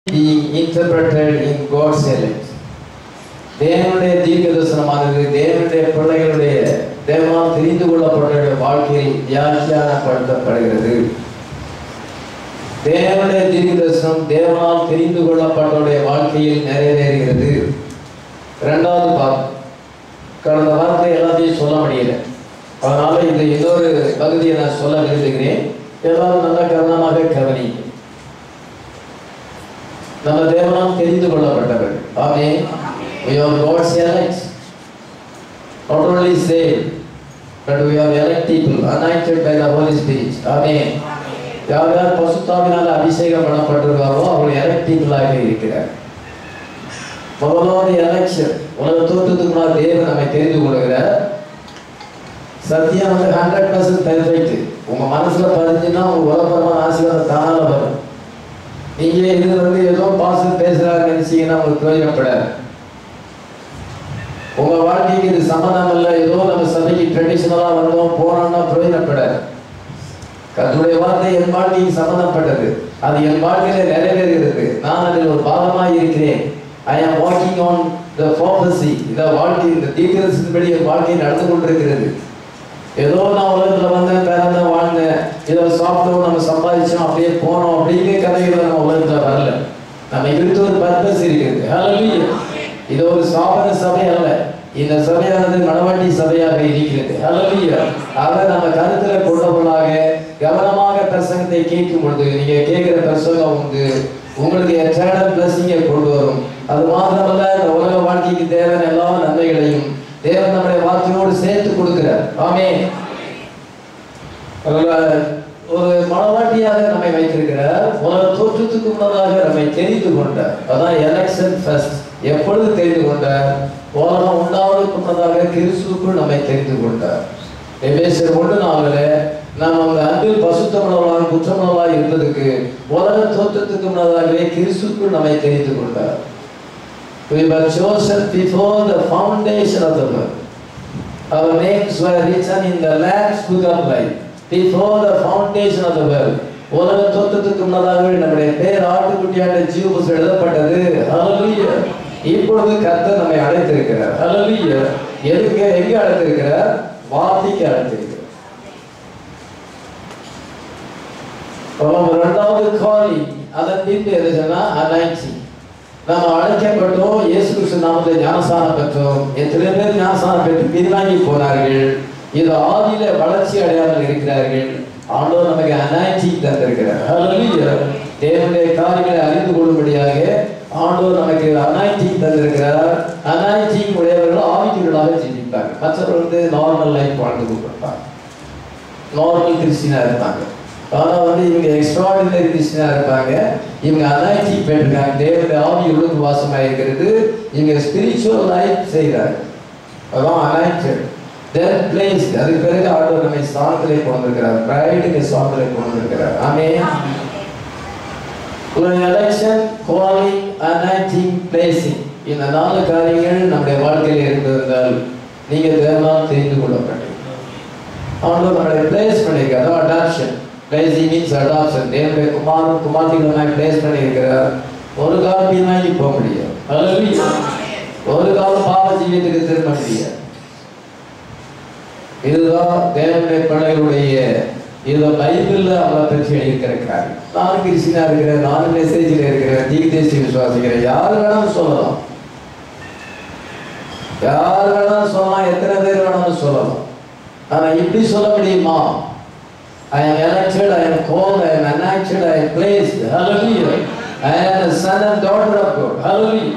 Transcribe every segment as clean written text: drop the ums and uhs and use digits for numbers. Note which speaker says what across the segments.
Speaker 1: being interpreted in God's elect. தேவனுடைய தீர்க்கதரிசனமானது தேவனுடைய பிள்ளைகளுடைய தேவனால் தெரிந்து கொள்ளப்பட்ட வாழ்க்கையில் வியாக்கியானப்படுத்தப்படுகிறது. தேவனுடைய தீர்க்கதரிசனம் தேவனால் தெரிந்து கொள்ளப்பட்டவருடைய வாழ்க்கையில் நிறைவேறுகிறது. இரண்டாவது பாகம், கடந்த வாரத்தை எல்லாத்தையும் சொல்ல முடியல, அதனால இந்த இன்னொரு பகுதியை நான் சொல்ல விரும்புகிறேன். எல்லாரும் நல்ல கவனமாக கவனிங்க. நம்ம தேவனால் தெரிந்து கொள்ளப்பட்டவர். ஆமென். We are God's elect. Not only saved, but we are elect people, anointed by the Holy Spirit. Amen. யார் யார் பரிசுத்தாவினால் அபிஷேகம் பண்ணப்பட்டிருக்காரோ அவர் elect people-ஆக இருக்கிறார். முதலாவது எலெக்ஷன், உலக தோற்றத்துக்கு முன்னால் தேவன் நம்மை தெரிந்து கொள்கிறார். சத்தியம் 100% பெர்ஃபெக்ட். உங்க மனசுல பதிஞ்சுன்னா உங்க உலகபரமான ஆசீர்வாதம் தானால வரும். நீங்க இது ஏதோ பாசம் பேசுறாரு நினைச்சீங்கன்னா உங்களுக்கு பிரயோஜனப்படாது. உங்க வாழ்க்கைக்கு இது சம்மதம் இல்லை, ஏதோ நம்ம சபைக்கு ட்ரெடிஷனலா வந்தோம் போனோம்னா பிரயோஜனப்படாது. கர்த்தருடைய வார்த்தை என் வாழ்க்கைக்கு சம்மந்தப்பட்டது, அது என் வாழ்க்கையில நிறைவேறுகிறது, நான் அதில் ஒரு பாகமாக இருக்கிறேன். I am walking on the prophecy. இந்த வாழ்க்கை இந்த தீர்க்கதரிசனப்படி என் வாழ்க்கை நடந்து கொண்டிருக்கிறது. ஏதோ நான் உலகத்துல வந்தேன், பிறந்தேன், வாழ்ந்தேன், இதை சாப்பிட்டோம், நம்ம சம்பாதிச்சோம், அப்படியே போனோம் அப்படிங்கிற கதைகளை நம்ம உலகத்துல வரல. நம்ம இதுக்கு ஒரு பர்பஸ் இருக்குது. ஹல்லேலூயா. இது ஒரு ஸ்தாபன சபை அல்ல, இந்த சபையானது மணவாட்டி சபையாக இருக்கிறது. ஹல்லேலூயா. ஆக நம்ம கருத்துல கொண்டவர்களாக கவனமாக பிரசங்கத்தை கேட்கும் பொழுது நீங்க கேட்கிற பிரசங்கம் உங்களுக்கு எட்டர்னல் பிளஸிங்கை கொண்டு வரும். அது மாத்திரமல்ல, இந்த உலக வாழ்க்கைக்கு தேவையான எல்லா நன்மைகளையும் தேவன் நம்முடைய வார்த்தையோடு சேர்த்து கொடுக்கிறார். ஆமென். ஒரு மனவாட்டியாக நம்மை வைத்திருக்கிறார். உலக தோற்றத்துக்கு முன்னதாக நம்மை தெரிந்து கொண்டார். அதான் எலெக்ஷன் ஃபர்ஸ்ட். எப்பொழுது தெரிந்து கொண்டார்? உலகம் உண்டாவதற்கு முன்னதாக கிறிஸ்துவுக்குள் நம்மை தெரிந்து கொண்டார். எபேசியர் 1:4 நாம் அந்த அன்பில் பசுத்தமுள்ளவர்களாக குற்றமுள்ளவர்களாக இருப்பதற்கு உலக தோற்றத்துக்கு முன்னதாகவே கிறிஸ்துவுக்குள் நம்மை தெரிந்து கொண்டார். We were chosen before the foundation of the world. Our names were written in the Lamb's book of life before the foundation of the world. உலக தோற்றத்துக்கு முன்னதாகவே நம்முடைய பேர் ஆட்டுக்குட்டியான ஜீவ புஸ்தகத்தில் எழுதப்பட்டது. ஹல்லேலூயா. இப்பொழுது கர்த்தர் நம்மை அழைத்திருக்கிறார். ஹல்லேலூயா. எங்கே அழைத்திருக்கிறார்? வார்த்தைக்கு அழைத்திருக்கிறார். இரண்டாவது காலிங், அதன் பின்பு எது சொன்னா அனாயிண்டிங். நம்ம அழைக்கப்பட்டோம், இயேசு கிறிஸ்து நாமத்தில் ஞானஸ்நானம் பெற்றோம். எத்தனை பேர் ஞானஸ்நானம் பெற்று பின்வாங்கி போனார்கள், இது ஆதியில வளர்ச்சி அடையாமல் இருக்கிறார்கள். ஆண்டவர் நமக்கு அனாயிண்டிங் தந்திருக்கிறார். ஹல்லேலூயா. தேவனுடைய காரியங்களை அறிந்து கொள்ளும்படியாக ஆண்டவர் நமக்கு அனாயிண்டிங் தந்திருக்கிறார். அனாயிண்டிங் உடையவர்கள் ஆவிக்குரியவர்களாக ஜீவிப்பாங்க. மற்றவர்கள் நார்மல் லைஃப் வாழ்ந்து கொண்டிருப்பாங்க, நார்மல் கிறிஸ்டியனா இருப்பாங்க. ஆனால் இவங்க எக்ஸ்ட்ராடினரி கிறிஸ்டியனா இருப்பாங்க. இவங்க அனாயிண்டிங் பெற்றிருக்காங்க, தேவனுடைய ஆவி உலக வாசமாக இருக்கிறது, இவங்க ஸ்பிரிச்சுவல் லைஃப் செய்கிறாங்க. அதான் அனாயிண்டட். தென் பிளேஸ், அதுக்கு பிறகு ஆண்டவர் நம்மை ஸ்தானத்திலே கொண்டு இருக்கிறார், பிரைடுக்கு ஸ்தானத்திலே கொண்டு இருக்கிறார். ஆமென். ஒரு எலெக்ஷன், காலிங், அனாயிண்டிங், பிளேசிங், இந்த 4 காரியங்கள் நம்முடைய வாழ்க்கையில் இருந்திருந்தால் நீங்க தேவனால் தெரிந்து கொள்ளப்பட்டீங்க. ஆண்டவர் நம்மளை பிளேஸ் பண்ணியிருக்கார். அதான் அடாப்ஷன். Placing means adoption. தேவனுடைய குமாரத்திகளை நான் பிளேஸ் பண்ணியிருக்கிறார். ஒரு காலம் பின்னாடி போக முடியாது. ஹல்லேலூயா. ஒரு காலம் பாவ ஜீவியத்துக்கு திரும்ப முடியாது. இதுதான் தேவனுடைய பிள்ளைகளுடைய, இது பைபிள்ல அவளை பற்றி எழுதியிருக்கிற காரியம். நானும் கிறிஸ்டியனா இருக்கிறேன், நானும் மெசேஜில் இருக்கிறேன், தீர்க்கதரிசி விசுவாசிக்கிறேன், யார் வேணாலும் சொல்லலாம், யார் வேணாலும் சொல்லலாம், எத்தனை பேர் வேணாலும் சொல்லலாம். ஆனா இப்படி சொல்ல முடியுமா? I am elected, I am called, I am anointed, I am placed. Hallelujah. I am the son and daughter of God. Hallelujah.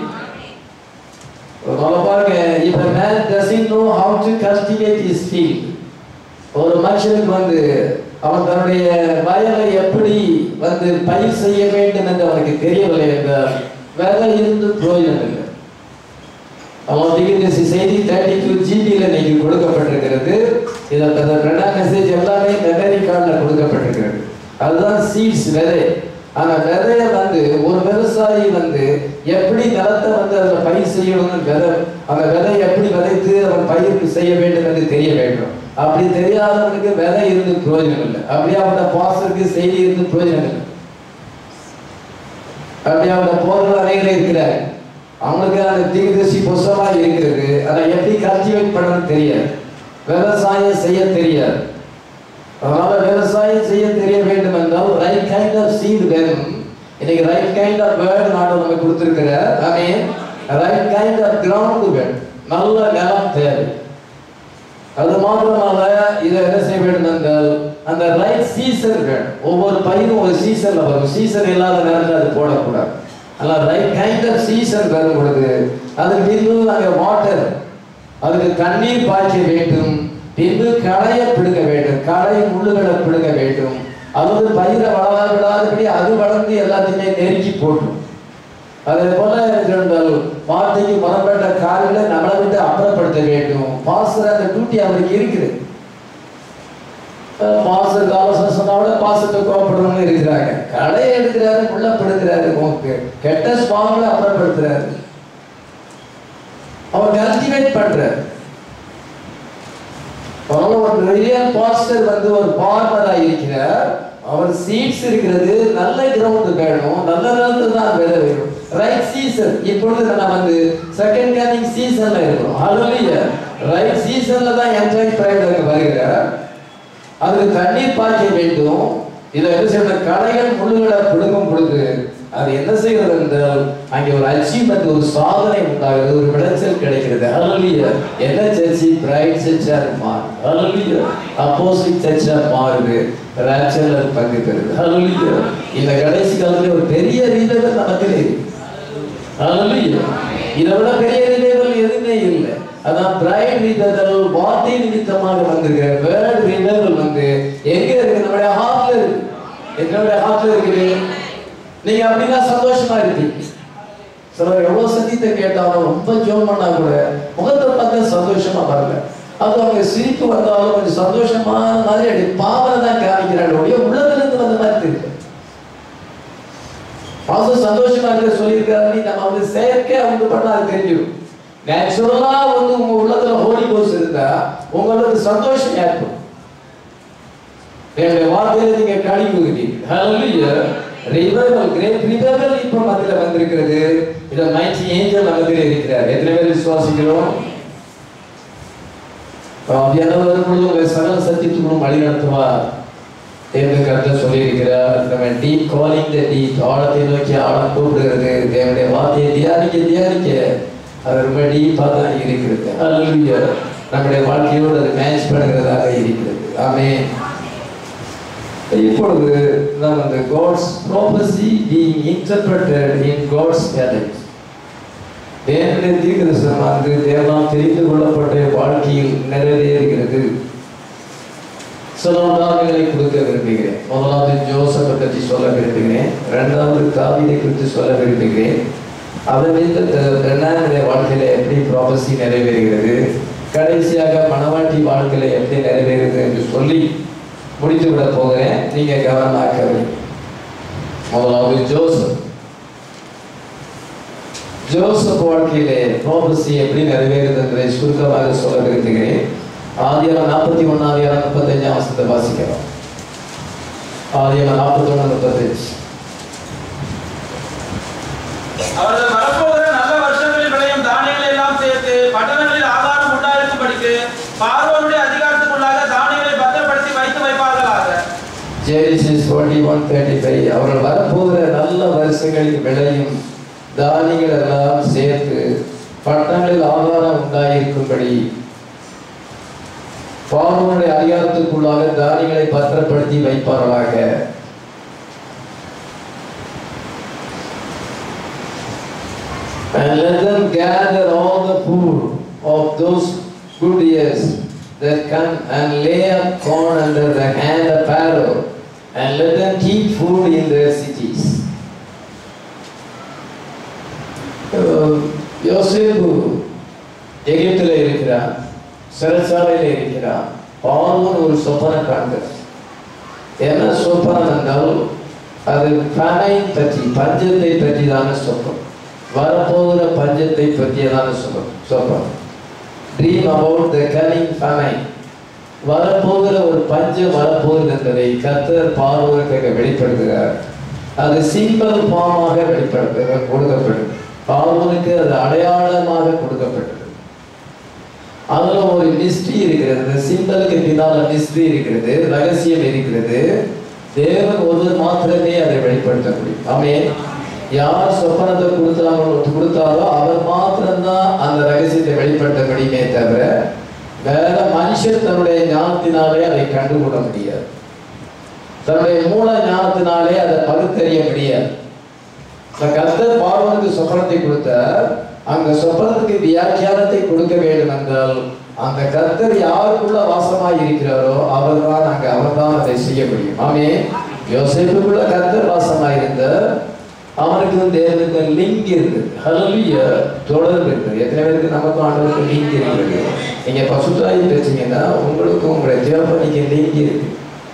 Speaker 1: If a man doesn't know how to cultivate his field, ஒரு மனுஷனுக்கு அவன் தன்னுடைய வயலை எப்படி பயிர் செய்ய வேண்டும் என்று அவனுக்கு தெரியவில்லை என்றால் விதை இருந்து பிரயோஜனம் இல்லை. அவன் செய்தி 32 GB இன்னைக்கு கொடுக்கப்பட்டிருக்கிறது. இதை மெசேஜ் எல்லாமே மெமரி கார்டில் கொடுக்கப்பட்டிருக்கிறது. அதுதான் சீட்ஸ், விதை. ஆனா விதைய ஒரு விவசாயி எப்படி நிலத்தை அதில் பயிர் செய்யணும்னு அந்த விதை எப்படி விதைத்து அவன் பயிர் செய்ய வேண்டும் என்று தெரிய வேண்டும். அப்படி தெரியாதவனுக்கு விதை இருந்து பிரயோஜனம் இல்லை. அப்படியே அவன் பாசருக்கு செய்தி இருந்து பிரயோஜனம் இல்லை. அப்படி அவங்க போர்கள் அறையில் இருக்கிறார். அவங்களுக்கு அந்த தீர்க்கதரிசி புஸ்தகமா இருக்கிறது. அதை எப்படி கல்டிவேட் பண்ணணும்னு தெரியாது, விவசாயம் செய்ய தெரியாது. அதனால விவசாயம் செய்ய தெரிய வேண்டும் என்றால் ரைட் கைண்ட் ஆஃப் சீட் வேணும். இன்னைக்கு ரைட் கைண்ட் ஆஃப் வேர்டு நாடு நமக்கு கொடுத்திருக்கிறார். Amen. Right kind of ground வேணும், நல்ல நிலம் தேவை. அது மாத்திரமல்ல, இதை என்ன செய்ய வேண்டும் என்றால் அந்த ரைட் சீசன் வேணும். ஒவ்வொரு பயிரும் ஒரு சீசன்ல வரும். சீசன் இல்லாத நேரத்தில் அது போடக்கூடாது. அதனால் ரைட் கைண்ட் ஆஃப் சீசன் வரும் பொழுது அதுக்கு பின்பு அங்கே வாட்டர், அதுக்கு தண்ணீர் பாய்ச்ச வேண்டும். பின்பு களையை பிடுங்க வேண்டும், களை முள்ளுகளை பிடுங்க வேண்டும். அதாவது பயிரை வளர விடாதபடி அது வளர்ந்து எல்லாத்தையுமே நெருக்கி போட்டும். அதே போல இருந்தால் வார்த்தைக்கு முரண்பட்ட காரியங்களை நம்மளை விட்டு அப்புறப்படுத்த வேண்டும். பாஸ்டர் அந்த டியூட்டி அவருக்கு இருக்குது. பாஸ்டர் ஆலோசனை சொன்னாவோட பாஸ்டர்கிட்ட கோவப்படுறவங்க இருக்கிறாங்க. களையை எடுக்கிறாரு, முள்ள பிடுக்கிறாரு, கெட்ட சுவாமிகளை அப்புறப்படுத்துறாரு, அவர் கல்டிவேட் பண்றாரு. ஒரு ரியல் பாஸ்டர் வந்து ஒரு பார்மரா இருக்கிறார். அவர் சீட்ஸ் இருக்கிறது, நல்ல கிரவுண்ட் வேணும், நல்ல நிலத்துல தான் விதை வேணும். Right season. இப்பொழுது நம்ம வந்து செகண்ட் கமிங் சீசன்ல இருக்கிறோம். ஹல்லேலூயா. ரைட் சீசன்ல தான் என்ஜாய் பிரைடுக்கு வருகிறார். அதுக்கு தண்ணீர் பாய்ச்ச வேண்டும். இதை என்ன செய்யணும், களைகள் முள்ளுகளை பிடுங்கும் பொழுது அது என்ன செய்கிறது என்றால் அங்கே ஒரு அச்சீவ்மெண்ட், ஒரு சாதனை உண்டாகிறது, ஒரு விளைச்சல் கிடைக்கிறது. ஹல்லேலூயா. என்ன சர்ச்சி? பிரைட் சர்ச்சா மாறுது. ஹல்லேலூயா. அப்போஸ்தலிக் சர்ச்சா மாறுது, ராப்சர்ல பங்கு பெறுது. ஹல்லேலூயா. இந்த கடைசி காலத்துல ஒரு பெரிய ரிவைவல் நமக்கு இருக்கு. ஹல்லேலூயா. இதை விட பெரிய ரிவைவல் எதுவுமே இல்லை. அதான் பிரைட் ரிவைவல், வார்த்தை நிமித்தமாக வந்திருக்கிற வேர்ட் ரிவைவல் வந்து எங்க இருக்கு? நம்முடைய ஹார்ட்ல இருக்கு. என்னுடைய ஹார்ட்ல இருக்குது. நீங்க அப்படின்னா சந்தோஷமா இருப்பீங்க. சிலர் எவ்வளவு சத்தியத்தை கேட்டாலும் ரொம்ப ஜோம் பண்ணா கூட முகத்தை பார்த்து சந்தோஷமா வரல. அது அவங்க சிரிப்பு வந்தாலும் கொஞ்சம் சந்தோஷமான மாதிரி அப்படி பாவனை தான் காமிக்கிறாங்க. உள்ளத்துல இருந்து வந்த மாதிரி இருக்கு. பாசம் சந்தோஷமா இருக்க சொல்லியிருக்காரு. நம்ம வந்து செயற்கை அவங்க பண்ணா அது தெரிஞ்சிடும். நேச்சுரலா வந்து உங்க உள்ளத்துல ஹோலி கோஸ்ட் இருந்தா உங்களுக்கு சந்தோஷம் ஏற்படும். என்னுடைய வார்த்தையில நீங்க களி கூறுவீங்க. ஹல்லேலூயா. ரிவைவல், கிரேட் ரிவைவல் இப்போ மத்தியில வந்திருக்கிறது. இத மைட்டி ஏஞ்சல் மத்தியில இருக்கிறார். எத்தனை பேர் விசுவாசிக்கிறோம்? ஆவியானவர் முழுவதும் சகல சத்தியத்துக்குள்ளும் வழி நடத்துவார் என்று கர்த்தர் சொல்லியிருக்கிறார். நம்ம டீப் காலிங் த டீப், ஆழத்தை நோக்கி ஆழம் கூப்பிடுகிறது. தேவனுடைய வார்த்தையை தியானிக்க தியானிக்க அது ரொம்ப டீப்பா தான் இருக்கிறது. ஹல்லேலூயா. நம்முடைய வாழ்க்கையோடு அது மேட்ச் பண்ணுகிறதாக இருக்கிறது. ஆமென். இப்பொழுது நாம் அந்த God's prophecy being interpreted in God's talent, தேவனுடைய தீர்க்கதரிசனமானது தேவனால் தெரிந்து கொள்ளப்பட்ட வாழ்க்கையில் நிறைவேறுகிறது. சில உதாரணங்களை கொடுக்க விரும்புகிறேன். முதலாவது ஜோசப்பை பற்றி சொல்ல விரும்புகிறேன். இரண்டாவது தாவீதை குறித்து சொல்ல விரும்புகிறேன். அதனுடைய வாழ்க்கையில எப்படி ப்ராபசி நிறைவேறுகிறது, கடைசியாக மணவாட்டி வாழ்க்கையில எப்படி நிறைவேறுகிறது என்று சொல்லி முடித்து விட போகிறேன். நீங்க கவனமாக வேண்டும். முதலாவது ஜோசப் வாழ்க்கையிலே ப்ராபசி எப்படி நிறைவேறுகிறது என்பதை சுருக்கமாக சொல்ல விரும்புகிறேன். ஆதியாகமம் 41:35 வாசிக்கிறோம். ஆதியாகமம் 41:35.
Speaker 2: அவர்கள் வரப்போகிற நல்ல வருஷங்களில் விளையும் தானியங்களை எல்லாம் சேர்த்து பட்டணங்களில் ஆகாரம் உண்டாயிருக்கும்படிக்கு பார்வோனுடைய அதிகாரத்துக்குள்ளாக தானியங்களை பத்திரப்படுத்தி வைத்து வைப்பார்களாக.
Speaker 1: Genesis 41:35. அவர்கள் வரப்போகிற நல்ல வருஷங்களில் விளையும் தானியங்கள் எல்லாம் சேர்த்து பட்டணங்களில் ஆகாரம் உண்டாயிருக்கும்படி பார்வோனுடைய அதிகாரத்துக்குள்ளாக தானியங்களை பத்திரப்படுத்தி வைப்பார்களாக. And let them gather all the food of those good years that come and lay up corn under the hand of Pharaoh, and let them keep food in their cities. யோசேப்பு எகிப்தில் இருக்கிறார், சிறைச்சாலையில் இருக்கிறார். பார்வோன் ஒரு சொப்பனை காண்கிறார். என்ன சொப்பனம் என்றால் அது ஃபமைன் பற்றி, பஞ்சத்தை பற்றி தான சொப்பனம், வரப்போகிற பஞ்சத்தை பற்றியதான சொப்பனம். Dream about the coming famine. வரப்போகிற ஒரு பஞ்சம் வரப்போகிறது என்பதை கர்த்தர் பார்வோனுக்கு வெளிப்படுத்துகிறார். அது சிம்பிள் ஃபார்மாக வெளிப்படுத்த கொடுக்கப்பட்டது. பார்வோனுக்கு அது அடையாளமாக கொடுக்கப்பட்டது. அதுல ஒரு மிஸ்ட்ரி இருக்கிறது. சிம்பிளுக்கு பின்னால மிஸ்ட்ரி இருக்கிறது, ரகசியம் இருக்கிறது. தேவன் ஒருவர் மாத்திரமே அதை வெளிப்படுத்த முடியும். ஆமென். யார் சொப்பனத்தை கொடுத்தாலோ அவர் மாத்திரம்தான் அந்த ரகசியத்தை வெளிப்படுத்த முடியுமே தவிர வேற மனுஷன் தன்னுடைய ஞானத்தினாலே அதை கண்டுகொள்ள முடியாது. தன்னுடைய மூல ஞானத்தினாலே அதை பகுத்தறிய முடியாது. கர்த்தர் பார்வோனுக்கு சொப்பனத்தை கொடுத்தார். அந்த சொப்பனத்துக்கு வியாக்கியானத்தை கொடுக்க வேண்டும் என்றால் அந்த கர்த்தர் யாருக்குள்ள வாசமாய் இருக்கிறாரோ அவர்தான் அதை செய்ய முடியும். ஆமென். யோசேப்புக்குள்ள கர்த்தர் வாசமாய் இருந்தார். அவனுக்கு தேவனுக்கு லிங்க் இருக்கு. ஹல்லேலூயா. தொடர்பு இருக்கு. எத்தனை பேருக்கு நமக்கும் ஆண்டவருக்கு லிங்க் இருக்கு? நீங்க பசுத்தாயி பேசுங்கன்னா உங்களுக்கு உங்களுடைய தேவனுக்கு லிங்க் இருக்கு.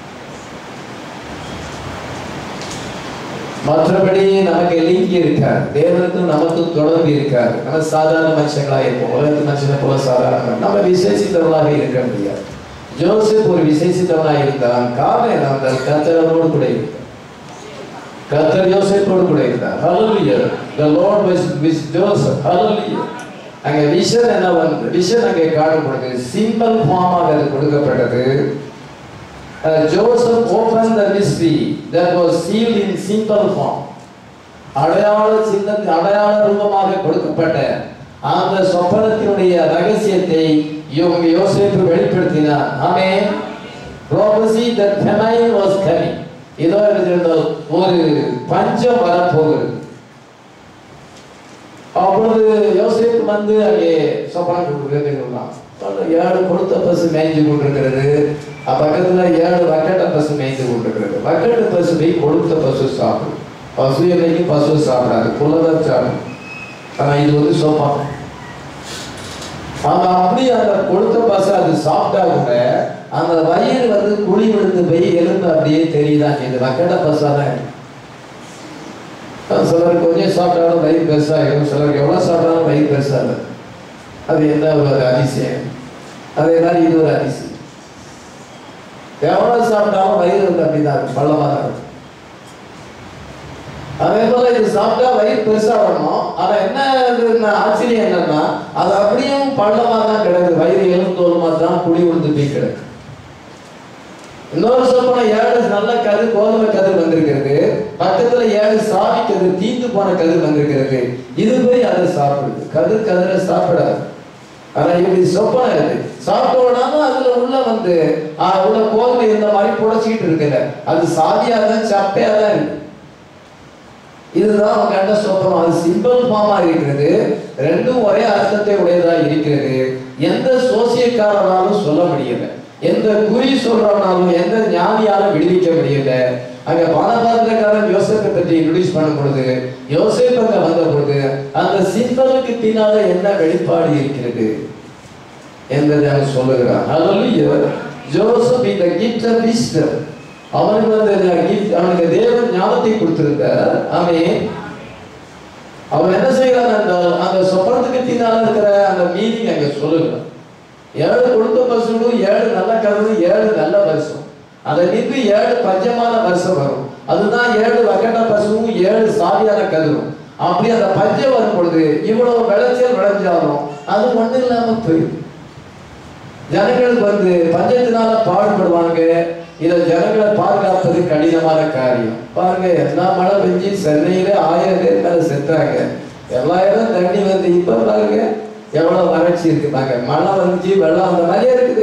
Speaker 1: மற்றபடி நமக்கு லிங்க் இருக்காது. தேவனுக்கும் நமக்கும் தொடர்பு இருக்காது. நம்ம சாதாரண மனுஷங்களா இருப்போம். உலகத்து மனுஷனை போல சாதாரண நம்ம விசேஷித்தவர்களாக இருக்க முடியாது. ஜோசப் ஒரு விசேஷித்தவனாக இருந்தான். காரணம் என்ன? கர்த்தர் அவரோடு கூட இருந்தார். கர்த்தர் யோசேப்போடு கூட இருந்தார். ஹல்லேலூயா. The Lord was with Joseph. ஹல்லேலூயா. அங்கே விஷன் என்ன வந்து விஷன் அங்கே காணப்படுது. சிம்பிள் ஃபார்மாக அது கொடுக்கப்பட்டது. Joseph opened the mystery that was sealed in simple form. அடையாள ரூபமாக கொடுக்கப்பட்ட அந்த சொப்பனத்தினுடைய ரகசியத்தை யோசேப்பு வெளிப்படுத்தினார். ஆமென். Prophecy that famine was coming. இதோ ஒரு பஞ்சம் வரப்போகுது. அப்பொழுது யோசேப்பு வந்து அங்கே சொப்பனம் கொடுக்கிறது. 7 கொழுத்த பசு மேய்ஞ்சு கொண்டிருக்கிறது. பக்கத்துல 7 வக்கட்ட பசு மேய்ந்து கொண்டிருக்கிறது. வக்கட்ட பசுவை கொழுத்த பசு சாப்பிடும். பசு என்னைக்கு பசு சாப்பிடாது, புல்லதான் சாப்பிடும். ஆனா இது வந்து சொப்பனம். அப்படி அந்த கொழுத்த பசு அது சாப்பிட்டா கூட அந்த வயிறு வந்து குழி விழுந்து போய் எலும்பு அப்படியே தெரியுதான். இது வக்கட்ட பசாதான். சிலருக்கு கொஞ்சம் சாப்பிட்டாலும் வயிறு பெருசாகும், சிலருக்கு எவ்வளவு சாப்பிட்டாலும் வயிறு பெருசாக. அது என்ன ஒரு அதிசயம். அதே மாதிரி இது ஒரு அதிசயம். எவ்வளவு சாப்பிட்டாலும் வயிறு வந்து அப்படிதான் இருக்கும், பள்ளமா தான் இருக்கும். அதே போல இது சாப்பிட்டா வயிறு பெருசா வரணும். ஆனா என்ன ஆச்சரியம் என்னன்னா அது அப்படியும் பள்ளமா தான் கிடக்கு. வயிறு எலும்பு தோலுமா தான் குழி விழுந்து போய் கிடக்கு. இன்னொரு சொப்பன 7 நல்ல கதிர், கோதுமை கதிர் வந்திருக்கிறது. பக்கத்துல 7 சாவி கதிர், தீந்து போன கதிர் வந்திருக்கிறது. இது போய் அதை சாப்பிடுது. கதிரை சாப்பிடாது. ஆனா இப்படி சொப்பன இருக்கு. சாப்பிட்டோம்னாலும் அதுல உள்ள வந்து உள்ள கோதுமை இந்த மாதிரி புடைச்சிக்கிட்டு இருக்குல்ல, அது சாதியா தான் சப்பையா தான் இருக்கு. இதுதான் அவங்க கண்ட சொப்பனம். அது சிம்பிள் ஃபார்மா இருக்கிறது. ரெண்டும் ஒரே அர்த்தத்தை உடையதா இருக்கிறது. எந்த சோசியக்காரனாலும் சொல்ல முடியல, எந்த குறி சொல்றவனாலும் எந்த ஞானியாலும் விடுவிக்க முடியல. அங்க பானபாத்திரக்காரன் யோசேப்பை பற்றி இன்ட்ரோடியூஸ் பண்ணும் பொழுது, யோசேப் அங்க வந்த பொழுது அந்த சிம்பிளுக்கு பின்னால என்ன வெளிப்பாடு இருக்கிறது என்பதை அவன் சொல்லுகிறான். ஹல்லேலூயா. ஜோசப் இந்த gift of wisdom, அவனுக்கு வந்து அவனுக்கு தேவன் ஞானத்தை கொடுத்திருந்தார். ஆமென். அவன் என்ன செய்யறான் என்றால் அந்த சொப்பனத்துக்கு பின்னால இருக்கிற அந்த மீனிங் அங்க சொல்லுகிறான். 7 கொடுத்த பசுவும் 7 நல்ல கதிரும் 7 நல்ல வருஷம். அதை நின்று 7 பஞ்சமான வருஷம் வரும். அதுதான் 7 வக்கட்ட பசுவும் 7 சாதியான கதிரும். அப்படி அந்த பஞ்சம் வரும் பொழுது இவ்வளவு விளைச்சல் விளைஞ்சாலும் அது ஒண்ணு இல்லாம போயிடும். ஜனங்களுக்கு வந்து பஞ்சத்தினால பாடுபடுவாங்க. இதை ஜனங்களை பாதுகாப்பது கடினமான காரியம். பாருங்க, எல்லா மழை பெஞ்சு சென்னையில 1000 பேர் மேல செத்தாங்க. எல்லா இடம் தண்ணி வந்து இப்ப பாருங்க எவ்வளவு வறட்சி இருக்கு. பாருங்க, மழை வந்துச்சு, வெள்ளம் அந்த மாதிரியே இருக்குது.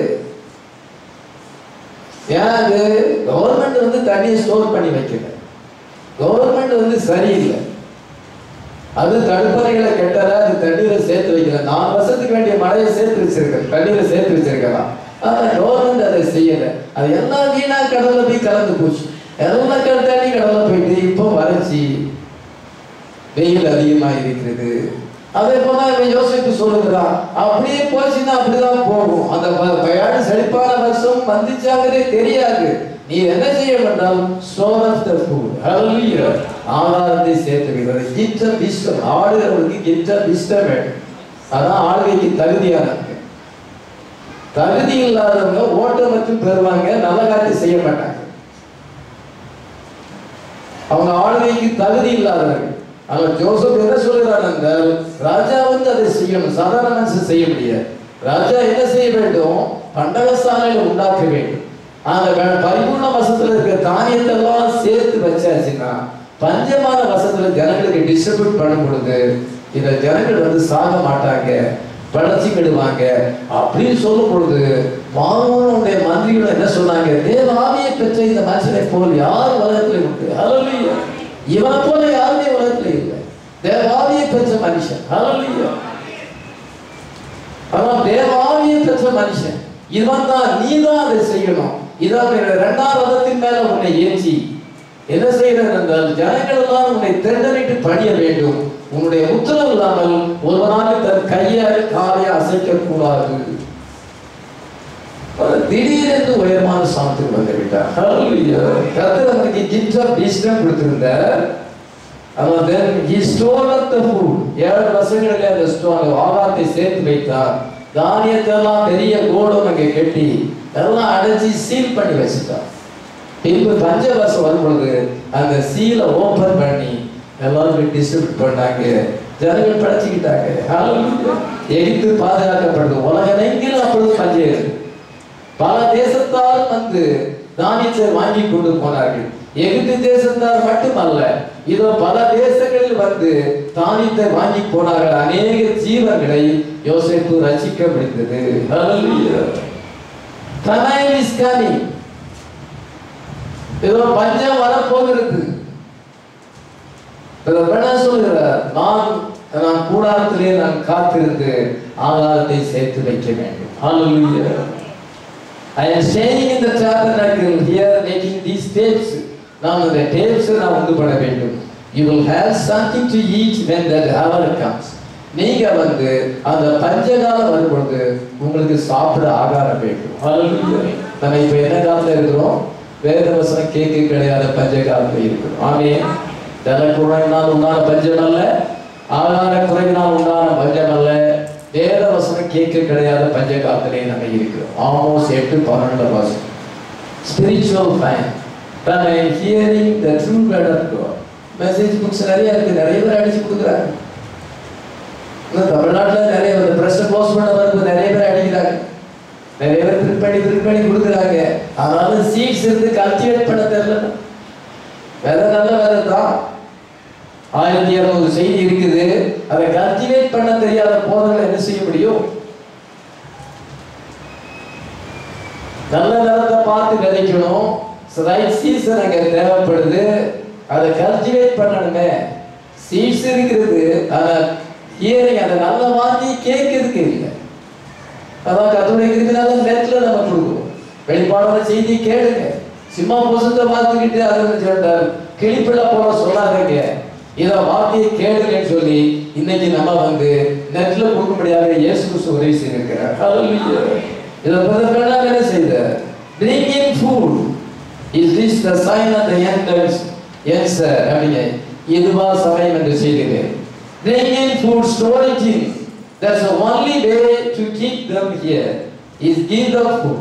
Speaker 1: ஏன் அது கவர்மெண்ட் வந்து தண்ணியை ஸ்டோர் பண்ணி வைக்கல. கவர்மெண்ட் வந்து சரியில்லை. அது தடுப்பறைகளை கெட்டல, அது தண்ணீரை சேர்த்து வைக்கல. 4 வருஷத்துக்கு வேண்டிய மழையை சேர்த்து வச்சிருக்க, தண்ணீரை சேர்த்து வச்சிருக்கலாம். ஆனா கவர்மெண்ட் அதை செய்யல. அது எல்லாம் வீணா கடல்ல போய் கலந்து போச்சு. எல்லாம் தண்ணி கடல்ல போயிட்டு இப்போ வறட்சி, வெயில் அதிகமா இருக்கிறது. அதே போல யோசிப்பு சொல்லுகிறான், அப்படியே போச்சுன்னா அப்படிதான் போகும். அந்த வயது செழிப்பான வருஷம் வந்துச்சாங்கிறதே தெரியாது. நீ என்ன செய்ய வேண்டாம், store of the food. Hallelujah. ஆகாரத்தை சேர்த்து வைக்கிறது. gift of wisdom. ஆளுகிறவர்களுக்கு gift of wisdom வேணும். அதான் ஆளுகைக்கு தகுதியானவங்க. தகுதி இல்லாதவங்க ஓட்ட மட்டும் பெறுவாங்க, நல்ல காரியம் செய்ய மாட்டாங்க. அவங்க ஆளுகைக்கு தகுதி இல்லாதவர்கள். ஆனால் ஜோசப் என்ன சொல்கிறார் என்றால், ராஜா வந்து அதை செய்யணும், சாதாரண மனுஷன் செய்ய முடியாது. ராஜா என்ன செய்ய வேண்டும்? பண்டகசாலையில உண்டாக்க வேண்டும். அந்த பரிபூர்ண வசத்துல இருக்கிற தானியத்தை எல்லாம் சேர்த்து வச்சாச்சுன்னா பஞ்சமான வசத்துல ஜனங்களுக்கு டிஸ்ட்ரிபியூட் பண்ணும் பொழுது இந்த ஜனங்கள் வந்து சாக மாட்டாங்க, பழச்சிக்கிடுவாங்க அப்படின்னு சொல்லும் பொழுது மாணவனுடைய மந்திரிகளும் என்ன சொன்னாங்க? தேவ ஆவியை பெற்ற இந்த மனுஷனை போல் யார் உலகத்துல உண்டு? ஹல்லேலூயா. இவனை போல யாருமே உலகத்துல இல்லை. தேவ ஆவியை பெற்ற மனுஷன். ஹல்லேலூயா. அதான் தேவ ஆவியை பெற்ற மனுஷன் இவன் தான். நீ தான் அதை செய்யணும். இதான் இரண்டாம் ரதத்தின் மேல உன்னை ஏற்றி என்ன செய்யறது என்றால், ஜனங்கள் எல்லாம் உன்னை தேர்ந்தெடுத்து பணிய வேண்டும். உன்னுடைய உத்தரவு இல்லாமல் ஒருவனாலும் தன் கையால் காலையை அசைக்க கூடாது. திடீரென்று உயர்மான சாமத்துக்கு வந்து விட்டார். கர்த்தர் அவனுக்கு கிஃப்ட் ஆஃப் விஸ்டம் கொடுத்திருந்தார். அவன் then he stored up the food. 7 வருஷங்களிலே அந்த ஸ்டோர் ஆகாரத்தை சேர்த்து வைத்தார். தானியத்தை எல்லாம் பெரிய கோடம் அங்கே கட்டி எல்லாம் அடைச்சி சீல் பண்ணி வச்சுட்டார். பின்பு பஞ்ச வருஷம் வரும் பொழுது அந்த சீலை ஓபன் பண்ணி எல்லாருக்கும் டிஸ்ட்ரிபியூட் பண்ணாங்க. ஜனங்கள் படைச்சுக்கிட்டாங்க. எகிப்து பாதுகாக்கப்படுது. உலகெங்கிலும் அப்பொழுது பஞ்சம். பல தேசத்தால் வந்து தானியத்தை வாங்கி கொண்டு போனார்கள். எகிப்து தேசத்தால் மட்டுமல்ல, இதோ பல தேசங்களில் வந்து தானியத்தை வாங்கி போனார்கள். அநேக ஜீவன்களை யோசேப்பு ரட்சிக்க முடிந்தது. இதோ பஞ்சம் வரப்போகிறது. சொல்கிறார், நான் கூடாரத்திலே நான் காத்திருந்து ஆகாரத்தை சேர்த்து வைக்க வேண்டும். Hallelujah. I am staying in the tabernacle here making these tapes. நான் அந்த tapes நான் உண்டு பண்ண வேண்டும். You will have something to eat when that hour comes. நீங்க வந்து அந்த பஞ்சகாலம் வரும்பொழுது உங்களுக்கு சாப்பிட ஆகாரம் வேண்டும். Hallelujah. நம்ம இப்ப என்ன காலத்துல இருக்கிறோம்? வேத வசனம் கேட்க கிடையாத பஞ்சகாலத்துல இருக்கிறோம். ஆமென். ஜலக்குறையினால் உண்டான பஞ்சம் அல்ல, ஆகார குறையினால் உண்டான பஞ்சம் அல்ல, வேத வசனம் கேட்க கிடையாத பஞ்ச காலத்திலே நம்ம இருக்கிறோம். ஆல்மோஸ்ட் 8-12 வருஷம் spiritual fine hearing the true word of God. Message books நிறைய இருக்கு, நிறைய பேர் அடிச்சு கொடுக்குறாங்க. தமிழ்நாட்டில் நிறைய பிரஸ் க்ளோஸ் பண்ண வந்து நிறைய பேர் அடிக்கிறாங்க, நிறைய பேர் பிரிண்ட் பண்ணி கொடுக்குறாங்க. அதனால சீட்ஸ் இருந்து கல்டிவேட் பண்ண தெரியல. வேற நல்ல வேலை தான். 1200 செய்தி இருக்குது, அதை கல்டிவேட் பண்ண தெரியாத போதனை என்ன செய்ய முடியும்? நல்ல நேரத்தை பார்த்து விதைக்கணும். ரைட் சீசன் அங்க தேவைப்படுது, அதை கல்டிவேட் பண்ணணுமே. சீட்ஸ் இருக்கிறது, அதை ஹியரிங் அதை நல்ல வார்த்தையை கேட்கறதுக்கு இல்லை. அதான் கர்த்தருடைய கிருபையினால நெட்ல நம்ம கொடுக்குறோம். வெளிப்பாடான செய்தி கேளுங்க. சிம்மா புசத்தை பார்த்துக்கிட்டு அதை கிளிப்பிள்ள போல சொல்லாதீங்க. இதை வார்த்தையை கேளுங்கன்னு சொல்லி இன்னைக்கு நம்ம வந்து நெட்ல கொடுக்க முடியாத இயேசு கிறிஸ்து உதவி செய்திருக்கிறார். இதை என்ன செய்த bring in food. Is this the sign of the end times? Yes sir. அப்படிங்க இதுவா சமயம் என்று செய்கிறேன். Bring in food, storage in. That's the only way to keep them here is give them food.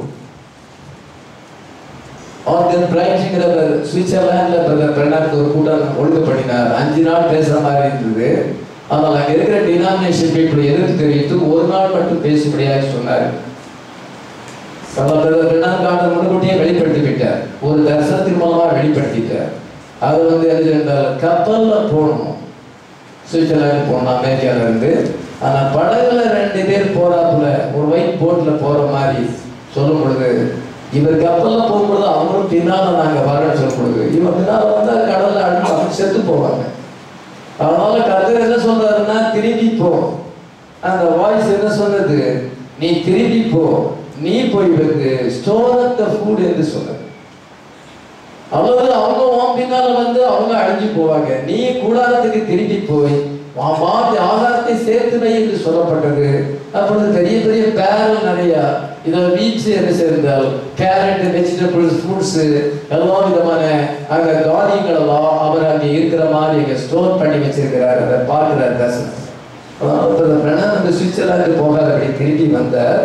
Speaker 1: ஆர்கன் பிரைட்டிங்கிற சுவிட்சர்லாண்டில் பிரதர் பெர்னார்ட் ஒரு கூட்டம் ஒழுங்குபடினார். 5 நாள் பேசுகிற மாதிரி இருந்தது. ஆனால் அங்கே இருக்கிற டினாமினேஷன் பீப்புள் எதிர்த்து தெரிவித்து 1 நாள் மட்டும் பேசும்படியாக சொன்னார். பிரதர் பெர்னார்ட் ஆண்டவர் முன்கூட்டியே வெளிப்படுத்தி விட்டார், ஒரு தரிசனத்தின் மூலமாக வெளிப்படுத்திட்டார். அது வந்து எது என்றால் கப்பலில் போகணும், சுவிட்சர்லாந்து போகணும் அமெரிக்காவில் இருந்து. ஆனால் படகுல 2 பேர் போறாப்புல ஒரு ஒயிட் போட்டில் போகிற மாதிரி சொல்லும் பொழுது, இவர் கப்பல்ல போகும்போது அவரும் பின்னால நாங்க வரேன்னு சொல்லும்போது இவன் பின்னால வந்தா கடல்ல அடிச்சு அவங்க செத்து போவாங்க. அதனால கர்த்தர் என்ன சொல்றாருன்னா திரும்பி போ. அந்த வாய்ஸ் என்ன சொன்னது? நீ திரும்பி போ, நீ போய் வந்து ஸ்டோர் அப் த ஃபுட் என்று சொன்னது. அவ்வளவு அவங்க உன் பின்னால வந்து அவங்க அழிஞ்சு போவாங்க. நீ கூடாரத்துக்கு திரும்பி போய் ஆகாரத்தை சேர்த்து வை என்று சொல்லப்பட்டது. அப்பொழுது பெரிய பெரிய பேரல் நிறைய இதில் வீச்சு என்ன சேர்ந்தால் கேரட், வெஜிடபிள்ஸ், ஃப்ரூட்ஸ் எல்லா விதமான அங்கே தானியங்கள் எல்லாம் அவர் அங்கே இருக்கிற மாதிரி அங்கே ஸ்டோர் பண்ணி வச்சிருக்கிறார். அதை பார்க்கிறார் தரிசனம். அதனால அந்த சுவிட்சர்லாந்து போகாதபடி திரும்பி வந்தார்.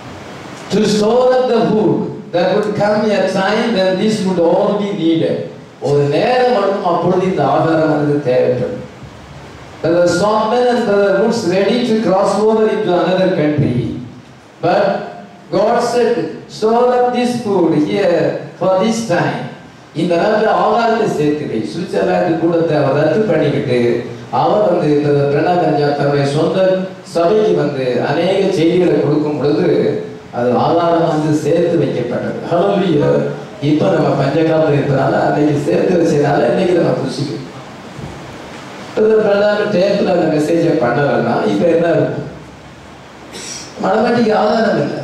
Speaker 1: To store up the food, there would come a time when this would all be needed. ஒரு நேரம் மட்டும் அப்பொழுது இந்த ஆதாரமானது தேவைப்படும். The stockmen and the roots ready to cross over into another country, but God said, store up this food here for this time. இந்த நேரத்தில் ஆகாரத்தை சேர்த்துவை Switzerland கூடத்தை அவர் ரத்து பண்ணிக்கிட்டு அவர் தன்னுடைய சொந்த சபைக்கு அநேக செய்திகளை கொடுக்கும் பொழுது அது ஆதாரம் சேர்த்து வைக்கப்பட்டது. ஹல்லேலூயா. இப்ப நம்ம பஞ்சகாலம் இருக்கிறனால அன்னைக்கு சேர்த்து வச்சதுனால இன்னைக்கு நம்ம புரிஞ்சுக்கணும். டேப்ல அந்த மெசேஜை பண்ணலன்னா இப்ப என்ன இருக்கும்? மணவாட்டிக்கு ஆதாரம் இல்லை.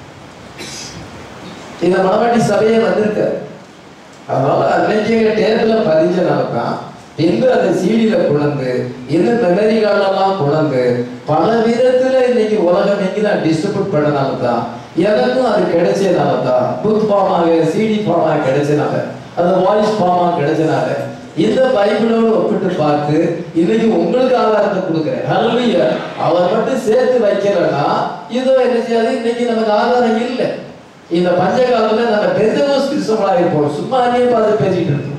Speaker 1: இந்த மணவாட்டி சபையே வந்திருக்க. அதனால அன்னைக்கு டேப்ல பதிஞ்சனால தான் இன்று அந்த சீடியில கொண்டு இந்த மெமரி கார்டெல்லாம் கொண்டு பல விதத்துல இன்னைக்கு உலகம் எங்கேயும் டிஸ்ட்ரிபியூட் பண்ணனால தான் எனக்கும் அது கிடைச்சதுனால தான் புக் ஃபார்மாக சிடி ஃபார்மாக கிடைச்சனால அந்த வாய்ஸ் ஃபார்மாக கிடைச்சனால இந்த பைபிளோடு ஒப்பிட்டு பார்த்து இன்னைக்கு உங்களுக்கு ஆதாரத்தை கொடுக்குறேன். ஹல்லேலூயா. அவர் மட்டும் சேர்த்து வைக்கலன்னா இதோ என்ன செய்யாது, இன்னைக்கு நமக்கு ஆதாரம் இல்லை. இந்த பஞ்ச காலத்துல நம்ம பெந்தகோஸ்து கிறிஸ்தவர்களா இருப்போம். சும்மா அந்நிய பார்த்து பேசிட்டு இருக்கோம்.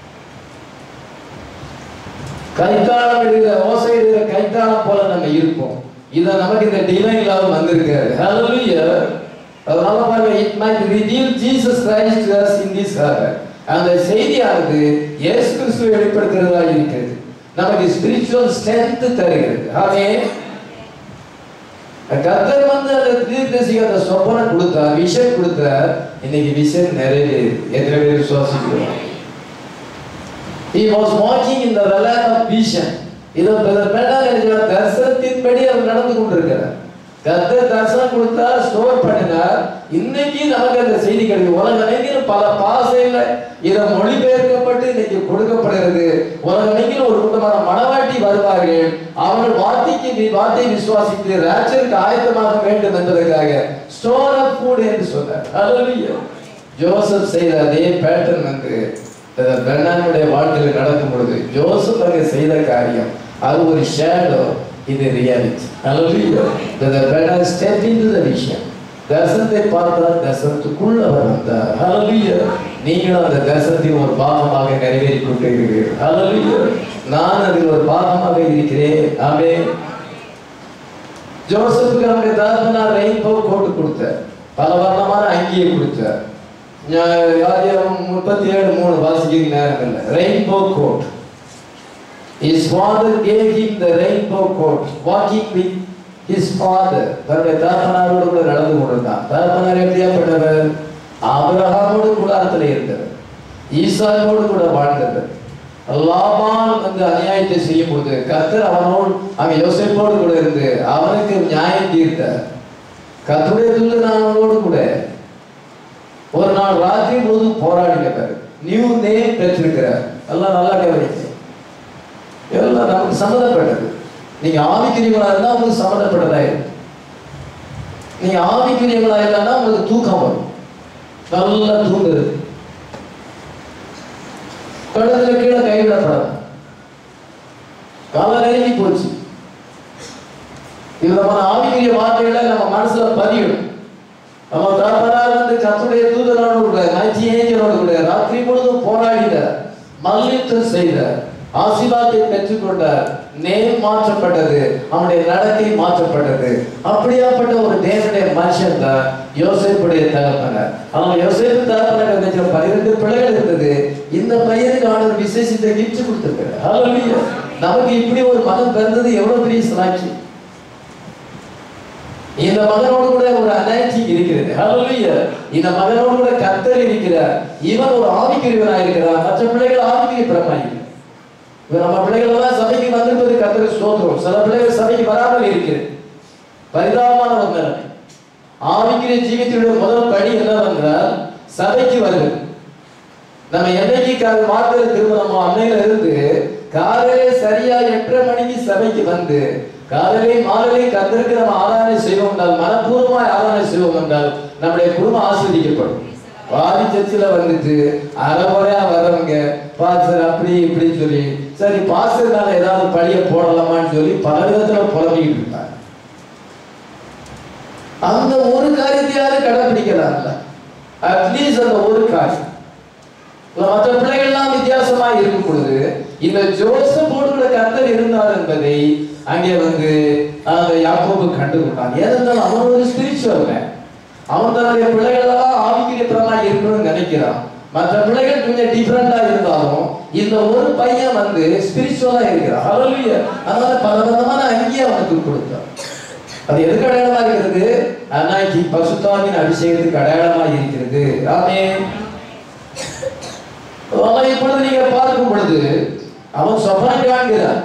Speaker 1: கைத்தாளம் எடுக்கிற ஓசை எடுக்கிற கைத்தாளம் போல நம்ம இருப்போம். இதை நமக்கு இந்த டிவைன் லவ் வந்திருக்காரு. ஹல்லேலூயா. அதனால பாருங்க, it might reveal Jesus Christ to us in this hour. அந்த செய்தியானது இயேசு கிறிஸ்துவை வெளிப்படுத்துறதா இருக்கிறது. நமக்கு ஸ்பிரிச்சுவல் ஸ்ட்ரென்த் தருகிறது. ஆமென். கர்த்தர் அந்த தீர்க்கதரிசிக்கு அந்த சொப்பனம் கொடுத்தார், விஷன் கொடுத்தார். இன்னைக்கு விஷன் நிறைவேறுது. எத்தனை பேர் விசுவாசிக்கிறோம்? He was walking in the realm of vision. இதோ தரிசனத்தின்படி அவர் நடந்து கொண்டிருக்கிறார். கர்த்தர் தரிசனம் கொடுத்தா ஸ்டோர் பண்ணினார். இன்னைக்கு நமக்கு அந்த செய்தி கிடைக்கும். உலகமெங்கிலும் பல பாசையில இதை மொழிபெயர்க்கப்பட்டு இன்னைக்கு கொடுக்கப்படுகிறது. உலகமெங்கிலும் ஒரு கூட்டமான மணவாட்டி வருவார்கள். அவர்கள் வார்த்தையை விசுவாசித்து ராஜருக்கு ஆயத்தமாக வேண்டும் என்பதற்காக ஸ்டோர் ஆஃப் ஃபுட் என்று சொன்னார். ஹல்லேலூயா. ஜோசப் செய்த அதே பேட்டர்ன் பெர்னானுடைய வாழ்க்கையில் நடக்கும் பொழுது ஜோசப் அங்கே செய்த காரியம் அது ஒரு ஷேடோ, இது reality. Hallelujah. Branham step into the vision. தரிசனத்தை பார்த்தால் தரிசனத்துக்குள்ள அவர் வந்தார். ஹல்லேலூயா. நீங்களும் அந்த தரிசனத்தின் ஒரு பாகமாக நிறைவேறி கொண்டு இருக்கிறீர்கள். ஹல்லேலூயா. நான் அதில் ஒரு பாகமாக இருக்கிறேன். ஆமென். ஜோசப்புக்கு நம்முடைய தகப்பனார் ரெயின்போ கோட் கொடுத்தார், பல வர்ணமான அங்கியை கொடுத்தார். 37:3 வாசிக்க நேரம் இல்லை. Rainbow coat. His father gave him the rainbow coat, walking with his father. தன்னுடைய தகப்பனாரோடு கூட நடந்து கொண்டிருந்தான். தகப்பனார் எப்படியாப்பட்டவர்? ஆபிரகாமோடு கூடாரத்தில் இருந்தவர், ஈசாக்கோடு கூட வாழ்ந்தவர். லாபான் அநியாயத்தை செய்யும் பொழுது கர்த்தர் அவனோடு அங்கே யோசேப்போடு கூட இருந்து அவனுக்கு நியாயம் தீர்த்தார். கர்த்தருடைய தூதனோடு கூட ஒரு நாள் ராத்திரி முழுவதும் போராடினவர். நியூ நேம் பெற்றிருக்கிறார். எல்லாம் நல்லா கவனிங்க. எல்லாம் நமக்கு சம்மந்தப்பட்டது. நீங்க ஆவிக்குரியவங்களா இருந்தா உங்களுக்கு சம்மந்தப்பட்டதாயிரும். நீங்க ஆவிக்குரியவங்களா இல்லைன்னா உங்களுக்கு தூக்கம் வரும். நல்லா தூங்குறது, கடத்துல கீழே கைவிடப்படாது. கால நெருங்கி போச்சு. விதமான ஆவிக்குரிய வார்த்தைகளை நம்ம மனசுல பதியணும். நம்ம தகப்பனார் கர்த்தருடைய தூதனோடு கூட மைட்டி ஏஞ்சலோடு கூட ராத்திரி முழுவதும் போராடிட மல்யுத்தம் செய்த ஆசீர்வாதத்தை பெற்றுக்கொண்டார். நேம் மாற்றப்பட்டது, அவனுடைய நடத்தை மாற்றப்பட்டது. அப்படியாப்பட்ட ஒரு தேவனுடைய மனுஷன் தான் யோசேப்புடைய தகப்பனார். அவன் யோசேப்பு தகப்பனார் 12 பிள்ளைகள் இருந்தது. இந்த பையனுக்கு ஆண்டவர் விசேஷத்தை கிஃப்ட் கொடுத்திருக்கிறார். ஹல்லேலூயா. நமக்கு இப்படி ஒரு மகன் பிறந்தது எவ்வளவு பெரிய சாட்சி. இந்த மகனோடு கூட ஒரு அனாயிட்டிங் இருக்கிறது. ஹல்லேலூயா. இந்த மகனோடு கூட கர்த்தர் இருக்கிறார். இவன் ஒரு ஆவிக்குரியவனாக இருக்கிறார். மற்ற பிள்ளைகள் ஆவிக்குரிய பிரமாணி. நம்ம பிள்ளைகள் எல்லாம் சபைக்கு வந்திருப்பது கர்த்தருக்கு ஸ்தோத்திரம். சில பிள்ளைகள் சபைக்கு வராமல் இருக்கிறது. பரிதாபமான ஒரு நிலைமை. ஆவிக்குரிய ஜீவிதத்தினுடைய முதல் படி என்னவென்றால் சபைக்கு வருவது. நம்ம என்னைக்கு மாத்திரை திருமணமோ அன்னையில இருந்து காலையிலே சரியா 8:30 மணிக்கு சபைக்கு வந்து காலையிலே மாலையிலே கர்த்தருக்கு நம்ம ஆராதனை செய்வோம் என்றால், மனப்பூர்வமாய் ஆராதனை செய்வோம் என்றால் நம்முடைய குடும்பம் ஆசீர்வதிக்கப்படும். வாதி சர்ச்சில் வந்துட்டு அரைமுறையா வர்றவங்க பாஸ்டர் அப்படி இப்படி சொல்லி சரி பாஸ்டர்னால ஏதாவது பழிய போடலாமான்னு சொல்லி பல விதத்துல புலம்பிக்கிட்டு இருப்பாங்க. அந்த ஒரு காரியத்தையாவது கடைபிடிக்கலாம்ல, அட்லீஸ்ட் அந்த ஒரு காரியம். மற்ற பிள்ளைகள்லாம் வித்தியாசமா இருக்கும் பொழுது இந்த ஜோசப்போடு கர்த்தர் இருந்தார் என்பதை அங்கே அந்த யாக்கோபு கண்டுகொண்டான். ஏனென்றால் அவன் ஒரு ஸ்பிரிச்சுவல் மேன். அவன் தன்னுடைய பிள்ளைகளெல்லாம் ஆவிக்குரியமா இருக்கணும்னு நினைக்கிறான். மற்ற பிள்ளைகள் கொஞ்சம் டிஃபரெண்டா இருந்தாலும் இந்த ஒரு பையன் ஸ்பிரிச்சுவலா இருக்கிறான். ஹல்லேலூயா. அதனால பல விதமான அங்கேயே அவனுக்கு கொடுத்தான். அது எதுக்கு அடையாளமா இருக்கிறது? அன்னைக்கு பசுத்தாவின் அபிஷேகத்துக்கு அடையாளமா இருக்கிறது. ஆமென். இப்பொழுது நீங்க பார்க்கும் பொழுது அவன் சொப்பனம் காண்கிறான்.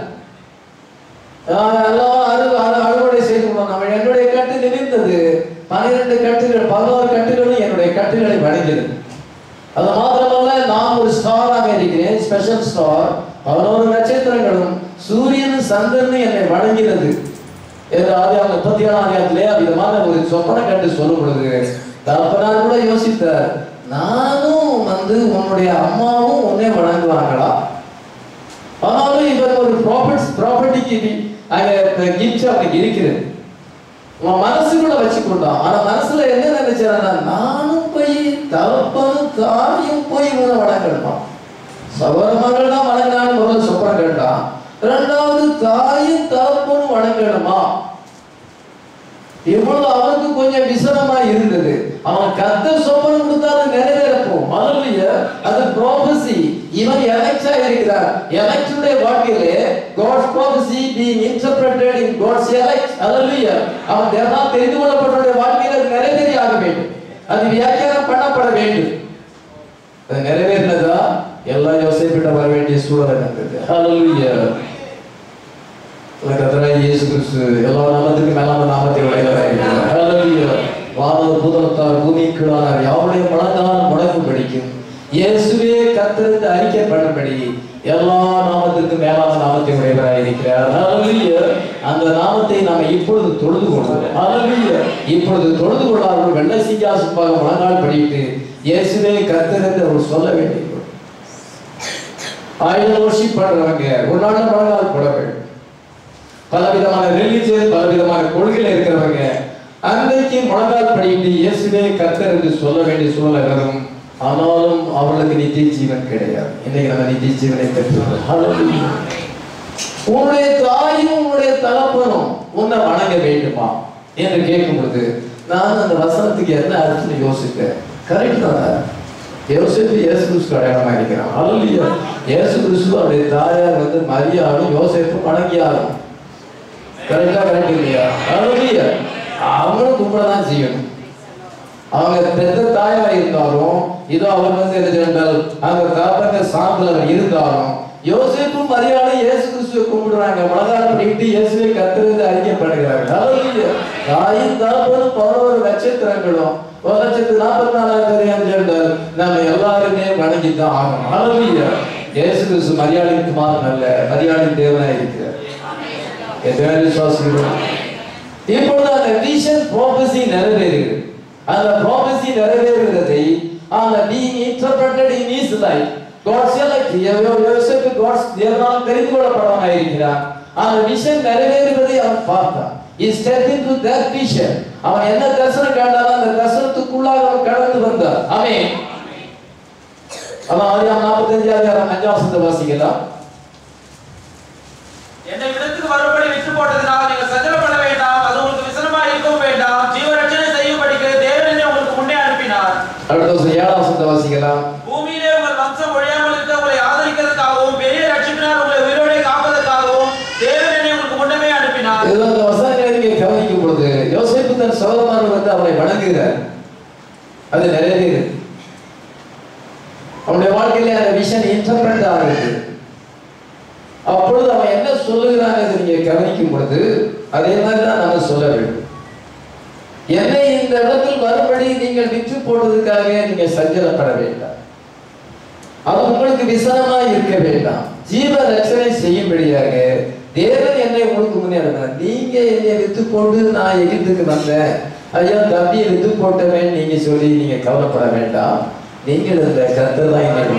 Speaker 1: அறுவடை செய்து அவன் என்னுடைய கட்டு நிமிர்ந்தது, 12 கட்டுகள் 11 கட்டுகளும் என்னுடைய கட்டுகளை வணங்கியது. அது மாத்திரமல்ல, நான் ஒரு ஸ்டாராக இருக்கிறேன், ஸ்பெஷல் ஸ்டார். 11 நட்சத்திரங்களும் சூரியன் சந்திரன் என்னை வணங்கினது என்று ஆதியாகமம் 37ஆம் அதிகாரத்திலே விதமான ஒரு சொப்பனை கண்டு சொல்லும் பொழுது தகப்பனார் கூட யோசித்தார், நானும் உன்னுடைய அம்மாவும் உன்னை வணங்குவாங்களா? ஆனாலும் இவர் ஒரு ப்ராப்பர்ட்டிக்கு கிஃப்ட் அவனுக்கு இருக்கிறது. உன் மனசுக்குள்ள வச்சுக்கொண்டான். ஆனா மனசுல என்ன நினைச்சானா, நானும் போய் தகப்பனும் தாயும் போய் உன்னை வணங்கணுமா? சகோதரர்கள் தான் வணங்கினான்னு முதல்ல சொப்பனம் கேட்டான். 2வது தாயும் தகப்பனும் வணங்கணுமா? இவ்வளவு அவனுக்கு கொஞ்சம் விசனமா இருந்தது. அவன் கர்த்தர் சொப்பனம் கொடுத்தாலும் நிறைவேறப்போம். ஹல்லேலூயா. அது ப்ராபசி. இவன் எலெக்டா இருக்கிறார். எலெக்டுடைய வாழ்க்கையிலே God's prophecy being interpreted in God's elect. ஹல்லேலூயா. அவன் தேவனால் தெரிந்து கொள்ளப்பட்டவருடைய வாழ்க்கையில அது நிறைவேறி ஆக வேண்டும். அது வியாக்கியானம் பண்ணப்பட வேண்டும். அது நிறைவேறினதா எல்லா யோசேப்பிட்ட வர வேண்டிய சூழலை வந்தது. ஹல்லேலூயா. கர்த்தராகிய இயேசு கிறிஸ்து எல்லா நாமத்துக்கு மேலான நாமத்தை உடையவராக இருக்கிறார். ஹல்லேலூயா. வானவர் பூதலத்தார் பூமியின் கீழானார் யாவுடைய முழங்கால் முடங்கும்படிக்கும் இயேசுவே கர்த்தர் என்று அறிக்கை பண்ணும்படி எல்லா நாமத்திற்கு மேலான நாமத்தை உடையவராக இருக்கிறார். ஹல்லேலூயா. அந்த நாமத்தை நாம் இப்பொழுது தொழுது கொள்வோம். ஹல்லேலூயா. இப்பொழுது தொழுது கொள்ளாதவர்கள் வெள்ளை சிங்காசனமாக முழங்கால் படிட்டு இயேசுவே கர்த்தர் என்று அவர் சொல்ல வேண்டும். ஆயுத worship பண்றவங்க ஒரு நாள் முழங்கால் போட வேண்டும். பலவிதமான ரிலிஜியன் பலவிதமான கொள்கையில் இருக்கிறவங்க அன்றைக்கு முழங்கால் படிட்டு இயேசுவே கர்த்தர் என்று சொல்ல வேண்டிய சூழல் வரும். ஆனாலும் அவர்களுக்கு நித்திய ஜீவன் கிடையாது. இன்னைக்கு நம்ம நித்திய ஜீவனை பெற்றுள்ளோம். ஹல்லேலூயா. உன்னுடைய தாயும் உன்னுடைய தகப்பனும் உன்னை வணங்க வேண்டுமா என்று கேட்கும் பொழுது நான் அந்த வசனத்துக்கு என்ன அர்த்தம் யோசித்தேன். கரெக்ட் தான். யோசேப்பு இயேசு கிறிஸ்து அடையாளமா இருக்கிறான். ஹல்லேலூயா. இயேசு கிறிஸ்து அவருடைய தாயார் மரியாளும் யோசேப்பும் வணங்கியாரும். கரெக்டா? கரெக்ட் இல்லையா? ஹல்லேலூயா. அவங்களும் கும்பிடதான் செய்யணும். அவங்க பெத்த தாயா இருந்தாலும் இதோ அவர் என்ன அவங்க தாப்பங்க சாப்பிட இருந்தாலும் யோசேப்பும் மரியாளும் இயேசு கிறிஸ்துவை கும்பிடுறாங்க. முழங்கால் படிட்டு இயேசுவை கர்த்தர் அறிக்கைப்படுகிறார்கள். ஹல்லேலூயா. தாயும் தாப்பனும் 11 நட்சத்திரங்களும் 1,44,000 நம்ம எல்லாருமே வணங்கித்தான் ஆகணும். ஹல்லேலூயா. இயேசு கிறிஸ்து மரியாளுக்கு மாறும் அல்ல, மரியாளின் தேவனாய் இருக்கிறார். இப்பொழுது அந்த விஷன் ப்ராபசி நிறைவேறுகிறது. அந்த ப்ராபசி நிறைவேறுகிறதை அந்த being interpreted in his life God's elect யோசேப்பு God's தேவனால் தெரிந்து கொள்ளப்பட்டவனாய் இருக்கிறான். அந்த விஷன் நிறைவேறுவதை அவன் பார்த்தான். he stepped into that vision. அவன் என்ன தரிசனம் கண்டானோ அந்த தரிசனத்துக்குள்ளாக அவன் கடந்து வந்தான். ஆமென். அதான் ஆதியாகமம் 45:5 வாசிக்கலாம்.
Speaker 2: என்னை விடத்துக்கு வரும்படி விட்டு போட்டதினால் நீங்கள் சஞ்சலப்பட வேண்டாம், அது உங்களுக்கு விசனமா இருக்கவும் வேண்டாம். ஜீவரட்சணை செய்யும்படிக்கு தேவன் என்னை உங்களுக்கு முன்னே அனுப்பினார்.
Speaker 1: அடுத்த 7 வாசிக்கலாம்.
Speaker 2: பூமியிலே உங்கள் வம்சம் ஒழியாமல் இருக்க உங்களை ஆதரிக்கிறதுக்காகவும் பெரிய ரட்சிப்பினால் உங்களை உயிரோடு காப்பதற்காகவும் தேவன் என்னை உங்களுக்கு முன்னமே அனுப்பினார்.
Speaker 1: இந்த வசனங்களை நீங்க கவனிக்கும் பொழுது யோசேப்பு தன் சகோதரன் அவரை வணங்குகிறார். அது நிறைவேறுகிறது. அவனுடைய வாழ்க்கையிலே அந்த விஷன் இன்டர்பிரட் ஆகிறது. அப்பொழுது அவன் என்ன சொல்லுகிறான் நீங்க கவனிக்கும் பொழுது அதே மாதிரிதான் நம்ம சொல்ல வேண்டும். என்னை இந்த இடத்தில் வரும்படி நீங்கள் விற்று போட்டதுக்காக நீங்க சஞ்சலப்பட வேண்டாம். அது உங்களுக்கு விசனமா இருக்க வேண்டாம். ஜீவ ரட்சணை செய்யும்படியாக தேவன் என்னை உங்களுக்கு முன்னே அனுப்பினார். நீங்க என்னை வித்து போட்டு நான் எகிப்துக்கு வந்தேன், ஐயா தம்பியை வித்து போட்டவன் நீங்க சொல்லி நீங்க கவலைப்பட வேண்டாம். நீங்கள் இந்த கர்த்தர் தான் என்னை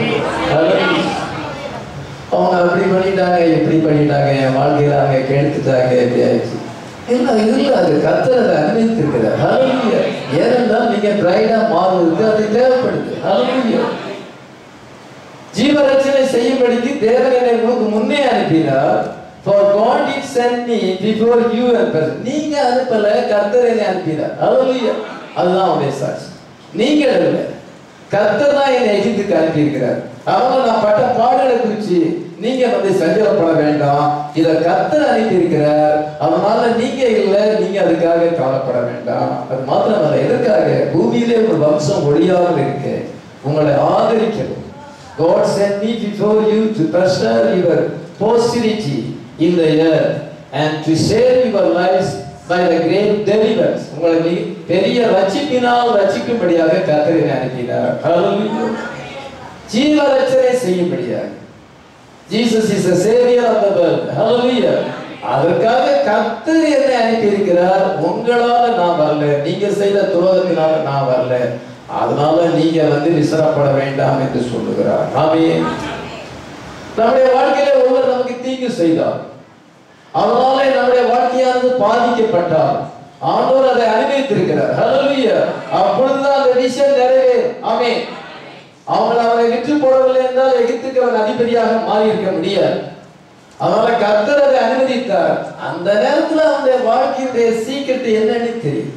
Speaker 1: அவங்க அப்படி பண்ணிட்டாங்க இப்படி பண்ணிட்டாங்க என் வாழ்க்கையில அவங்க கெடுத்துட்டாங்க எப்படி ஆயிடுச்சு இல்லை அது கர்த்தர் அதை அனுமதித்திருக்கிறார். ஹல்லேலூயா. ஏனென்றால் நீங்க பிரைடா மாறுவதற்கு அது தேவைப்படுது. ஹல்லேலூயா. ஜீவரட்சணை செய்யும்படிக்கு தேவன் என்னை உங்களுக்கு முன்னே அனுப்பினார். For God did send me before you and person. நீங்க அனுப்பல, கர்த்தர் என்னை அனுப்பினார். ஹalleluya. அதுதான் அவருடைய சாட்சி. நீங்க இல்ல, கர்த்தர் தான் என்னை எகிப்துக்கு அனுப்பி இருக்கிறார். அதனால நான் பட்ட பாடுகளை குறித்து நீங்க வந்து சஞ்சலப்பட வேண்டாம். இத கர்த்தர் அனுப்பி இருக்கிறார். அதனால நீங்க இல்ல, நீங்க அதுக்காக கவலைப்பட வேண்டாம். அது மாத்திரமல்ல, எதற்காக? பூமியிலே ஒரு வம்சம் ஒழியாமல் இருக்கு, உங்களை ஆதரிக்கணும். God sent me before you to preserve your posterity in the earth and to save your lives by the great deliverance. உங்களை பெரிய ரட்சிப்பினால் ரட்சிக்கும்படியாக கர்த்தர் என்னை அனுப்பினார். ஹalleluya. ஜீவரட்சணை செய்யும்படியாக. Jesus is the savior of the world. ஹalleluya. அதற்காக கர்த்தர் என்னை அனுப்பி இருக்கிறார். உங்களால நான் வரல, நீங்க செய்த துரோகத்தினால நான் வரல. அதனால நீங்க வந்து விசாரப்பட வேண்டாம் என்று சொல்லுகிறார். ஆமென். நம்முடைய வாழ்க்கையில ஒருவர் நமக்கு தீங்கு செய்தார், அதனால நம்முடைய வாழ்க்கையானது பாதிக்கப்பட்டார், ஆண்டவர் அதை அனுமதித்திருக்கிறார். ஹalleluya. அப்பொழுதுதான் அந்த விஷயம் நிறைவேறும். ஆமென். அவரை விற்று போடவில்லை என்றால் எகிப்துக்கு அவன் அதிபதியாக மாறி இருக்க முடியாது. அதனால கர்த்தர் அதை அனுமதித்தார். அந்த நேரத்தில் அவனுடைய வாழ்க்கையுடைய சீக்கிரட் என்னன்னு தெரியும்.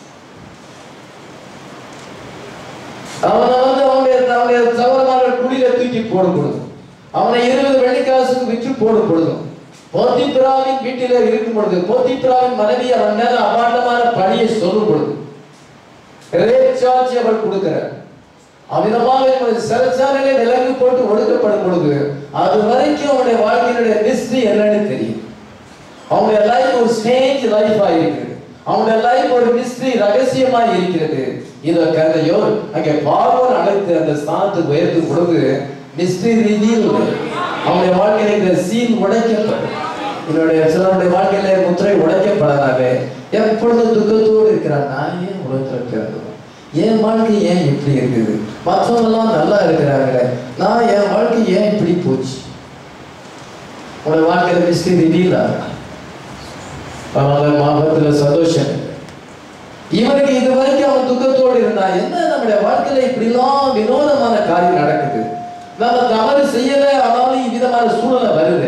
Speaker 1: அவனை வந்து அவனுடைய சகோதரர்கள் குடியில தூக்கி போடும் பொழுது, அவனை 20 வெள்ளிக்காசுக்கு விற்று போடும் பொழுதும், போத்திபிராவின் வீட்டில இருக்கும் பொழுது, போத்திபிராவின் மனைவி அவன் மேல அபாண்டமான பழியை சொல்லும் பொழுது, ரேப் சார்ஜ் அவள் கொடுக்கிறார். அவ்விதமாக சிறைச்சாலையிலே விலங்கு போட்டு ஒடுக்கப்படும் பொழுது அது வரைக்கும் அவனுடைய வாழ்க்கையினுடைய மிஸ்ட்ரி என்னன்னு தெரியும். அவனுடைய லைஃப் ஒரு ஸ்ட்ரேஞ்ச் லைஃபா இருக்கிறது. அவனுடைய லைஃப் ஒரு மிஸ்ட்ரி, ரகசியமாய் இருக்கிறது. இதை கதையோ அங்கே பார்வோன் அழைத்து அந்த ஸ்தானத்துக்கு உயர்த்தும் பொழுது மிஸ்ட்ரி ரிவீல். அவனுடைய வாழ்க்கையில இந்த சீல் உடைக்கப்படும். சிலருடைய வாழ்க்கையில முத்திரை உடைக்கப்படாதே எப்பொழுதும் துக்கத்தோடு இருக்கிறான். நான் ஏன் உலகத்தில் பிறந்தோம், என் வாழ்க்கை ஏன் இப்படி இருக்குது, மற்றவங்கெல்லாம் நல்லா இருக்கிறாங்களே, நான் என் வாழ்க்கை ஏன் இப்படி போச்சு. உன்னோட வாழ்க்கையில மிஸ்ட்ரி ரிவீல் ஆகும். மாபத்தில் சந்தோஷம். இவனுக்கு இது வரைக்கும் அவன் துக்கத்தோடு இருந்தா, என்ன நம்முடைய வாழ்க்கையில இப்படிலாம் வினோதமான காரியம் நடக்குது, நம்ம தவறு செய்யல, ஆனாலும் இவ்விதமான சூழ்நிலை வருது.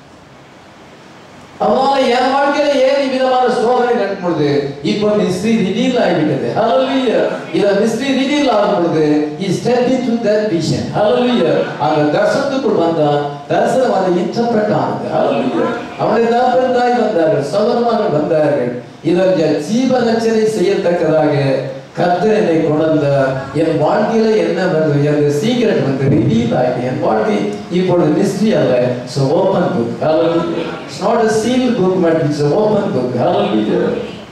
Speaker 1: அதனால என் வாழ்க்கையில ஏன் இவ்விதமான சோதனை நடக்கும் பொழுது இப்போ மிஸ்ட்ரி ரிவீல் ஆகிவிட்டது. ஹalleluya. இத மிஸ்ட்ரி ரிவீல் ஆகும் பொழுது he stepped into that vision. ஹalleluya. அந்த தரிசனத்துக்குள் வந்தான். தரிசனம் அதை இன்டர்பிரட் ஆனது. ஹalleluya. அவனுடைய தகப்பன் தாய் வந்தார்கள், சகோதரர்கள் வந்தார்கள். இதற்கு ஜீவரட்சணை செய்யத்தக்கதாக கர்த்தர் என்னை கொண்ட என் வாழ்க்கையில என்ன வந்து அந்த சீக்ரெட் வந்து ரிவீல் ஆயிடுது. என் வாழ்க்கை இப்பொழுது மிஸ்ட்ரி அல்ல, இட்ஸ் ஓபன் புக். ஹalleluya. It's not a sealed book, but it's an open book. ஹalleluya.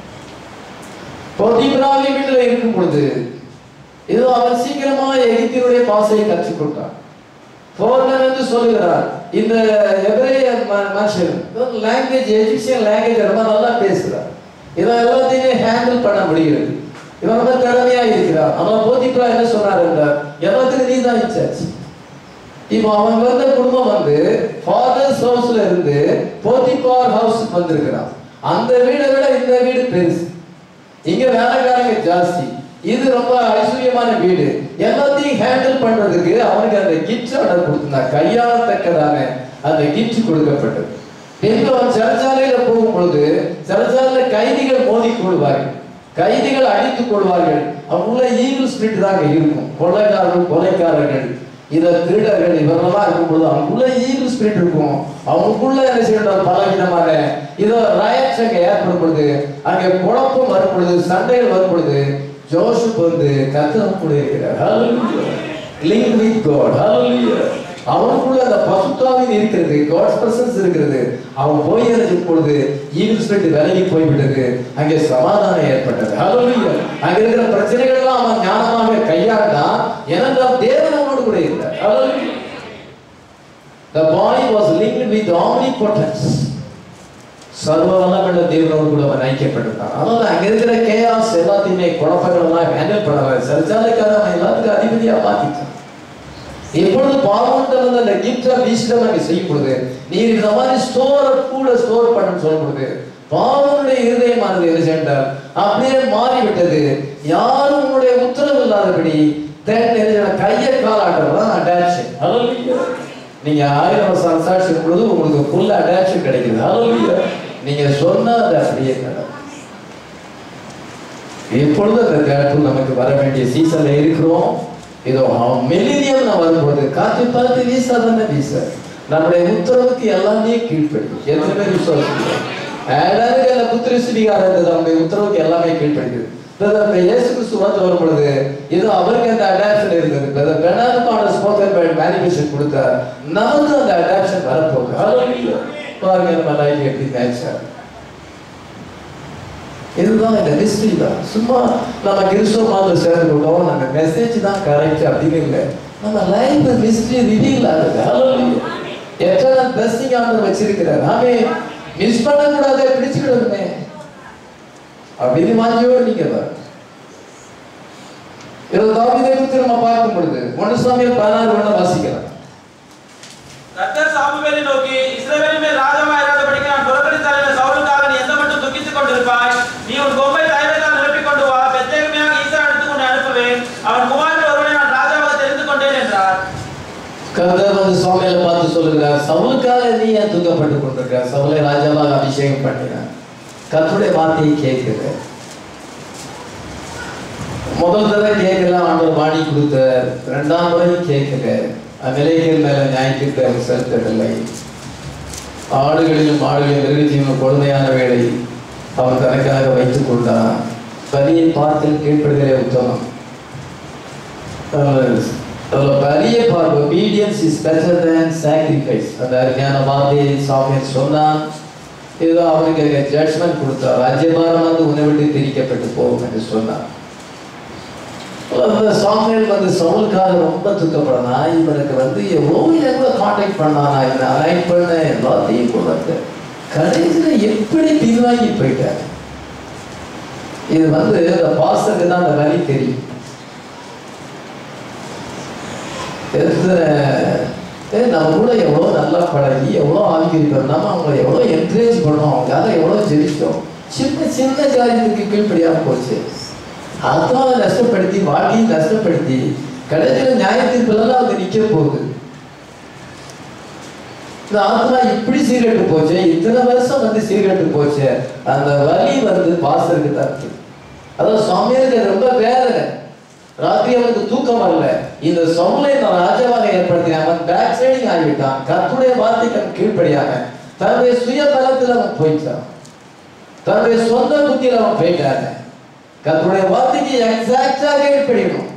Speaker 1: போத்திபிராவின் வீட்டில் இருக்கும் பொழுது இதோ அவன் சீக்கிரமா எகிப்தினுடைய பாஷையை கற்றுக்கொண்டான். போர்னர் என்று சொல்லுகிறார். இந்த எபிரேய மனுஷன் லாங்குவேஜ், எஜிப்சியன் லாங்குவேஜ் ரொம்ப நல்லா பேசுகிறார். இதை எல்லாத்தையுமே ஹேண்டில் பண்ண முடிகிறது. இவன் ரொம்ப திறமையா இருக்கிறார். அவன் போத்திபிரா என்ன சொன்னார் என்றார், எல்லாத்துக்கும் நீ தான் இன்சார்ஜ். இப்போ அவன் வந்த குடும்பம் வந்து ஃபாதர்ஸ் ஹவுஸ்ல இருந்து போத்திபார் ஹவுஸ் வந்திருக்கிறான். அந்த வீடை விட இந்த வீடு பெருசு, இங்க வேலைக்காரங்க ஜாஸ்தி, இது ரொம்ப ஐஸ்வர்யமான வீடு. எல்லாத்தையும் ஹேண்டில் பண்றதுக்கு அவனுக்கு அந்த கிஃப்ட் ஆர்டர் கொடுத்திருந்தான். கையாளத்தக்கதான அந்த கிஃப்ட் கொடுக்கப்பட்டது. பின்பு அவன் சிறைச்சாலையில போகும் பொழுது சிறைச்சாலையில கைதிகள் மோதி கொள்வார்கள், கைதிகள் அடித்துக் கொள்வார்கள். அவங்கள ஈவில் ஸ்பிரிட் தான் இருக்கும். கொள்ளைக்காரர்கள், கொலைக்காரர்கள், இத திருடர்கள், இவரெல்லாம் இருக்கும் பொழுது அவங்களுக்குள்ள ஈவில் ஸ்பிரிட் இருக்கும். அவங்களுக்குள்ள என்ன செய்யணும், பலவிதமான இதோ ரயட்ஸ் அங்கே ஏற்படும் பொழுது, அங்கே குழப்பம் வரும் பொழுது, சண்டைகள் வரும் பொழுது ஜோசப் வந்து கர்த்தர் கூட இருக்கிறார். ஹalleluya. Link with God. ஹalleluya. அவனுக்குள்ள அந்த பசுத்தாவின் இருக்கிறது, காட்ஸ் பிரசன்ஸ் இருக்கிறது. அவன் போய் இருக்கும் பொழுது ஈவில் ஸ்பிரிட் விலகி போய்விட்டது. அங்கே சமாதானம் ஏற்பட்டது. ஹalleluya. அங்கே இருக்கிற பிரச்சனைகள் எல்லாம் அவன் ஞானமாக கையாண்டான். ஏனென்றால் தேவன் அவனோடு கூட இருந்தார். ஹalleluya. The boy was linked with omnipotence. சர்வ வல்லமையுள்ள தேவனோடு கூட அவன் ஐக்கியப்பட்டிருந்தான். அதனால அங்க இருக்கிற கேயாஸ் எல்லாத்தையுமே குழப்பங்கள் எல்லாம் ஹேண்டில் பண்ணல. சரிச்சாலைக்காக அவன் எல்லாத்துக்கும் அதிபதியா மாத்திட்டான். எப்பொழுது பார்வோன்ட்ட வந்து அந்த கிஃப்ட் ஆஃப் விஸ்டம் அங்கே செய்யும் பொழுது, நீ இந்த மாதிரி ஸ்டோர் பண்ணு சொல்லும் பொழுது பார்வோனுடைய இருதயமானது என்ன சென்றார், அப்படியே மாறிவிட்டது. யாரும் உன்னுடைய உத்தரவு இல்லாதபடி கையை காலாட்டுறதுதான் அட்டாக்ஷன். ஹல்லேலூயா. நீங்க 1000 வருஷம் அட்டாக்ஷன் பொழுது உங்களுக்கு ஃபுல் அட்டாக்ஷன் கிடைக்குது. ஹல்லேலூயா. நீங்க சொன்னா அது அப்படியே நடக்கும். எப்பொழுது அந்த கேட்பு நமக்கு வர வேண்டிய சீசன்ல இருக்கிறோம். இதோ மில்லினியம் நான் வரும்போது காற்று பார்த்து வீசாதானே வீச நம்முடைய உத்தரவுக்கு எல்லாமே கீழ்ப்படுது. எத்தனை பேர் விசுவாசிக்கிறோம்? நம்முடைய உத்தரவுக்கு எல்லாமே கீழ்ப்படுகிறது. இயேசு கிறிஸ்து வந்து வரும் பொழுது ஏதோ அவருக்கு அந்த அடாப்ஷன் இருந்தது. மேனிஃபெஸ்டேஷன் கொடுத்தார். நமக்கு அந்த அடாப்ஷன் வரப்போகுது. பாருங்க நம்ம லைஃப் எப்படி மேட்ச். இதுதான் இந்த மிஸ்ட்ரி தான். சும்மா நம்ம கிறிஸ்துவ மாதிரி சேர்ந்து கொண்டோம், நம்ம மெசேஜ் தான் கரெக்ட் அப்படின்னு இல்லை. நம்ம லைஃப் மிஸ்ட்ரி ரிவீல் ஆகுது. எத்தனை பிளஸிங் ஆண்டு வச்சிருக்கிறார். நாமே மிஸ் பண்ணக்கூடாது, பிடிச்சுக்கிடுமே அப்படின்னு வாங்கியோடு நீங்க தாவீதை குறித்து நம்ம பார்க்கும் பொழுது 1 சாமுவேல் 16 வாசிக்கலாம்.
Speaker 2: கர்த்தர் சாமுவேலை நோக்கி, இஸ்ரவேலின் மேல் ராஜாவாய் இராதபடிக்கு நான் புறக்கணித்தான சவுலுக்காக நீ எந்த மட்டும் துக்கித்துக் கொண்டிருப்பாய்? நீ உன் கொம்பை தைலத்தால் நிரப்பிக் கொண்டு வா, பெத்லெகேமியாக ஈசா எடுத்துக் கொண்டு அனுப்புவேன். அவன் குமாரன் ஒருவனை நான் ராஜாவாக தெரிந்து கொண்டேன் என்றார்.
Speaker 1: கர்த்தர் வந்து சாமுவேலை பார்த்து சொல்லுகிறார், சவுலுக்காக நீ ஏன் துக்கப்பட்டுக் கொண்டிருக்கிறார்? சவுலை ராஜாவாக அபிஷேகம் பண்ணினார். கர்த்தருடைய வார்த்தையை கேட்கிற முதல் தடவை கேட்கலாம், ஆண்டவர் வாணி கொடுத்தார். 2ஆம் முறை கேட்கல. விலைகள் மேல நியாயத்திற்கு அவர் செலுத்தவில்லை. ஆடுகளிலும் மாடுகளிலும் மிருகஜீவனும் கொடுமையான வேலை அவர் தனக்காக வைத்துக் கொண்டார். பலியை பார்த்து கீழ்ப்படுதலே உத்தமம். பலியை பார்க்க obedience is better than sacrifice. அந்த அருமையான வார்த்தையை சாமுவேல் சொன்னான். ஏதோ அவருக்கு ஜட்ஜ்மெண்ட் கொடுத்தார். ராஜ்யபாரம் வந்து உன்னை விட்டு பிரிக்கப்பட்டு போகும் என்று சொன்னார். சாமுவேல் வந்து சவுலுக்காக ரொம்ப துக்கப்படனா, இவனுக்கு வந்து எவ்வளோ கான்டாக்ட் பண்ணானா, இவனை அலைன் பண்ண எல்லாத்தையும் கொண்டு கடைசியில் எப்படி பின்வாங்கி போயிட்டார். இது வந்து இந்த பாஸ்டருக்கு தான் அந்த வழி தெரியும். நம்ம கூட எவ்வளோ நல்லா பழகி எவ்வளோ ஆகியிருக்கோம், நம்ம அவங்களை எவ்வளோ என்கரேஜ் பண்ணோம், அவங்களால எவ்வளோ ஜெயிச்சோம். சின்ன சின்ன காரியத்துக்கு கீழ்ப்படியாக போச்சு. ஆத்மாவை நஷ்டப்படுத்தி வாழ்க்கையை நஷ்டப்படுத்தி கடைசியில் நியாயத்திற்குலாம் அவங்க நிற்க போகுது. இந்த ஆத்மா இப்படி சீர்கெட்டு போச்சு, இத்தனை வருஷம் வந்து சீர்கெட்டு போச்சு. அந்த வலி வந்து பாஸ்டருக்கு தான் இருக்கு. அதான் சாமுவேலுக்கு ரொம்ப வேதனை. ராத்திரி அவனுக்கு தூக்கம் வரல. இந்த சவுலை நான் ராஜாவாக ஏற்படுத்தினேன். அவன் பேக் சைடிங் ஆகிவிட்டான். கர்த்தருடைய வார்த்தைக்கு அவன் கீழ்ப்படியாக தன்னுடைய சுய பலத்தில் அவன் போயிட்டான். தன்னுடைய சொந்த புத்தியில் அவன் போயிட்டாங்க. கர்த்தருடைய வார்த்தைக்கு எக்ஸாக்டாக கீழ்ப்படியணும்.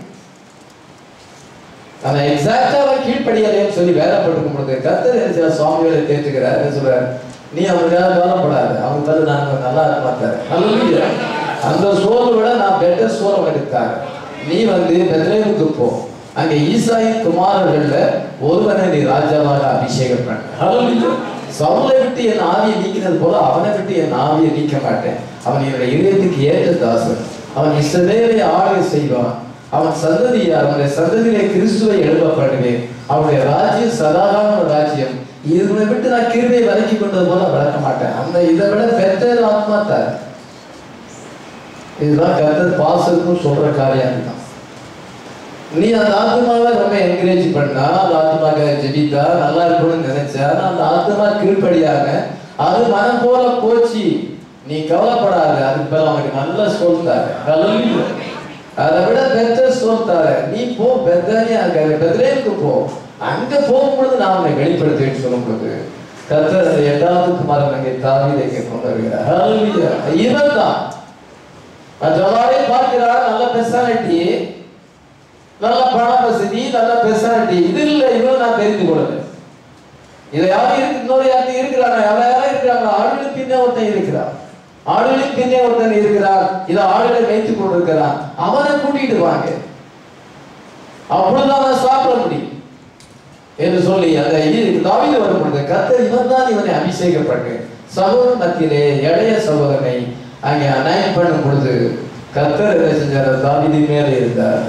Speaker 1: ஆனா எக்ஸாக்டா அவன் கீழ்ப்படியலைன்னு சொல்லி வேலைப்பட்டு பொழுது கர்த்தர் சாமுவேலை தேற்றுகிறார். என்ன சொல்றார்? நீ அவனுக்காக வேலைப்படாது, அவன் தரு நான் நல்லா இருக்க மாட்டாரு. அந்த சோலை விட நான் பெட்டர் சோலை உனக்கு தரேன். நீ வந்து பெத்லெகேமுக்கு போ, அங்க ஈசாயின் குமாரர்கள்ல ஒருவனை நீ ராஜாவாக அபிஷேகம் பண்ண. சவுலை விட்டு என் ஆவியை நீக்கினது போல அவனை விட்டு என் ஆவியை நீக்க மாட்டேன். அவன் என்னுடைய இதயத்துக்கு ஏற்ற தாசன். அவன் இஸ்ரவேலை ஆளுகை செய்வான். அவன் சந்ததியார், அவனுடைய சந்ததியிலே கிறிஸ்துவை எழுப்ப பண்ணுவேன். அவனுடைய ராஜ்யம் சதாகால ராஜ்யம். இதனை விட்டு நான் கிருபையை விலக்கி கொண்டது போல வளர்க்க மாட்டேன். அந்த இதை விட பெற்ற ஆத்மா தார். இதுதான் கர்த்தர் பாசருக்கும் சொல்ற காரியம் தான். நீ அந்த ஆத்மாவை ரொம்ப என்கரேஜ் பண்ணா, அந்த ஆத்மாவை ஜெபித்தா, நல்லா இருக்கணும்னு நினைச்சா, அந்த ஆத்மா கீழ்ப்படியாக அது மனம் போல போச்சு. நீ கவலைப்படாத, அதுக்கு பேர் அவனுக்கு நல்ல சொல்லிட்டாரு. அதை விட பெற்ற சொல்லிட்டாரு. நீ போ பெத்லெகேமுக்கு போ. அங்க போகும்பொழுது நான் அவனை வெளிப்படுத்துவேன்னு சொல்லும் பொழுது கர்த்தர் அந்த 8வது குமாரன் அங்கே தாவீதை கொண்டு வருகிறார். இவன் தான் மற்றவரை பார்க்கிறார். நல்ல பெர்சனாலிட்டி, நல்ல பண வசதி, நல்ல பெர்சனாலிட்டி. இது இல்லை, இவன் நான் தெரிந்து கொள்ளல. இதை யாரும் இருக்கு, இன்னொரு யாரும் இருக்கிறாங்க, யாரும் இருக்கிறாங்க. ஆடுகளுக்கு பின்னே ஒருத்தன் இருக்கிறான், ஆடுகளுக்கு பின்னே ஒருத்தன் இருக்கிறான். இதை ஆடுகளை வைத்துக் கொண்டிருக்கிறான். அவனை கூட்டிட்டு வாங்க, அப்பொழுதுதான் அவன் சாப்பிட முடியும் என்று சொல்லி அந்த தாவீது வரும் பொழுது கர்த்தர் இவன் தான் இவனை அபிஷேகப்பட்டு சகோதர மத்தியிலே இளைய சகோதரனை அங்கே அனாயின் பண்ணும் பொழுது கர்த்தர் என்ன செஞ்சார்? தாவீது மேலே இருந்தார்.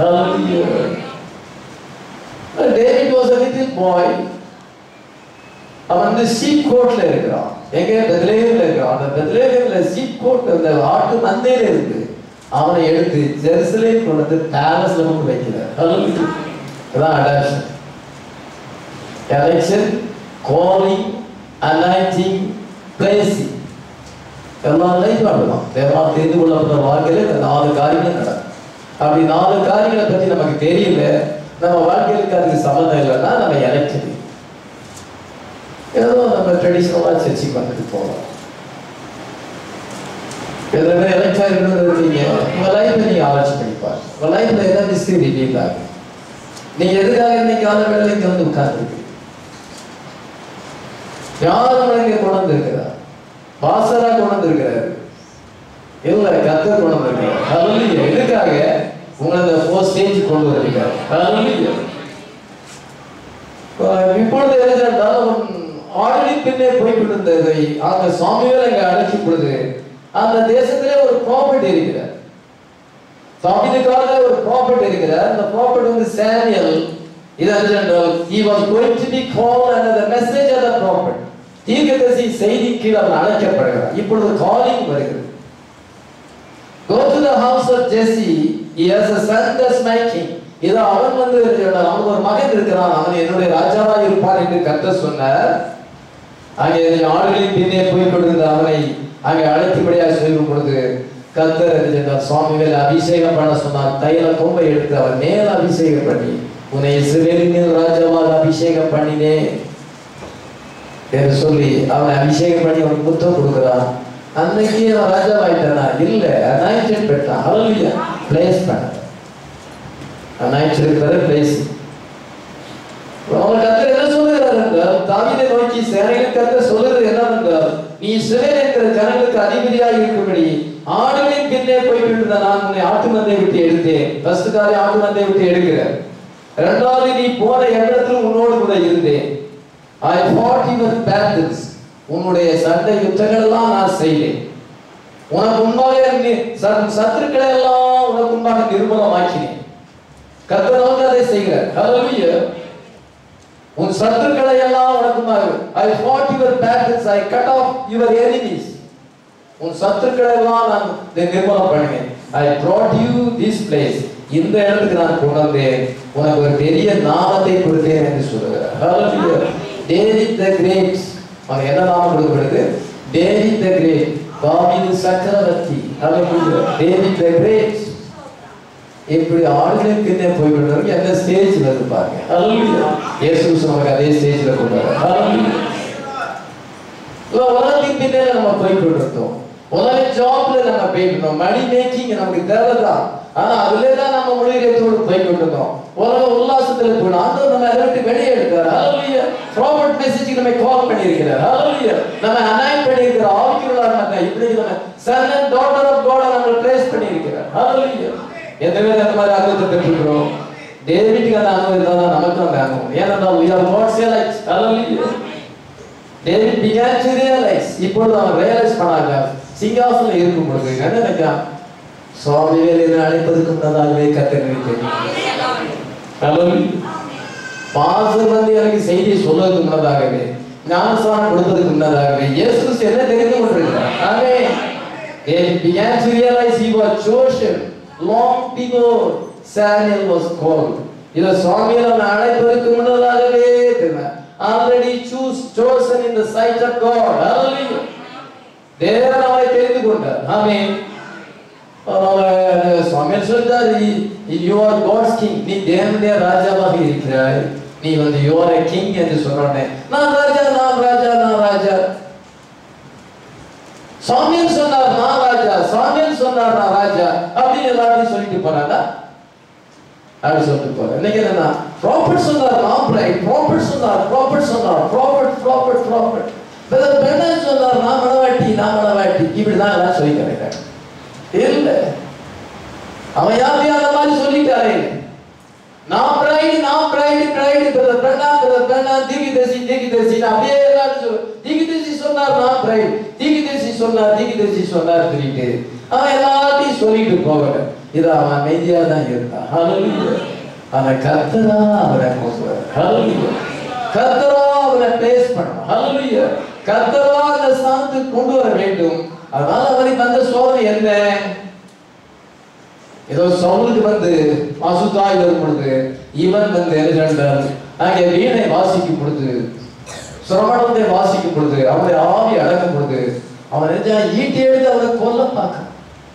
Speaker 1: David was a little boy. அவன் வந்து சீப் கோட்ல இருக்கிறான். எங்க? பெத்லெகேம்ல இருக்கிறான். அந்த பெத்லெகேம்ல சீப் கோட் அந்த ஆட்டு மந்தையில இருக்கு. அவனை எடுத்து ஜெருசலேம் கொண்டு வந்து பேலஸ்ல கொண்டு வைக்கிறார். அதான் adoption. Election, calling, anointing, blessing எல்லாம் லைஃப் ஆடுவோம். தேவனால் தெரிந்து கொள்ளப்பட்ட வாழ்க்கையில இந்த 4 காரியங்கள் நடக்கும். அப்படி 4 காரியங்களை பற்றி நமக்கு தெரியல, நம்ம வாழ்க்கைக்கு அதுக்கு சம்மந்தம் இல்லைன்னா நம்ம எலெக்ஷன் ஏதோ நம்ம ட்ரெடிஷனலாக சர்ச்சுக்கு வந்துட்டு போகலாம். எதுவுமே எலெக்ஷன் இருக்கீங்க, உங்கள் லைஃப்பை நீங்கள் ஆராய்ச்சி பண்ணிப்பார். உங்கள் லைஃப்பில் என்ன மிஸ்ட்ரி ரிவீல் ஆகும். நீங்கள் எதுக்காக இன்னைக்கு கால வேலை இங்கே வந்து உட்கார்ந்துருக்கு? யாரும் இங்கே கொண்டு வந்திருக்கிறார்? பாசராக கொண்டு வந்திருக்கிறாரு இல்லை, கத்தர் கொண்டு வந்திருக்கிறார். ஹல்லேலூயா. எதுக்காக? உங்களை அந்த 4 ஸ்டேஜ் கொண்டு வருகிறார். ஹல்லேலூயா. இப்பொழுது எதுனாலும் ஆல்ரெடி பின்னே போய்கிட்டு இருந்ததை அந்த சாமியால் இங்கே அழைக்கும் பொழுது அந்த தேசத்திலே ஒரு ப்ராஃபட் இருக்கிறார். சாமியாருக்காக ஒரு ப்ராஃபட் இருக்கிறார். அந்த ப்ராஃபட் வந்து சாமுவேல். இதென்றால் he was going to be called under the message of the prophet. தீர்க்கதரிசி செய்தி கீழ் அவன் அழைக்கப்படுகிறார். இப்பொழுது காலிங் வருகிறது. Go to the house of Jesse. He has a son that's my king. இது அவன் வந்து அவனுக்கு ஒரு மகன் இருக்கிறான், அவன் என்னுடைய ராஜாவா இருப்பான் என்று கர்த்தர் சொன்னார். அங்கே ஆடுகளின் பின்னே போய் கொண்டிருந்த அவனை அங்கே அழைக்கும்படியாக சொல்லும் பொழுது கர்த்தர் சுவாமிகள் அபிஷேகம் பண்ண சொன்னார். தைல கொம்பை எடுத்து அவன் மேல அபிஷேகம் பண்ணி உன்னை இஸ்ரவேலின் ராஜாவாக அபிஷேகம் பண்ணினேன் என்று சொல்லி அவனை அபிஷேகம் பண்ணி அவனுக்கு புத்தகம் கொடுக்குறான். அன்னைக்கு அவன் ராஜாவாயிட்டானா? இல்ல, அனாயிண்டட் பெற்றான். ஹல்லேலூயா. பிளேஸ் பண்ண அனாயிண்டட் பெற பிளேஸ். அவன் கர்த்தர் என்ன சொல்லுகிறார் என்றால், தாவீதை நோக்கி சேனைகள் கர்த்தர் சொல்லுகிறது என்னவென்றால், நீ இஸ்ரவேல் என்கிற ஜனங்களுக்கு அதிபதியாக இருக்கும்படி ஆடுகளின் பின்னே போய்விட்டு நான் உன்னை ஆட்டு மந்தை விட்டு எடுத்தேன். ஃபர்ஸ்ட் காரியம் ஆட்டு மந்தை விட்டு எடுக்கிறேன். இரண்டாவது, நீ போன இடத்துல உன்னோடு கூட இருந்தேன். I fought your battles. உன்னுடைய சண்டை யுத்தங்கள் எல்லாம் நான் செய்தேன். உனக்கு முன்பாக சத்துருக்களை எல்லாம் உனக்கு முன்பாக நிர்மூலமாக்கினேன். கர்த்தர் வந்து அதை செய்கிறார். ஹல்லேலூயா. உன் சத்துருக்களை எல்லாம் உனக்கு முன்பாக I fought your battles. I cut off your enemies. உன் சத்துருக்களை எல்லாம் நான் நிர்மூலம் பண்ணினேன். I brought you this place. இந்த இடத்துக்கு நான் கொண்டு வந்தேன், உனக்கு ஒரு பெரிய நாமத்தை கொடுத்தேன் என்று சொல்லுகிறார். ஹல்லேலூயா. David the great. அவன் என்ன நாமம் கொடுக்கப்படுது? டேவிட் தி கிரேட், தாவீது சக்கரவர்த்தி. ஹல்லேலூயா. David the great. இப்படி ஆளுநர் பின்னே போய்விட்டவங்க எந்த ஸ்டேஜ்ல இருந்து பாருங்க. ஹல்லேலூயா. இயேசு நமக்கு அதே ஸ்டேஜ்ல கொண்டு வரார். ஹல்லேலூயா. உலகத்தின் பின்னே நம்ம போய்கிட்டு இருந்தோம். உலக ஜாப்ல நம்ம போயிட்டோம். மணி மேக்கிங் நமக்கு தேவைதான். ஆனா அதுல தான் நம்ம முழுகிறதோடு போய்கிட்டு இருந்தோம். உலக உல்லாசத்துல போனோம். ஆண்டவர் நம்ம அதை விட்டு வெளியே எடுத்தார். ஹல்லேலூயா. ப்ராஃபட் மெசேஜ் நம்ம கால் பண்ணியிருக்கிறார். ஹல்லேலூயா. நம்ம அனாயிண்ட் பண்ணியிருக்கிற ஆவிக்குள்ளார் நம்ம இப்படி நம்ம son and daughter of God நம்ம ட்ரேஸ் பண்ணியிருக்கிறார். ஹல்லேலூயா. எந்த அந்த மாதிரி அனுபவத்தை பெற்றுக்கிறோம். டேவிட்க்கு அந்த அனுபவம் தான் நமக்கு அந்த அனுபவம். ஏனென்றால் we are God's elites. Hallelujah. David began to realize. இப்பொழுது அவன் ரியலைஸ் பண்ணாங்க. சிங்காசனம் இருக்கும் பொழுது என்ன நினைக்கிறான்? சுவாமிகள் என்னை அழைப்பதற்கு முன்னதாகவே கர்த்தர் நினைக்கிறார். ஹல்லேலூயா. பாஸ்டர் வந்து எனக்கு செய்தி சொல்வதற்கு முன்னதாகவே, ஞானஸ்நானம் கொடுப்பதற்கு முன்னதாகவே இயேசு கிறிஸ்து என்ன தெரிந்து கொண்டிருக்கிறார். ஆமென். David began to realize he was chosen long before Samuel was called. இத சுவாமிகள் அவனை அழைப்பதற்கு முன்னதாகவே தெரிந்தார். Already chosen in the sight of God. Hallelujah. தேவன் அவரை தெரிந்து கொண்டார். ஆமென். சுவாமிகள் சொல்றார், you are God's king. நீ தேவனுடைய ராஜாவாக இருக்கிறாய். நீ வந்து you are a king என்று சொன்னோடனே நான் ராஜா, நான் ராஜா, நான் ராஜா. சுவாமிகள் சொன்னார் நான் ராஜா, சுவாமிகள் சொன்னார் நான் ராஜா அப்படின்னு எல்லாத்தையும் சொல்லிட்டு போறாங்க. அப்படி சொல்லிட்டு போறேன். இன்னைக்கு என்னன்னா ப்ராஃபட் சொன்னார் நான் பிரைட், ப்ராஃபட் சொன்னார், ப்ராஃபட் சொன்னார், ப்ராஃபட் ப்ராஃபட் ப்ராஃபட். பெண்ணன் சொன்னார் நான் மனவாட்டி, நான் மனவாட்டி. இப்படிதான் எல்லாம் சொல்லிக்கிறேன். இல்ல, அவன் யாரையும் அந்த மாதிரி சொல்லிட்டாரே. நான் பிரைடு, நான் பிரைடு, பிரைடு, பெண்ணா, தீர்க்கதரிசி, தீர்க்கதரிசி அப்படியே எல்லாரும் சொல்லு. தீர்க்கதரிசி சொன்னார் நான் பிரைடு, தீர்க்கதரிசி சொன்னார், தீர்க்கதரிசி சொன்னார் சொல்லிட்டு அவன் எல்லாத்தையும் சொல்லிட்டு போகல. இது அவன் அமைதியா தான் இருந்தான். ஹல்லேலூயா. ஆனா கர்த்தரா அவனை கொண்டு வர. ஹல்லேலூயா. கர்த்தரா அவனை பிளேஸ் பண்ணணும். ஹல்லேலூயா. கர்த்தரா அந்த ஸ்தானத்துக்கு கொண்டு வர வேண்டும். அதனால அவனுக்கு வந்த சோதனை என்ன? ஏதோ சவுலுக்கு வந்து அசுத்தாய் வரும் பொழுது இவன் வந்து என்ன அங்கே வீணை வாசிக்கும் பொழுது சிரமணத்தை வாசிக்கும் பொழுது அவனுடைய ஆவி அடக்கும் பொழுது அவன் ஈட்டி எடுத்து அவனை கொல்ல பார்க்க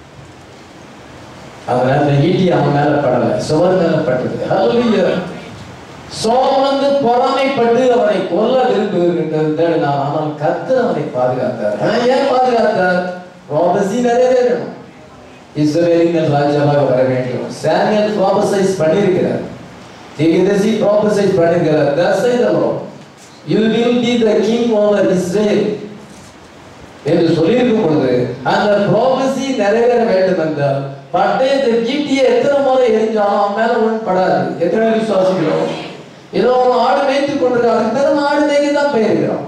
Speaker 1: அதனால ஈட்டி அவன் மேல படல சுவர் மேல பட்டது. சோல் வந்து பொறாமைப்பட்டு அவனை கொல்ல விரும்புகின்றது. ஆனால் கர்த்தர் அவனை பாதுகாத்தார். ஏன் பாதுகாத்தார்? ப்ராபசி நிறைவேறணும், இஸ்ரவேலின் ராஜாவாக வர வேண்டும். சாமுவேல் ப்ராபசைஸ் பண்ணியிருக்கிறார், தீர்க்கதரிசி ப்ராபசைஸ் பண்ணியிருக்கிறார். Thus saith the Lord, you will be the king over Israel என்று சொல்லியிருக்கும் பொழுது அந்த ப்ராபசி நிறைவேற வேண்டும் என்றால் பட்டயத்தை ஈட்டியை எத்தனை முறை எரிஞ்சாலும் அவன் மேல ஒன்றும் படாது. எத்தனை விசுவாசிக்கிறோம்? ஏதோ அவன் ஆடு மேய்த்து கொண்டிருக்கான், பெரும் ஆடு மேய்க்க தான் போயிருக்கிறான்.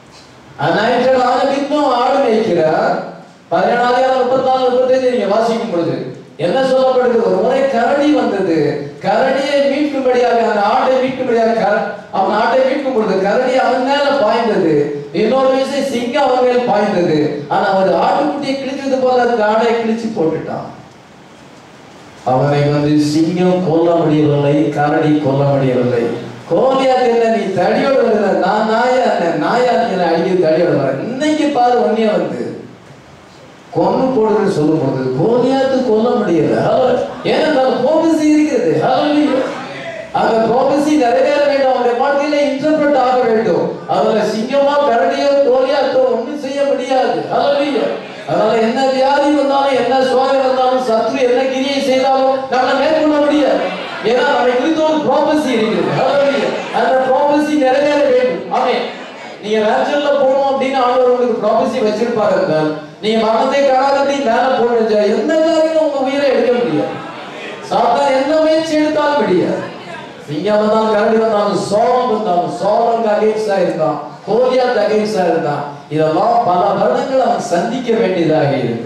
Speaker 1: இன்னும் ஆடு மேய்க்கிறார். 17:34-35 நீங்க வாசிக்கும் பொழுது என்ன சொல்லப்படுகிறது? ஒரு முறை கரடி வந்தது, கரடியை மீட்கும்படியாக அந்த ஆட்டை மீட்கும்படியாக அவன் ஆட்டை மீட்கும் பொழுது கரடி அவன் மேல பாய்ந்தது. இன்னொரு விஷயம் சிங்கம் அவன் மேல பாய்ந்தது. ஆனா ஒரு ஆட்டுக்குட்டியை கிழிச்சது போல அந்த ஆடை கிழிச்சு போட்டுட்டான். அவனை வந்து சிங்கம் கொல்ல முடியவில்லை, கரடி கொல்ல முடியவில்லை. கோலியாத் என்ன நீ தடியோடு வருகிற, நான் நாயா அடிக்க தடியோடு வர, இன்னைக்கு பாரு ஒன்னே வந்து கொன்னு போடுன்னு சொல்லும் போது கோலியாத்து கொல்ல முடியல. ஏனென்றால் ப்ராபசி இருக்கிறது. அந்த ப்ராபசி நிறைவேற வேண்டும், அவனுடைய வாழ்க்கையில இன்டர்பிரட் ஆக வேண்டும். அதுல சிங்கமா கரடியோ கோலியாத்தோ ஒன்றும் செய்ய முடியாது. அதனால என்ன வியாதி வந்தாலும் என்ன சோதனை வந்தாலும் சத்ரு என்ன கிரியை செய்தாலும் நம்மளை மேற்கொள்ள முடியாது. ஏன்னா நம்மை குறித்து ஒரு ப்ராபசி இருக்கிறது. அந்த ப்ராபசி நிறைவேற வேண்டும். ஆமென். நீங்க ராஜ்யத்துல போகணும் அப்படின்னு ஆண்டவர் உங்களுக்கு ப்ராபசி வச்சிருப்பாரு என்றால் நீங்க மரணத்தை காணாதபடி மேல போடுங்க. எந்த காரியமும் உங்க உயிரை எடுக்க முடியாது. சாத்தான் என்ன முயற்சி எடுத்தாலும் முடியாது. சிங்கம் வந்தாலும் கரடி வந்தாலும் சோளம் வந்தாலும் சோளம் அகைன்ஸ்டா இருந்தான், கோலியாத் அகைன்ஸ்டா இருந்தான். இதெல்லாம் பல வருடங்கள் அவன் சந்திக்க வேண்டியதாக இருக்கு.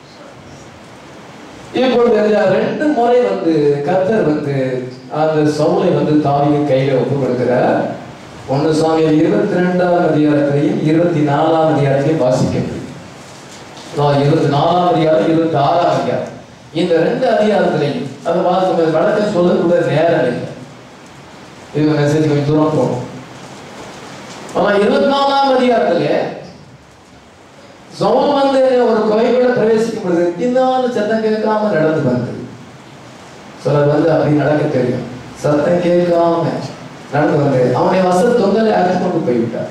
Speaker 1: இப்பொழுது 2 முறை வந்து கர்த்தர் வந்து அந்த சவுலை வந்து தாவீதின் கையில ஒப்பு கொடுக்கிறார். 1 சாமுவேல் 22ஆம் அதிகாரத்தையும் 24ஆம் அதிகாரத்தையும் வாசிக்கிறது. 24ஆம் அதிகாரம் 26ஆம் அதிகாரம் இந்த 2 அதிகாரத்திலையும் அது வாசிக்கும் வழக்கம் சொல்லக்கூட நேரம் இல்லை. இது மெசேஜ் கொஞ்சம் தூரம் போகும். ஆனா 24ஆம் அதிகாரத்திலே சவுல் வந்து ஒரு கோயிலுக்குள்ள பிரவேசிக்கும் பொழுது பின்னாலும் சத்தம் கேட்காம நடந்து வந்து சிலர் வந்து அப்படி நடக்க தெரியும், சத்தம் கேட்காம நடந்து வந்து அவனுடைய வசத தொங்கலை அழைத்து கொண்டு போய்விட்டார்.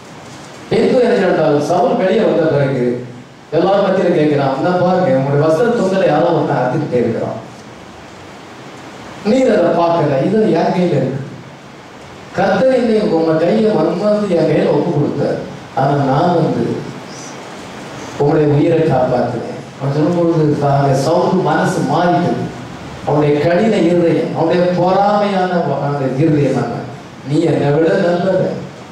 Speaker 1: என்ன சவுல் வெளியே வந்த பிறகு எல்லாரும் மத்தியில கேட்கிறான், அந்த பாருங்க உங்களுடைய வசத தொங்கலை யாரோ ஒன்று அறுத்துக்கிட்டே இருக்கிறான், நீர் அதை பார்க்கல, இது என் கையில இருக்கு. கர்த்தர் இன்னைக்கு உங்க கையை வந்து என் கையில ஒப்பு கொடுத்தார். ஆனா நான் வந்து உங்களுடைய உயிரை காப்பாற்றுவேன். அவன் சொல்லும் பொழுது சவுல் மனசு மாறிட்டது. அவனுடைய கடின இருதயம், அவனுடைய பொறாமையான அந்த இருதயம், நீ என்னை விட நல்லது,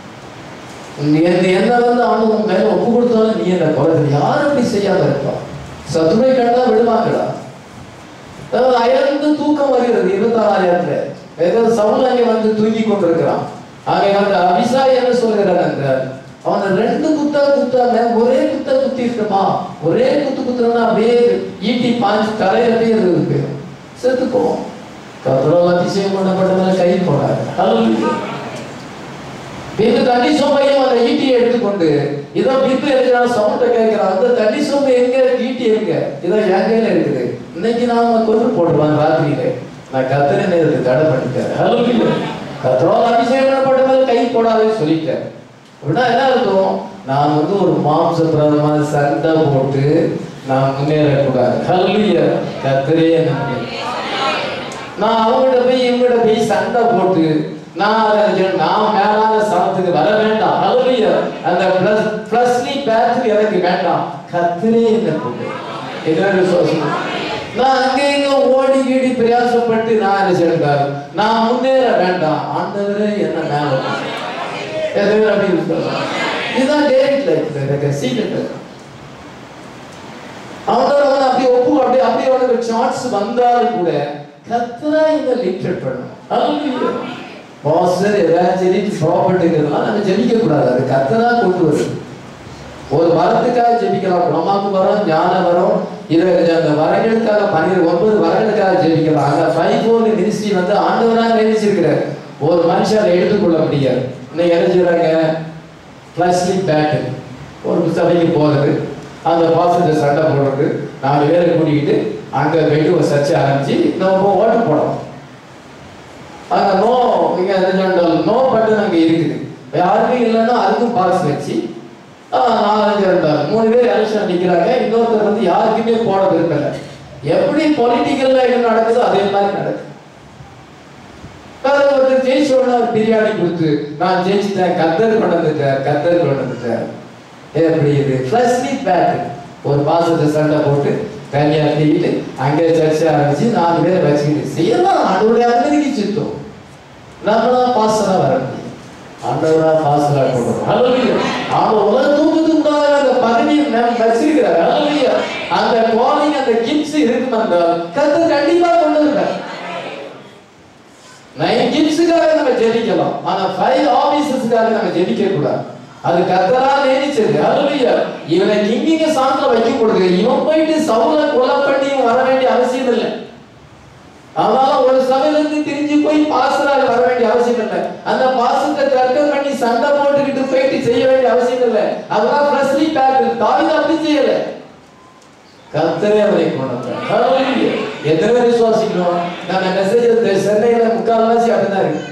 Speaker 1: என்ன வந்து அவனுக்கு உன் கையில ஒப்பு கொடுத்தாலும் நீ என்ன குறைது, யாரும் அப்படி செய்யாம இருப்பான். சத்துரை கண்டா விடுவாங்களா? அதாவது அயர்ந்து தூக்கம் வருகிறது. 26ஆயிரத்துல ஏதோ சவுல் அங்கே வந்து தூங்கி கொண்டிருக்கிறான். அங்கே வந்து அபிசாய் என்ன சொல்கிறான் என்றால் அவனை 2 குத்தா குத்தாம ஒரே குத்த குத்தி இருக்குமா, ஒரே குத்துனா அப்படியே ஈட்டி பாஞ்சு தலையில இருக்கு, செத்து போவோம். கர்த்தரால் அதிசயம் பண்ணப்பட்டவன கை போடாது. பின்பு தண்ணி சோம்பையும் அந்த ஈட்டியை எடுத்துக்கொண்டு இதோ பின்பு இருக்கிறான் சவுண்ட கேட்கிறான், அந்த தண்ணி சோம்பை எங்க இருக்கு, ஈட்டி எங்க, இதோ என் கையில இருக்குது, இன்னைக்கு நாம கொண்டு போடுவான் ராத்திரியில, நான் கர்த்தரை நேரத்துக்கு தடை பண்ணிட்டேன். கர்த்தரால் அதிசயம் பண்ணப்பட்டவன கை போடாதுன்னு சொல்லிட்டேன். அப்படின்னா என்ன அர்த்தம்? நான் வந்து ஒரு மாம்ச பிரதமா சண்டை போட்டு நான் முன்னேறக்கூடாது. கர்த்தரே என்ன, நான் அவங்ககிட்ட போய் இவங்ககிட்ட போய் சண்டை போட்டு நான் மேலான ஸ்தானத்துக்கு வர வேண்டாம். அந்த பிளஸ்லி பேட்ச் எனக்கு வேண்டாம். கர்த்தரே என்ன கொண்டு நான் அங்கே இங்க ஓடி கீடி பிரயாசப்பட்டு நான் என்ன செய்தாரு, நான் முன்னேற வேண்டாம். ஆண்டவரே என்ன மேல இதுதான் டேவிட் லைஃப்ல சீக்கிரம் அவனோட அப்படி ஒப்பு அப்படி அவனுக்கு சான்ஸ் வந்தாலும் கூட கர்த்தரா இந்த லிஃப்ட் பண்ணணும். பாஸ்டர் எவாஞ்சலிஸ்ட் ப்ராப்பர்ட்டிங்கிறதுலாம் நம்ம ஜெபிக்க கூடாது, அது கர்த்தரா கொண்டு வருது. ஒரு வரத்துக்காக ஜெபிக்கலாம், குணமாக்கு வரோம், ஞான வரோம், இதை அந்த வரங்களுக்காக 9 வரங்களுக்காக ஜெபிக்கிறாங்க. 5 மினிஸ்ட்ரி வந்து ஆண்டவராக நினைச்சிருக்கிறார். ஒரு மனுஷன் அதை எடுத்துக்கொள்ள முடியாது. இன்னைக்கு என்ன செய்யறாங்க? Fleshly battle. ஒரு சபைக்கு போகிறது, அந்த பாசத்தை சண்டை போடுறது, 4 பேரை கூட்டிக்கிட்டு அங்கே போயிட்டு ஒரு சர்ச்சை ஆரம்பிச்சு நம்ம ஓட்டு போடணும். அங்கே நோ இங்கே நோ பட்டன் அங்கே இருக்குது. யாருக்கும் இல்லைன்னா அதுக்கும் பாக்ஸ் வச்சு 4-5 இருந்தார் 3 பேர் எலெக்ஷன் நிற்கிறாங்க. இன்னொருத்தர் வந்து யாருக்குமே போட விரும்பல. எப்படி பொலிட்டிக்கல்ல என்ன நடக்குதோ அதே மாதிரி நடக்குது. ஒருத்தர் ஜெயிச்ச உடனே ஒரு பிரியாணி கொடுத்து நான் ஜெயிச்சுட்டேன், கத்தர் கொண்டு வந்துட்டேன். எப்படி இது? Fleshly battle. ஒரு பாசத்தை சண்டை போட்டு தனியா தீட்டு அங்கே சர்ச்சை ஆரம்பிச்சு 4 பேரை வச்சுக்கிட்டு செய்யலாம். ஆண்டவருடைய அனுமதிக்கு சுத்தம். நம்மளாம் பாசனா வர முடியும். ஆண்டவரா பாசலா கொடுக்கணும். அவன் உலக தூக்கத்துக்கு முன்னாடி அந்த பதவியை வச்சிருக்கிறார். அந்த காலிங், அந்த கிப்ஸ் இருக்கும் என்றால் கர்த்தர் கண்டிப்பா கொண்டு வருவார். 9 கிப்ஸுக்காக நம்ம ஜெபிக்கலாம், ஆனா 5 ஆபீசர்ஸ்க்காக நம்ம ஜெபிக்க கூடாது. அது கர்த்தரா நினைச்சது. ஹல்லேலூயா. இவனை கிங்கிங்க சாந்தில வைக்க கொடுங்க. இவன் போயிட்டு சவுலை கொலை பண்ணி வர வேண்டிய அவசியம் இல்லை. அதனால ஒரு சபையிலிருந்து திரிஞ்சு போய் பாஸ்டராக வர வேண்டிய அவசியம் இல்லை. அந்த பாசத்தை தர்க்கம் பண்ணி சண்டை போட்டுக்கிட்டு போயிட்டு செய்ய வேண்டிய அவசியம் இல்லை. அதெல்லாம் ஃப்ரெஷ்லி பேட்டில். தாவீது அப்படி செய்யல. கர்த்தரே அவரை கொண்டு வந்தார். ஹல்லேலூயா. எத்தனை பேர் விசுவாசிக்கிறோம்? நான் மெசேஜ் சென்னையில 3/4 அப்படிதான் இருக்கு.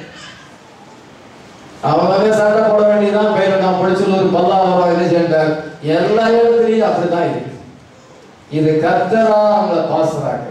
Speaker 1: அவங்க சண்டை போட வேண்டியதான். பேர் நான் படிச்சுள்ள ஒரு பல்லாவரம் என்ன சென்றார். எல்லா இடத்துலையும் அப்படிதான் இருக்கு. இது கர்த்தரா அவங்களை பாஸ்டராக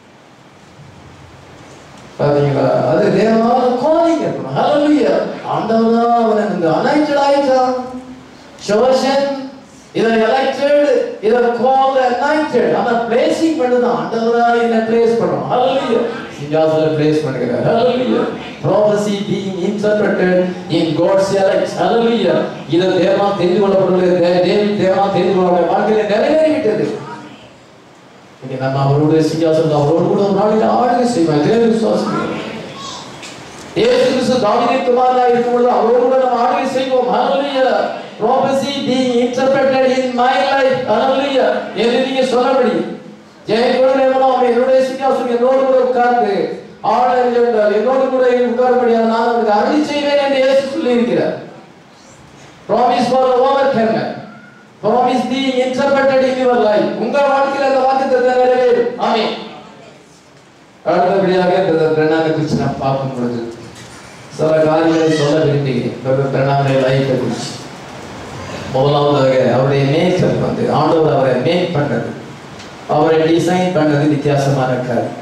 Speaker 1: பாத்தீங்களா? அது தேவனால காலிங் இருக்கணும். ஹல்லேலூயா. ஆண்டவரா அவனை இந்த அனாயிட்டட் ஆயிட்டான். ஷோஷன் இதை எலெக்டட், இதை கால் அனாயிட்டட். ஆனா பிளேசிங் பண்ணுது ஆண்டவரா என்ன பிளேஸ் பண்றோம். ஹல்லேலூயா. சிங்காசனத்துல பிளேஸ் பண்ணுகிறார். ஹல்லேலூயா. prophecy being interpreted in God's elect. ஹல்லேலூயா. இதை தேவனா தெரிந்து கொள்ளப்பட்டுள்ளது. தேவனா தெரிந்து கொள்ளப்பட்ட வாழ்க்கையில நிறைவேறிவிட்டது. நம்ம அவருடைய சிங்காசனத்தில் அவரோடு கூட ஒரு நாளில் ஆளுகை செய்வோம். தேவ விசுவாசம். இயேசு கிறிஸ்து தாவீதின் குமாரனாக இருக்கும்போது அவரோடு கூட நம்ம ஆளுகை செய்வோம். ஹல்லேலூயா. prophecy being interpreted in my life. ஹல்லேலூயா. என்று நீங்க சொல்ல முடியும். ஜெயகோடேவனா என்னுடைய சிங்காசனம் என்னோடு கூட உட்கார்ந்து ஆளுகை என்றால் என்னோடு கூட உட்கார்படியாக நான் அவருக்கு அருளி செய்வேன் என்று இயேசு சொல்லி இருக்கிறார். promise for overcomer. promise being interpreted in your life. உங்க வாழ்க்கையில அந்த வாக்குத்தத்தம் நிறைவேறும். ஆமென். அடுத்தபடியாக பிரதர் பிரணாமை குறித்து நாம் பார்க்கும் பொழுது சில காரியங்களை சொல்ல விரும்புகிறேன். பிரதர் பிரணாமை லைஃபை குறித்து முதலாவதாக அவருடைய மேக்கப் வந்து ஆண்டவர் அவரை மேக் பண்ணது, அவரை டிசைன் பண்ணது வித்தியாசமான காரியம்.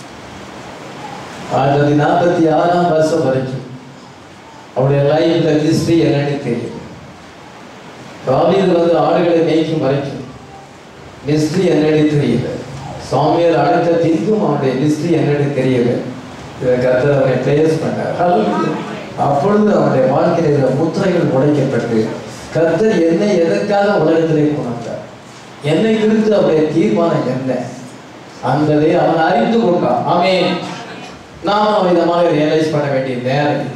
Speaker 1: 1946ஆம் வருஷம் வரைக்கும் அவருடைய லைஃப்ல ஹிஸ்டரி என்னன்னு தெரியும். தாவீது வந்து ஆடுகளை மேய்க்கும் வரைக்கும் மிஸ்ட்ரி என்னன்னு தெரியல. சாமியார் அழைத்த பின்பும் அவனுடைய மிஸ்ட்ரி என்னன்னு தெரியல. இதை கர்த்தர் அவனை பிளேஸ் பண்ணார். அப்பொழுது அவனுடைய வாழ்க்கையில முத்திரைகள் உடைக்கப்பட்டு கர்த்தர் என்னை எதற்காக உலகத்திலே கொண்டார், என்னை குறித்து அவருடைய தீர்மானம் என்ன என்பதை அவன் அறிந்து கொண்டான். ஆமென். நாமும் விதமாக ரியலைஸ் பண்ண வேண்டிய நேரம்.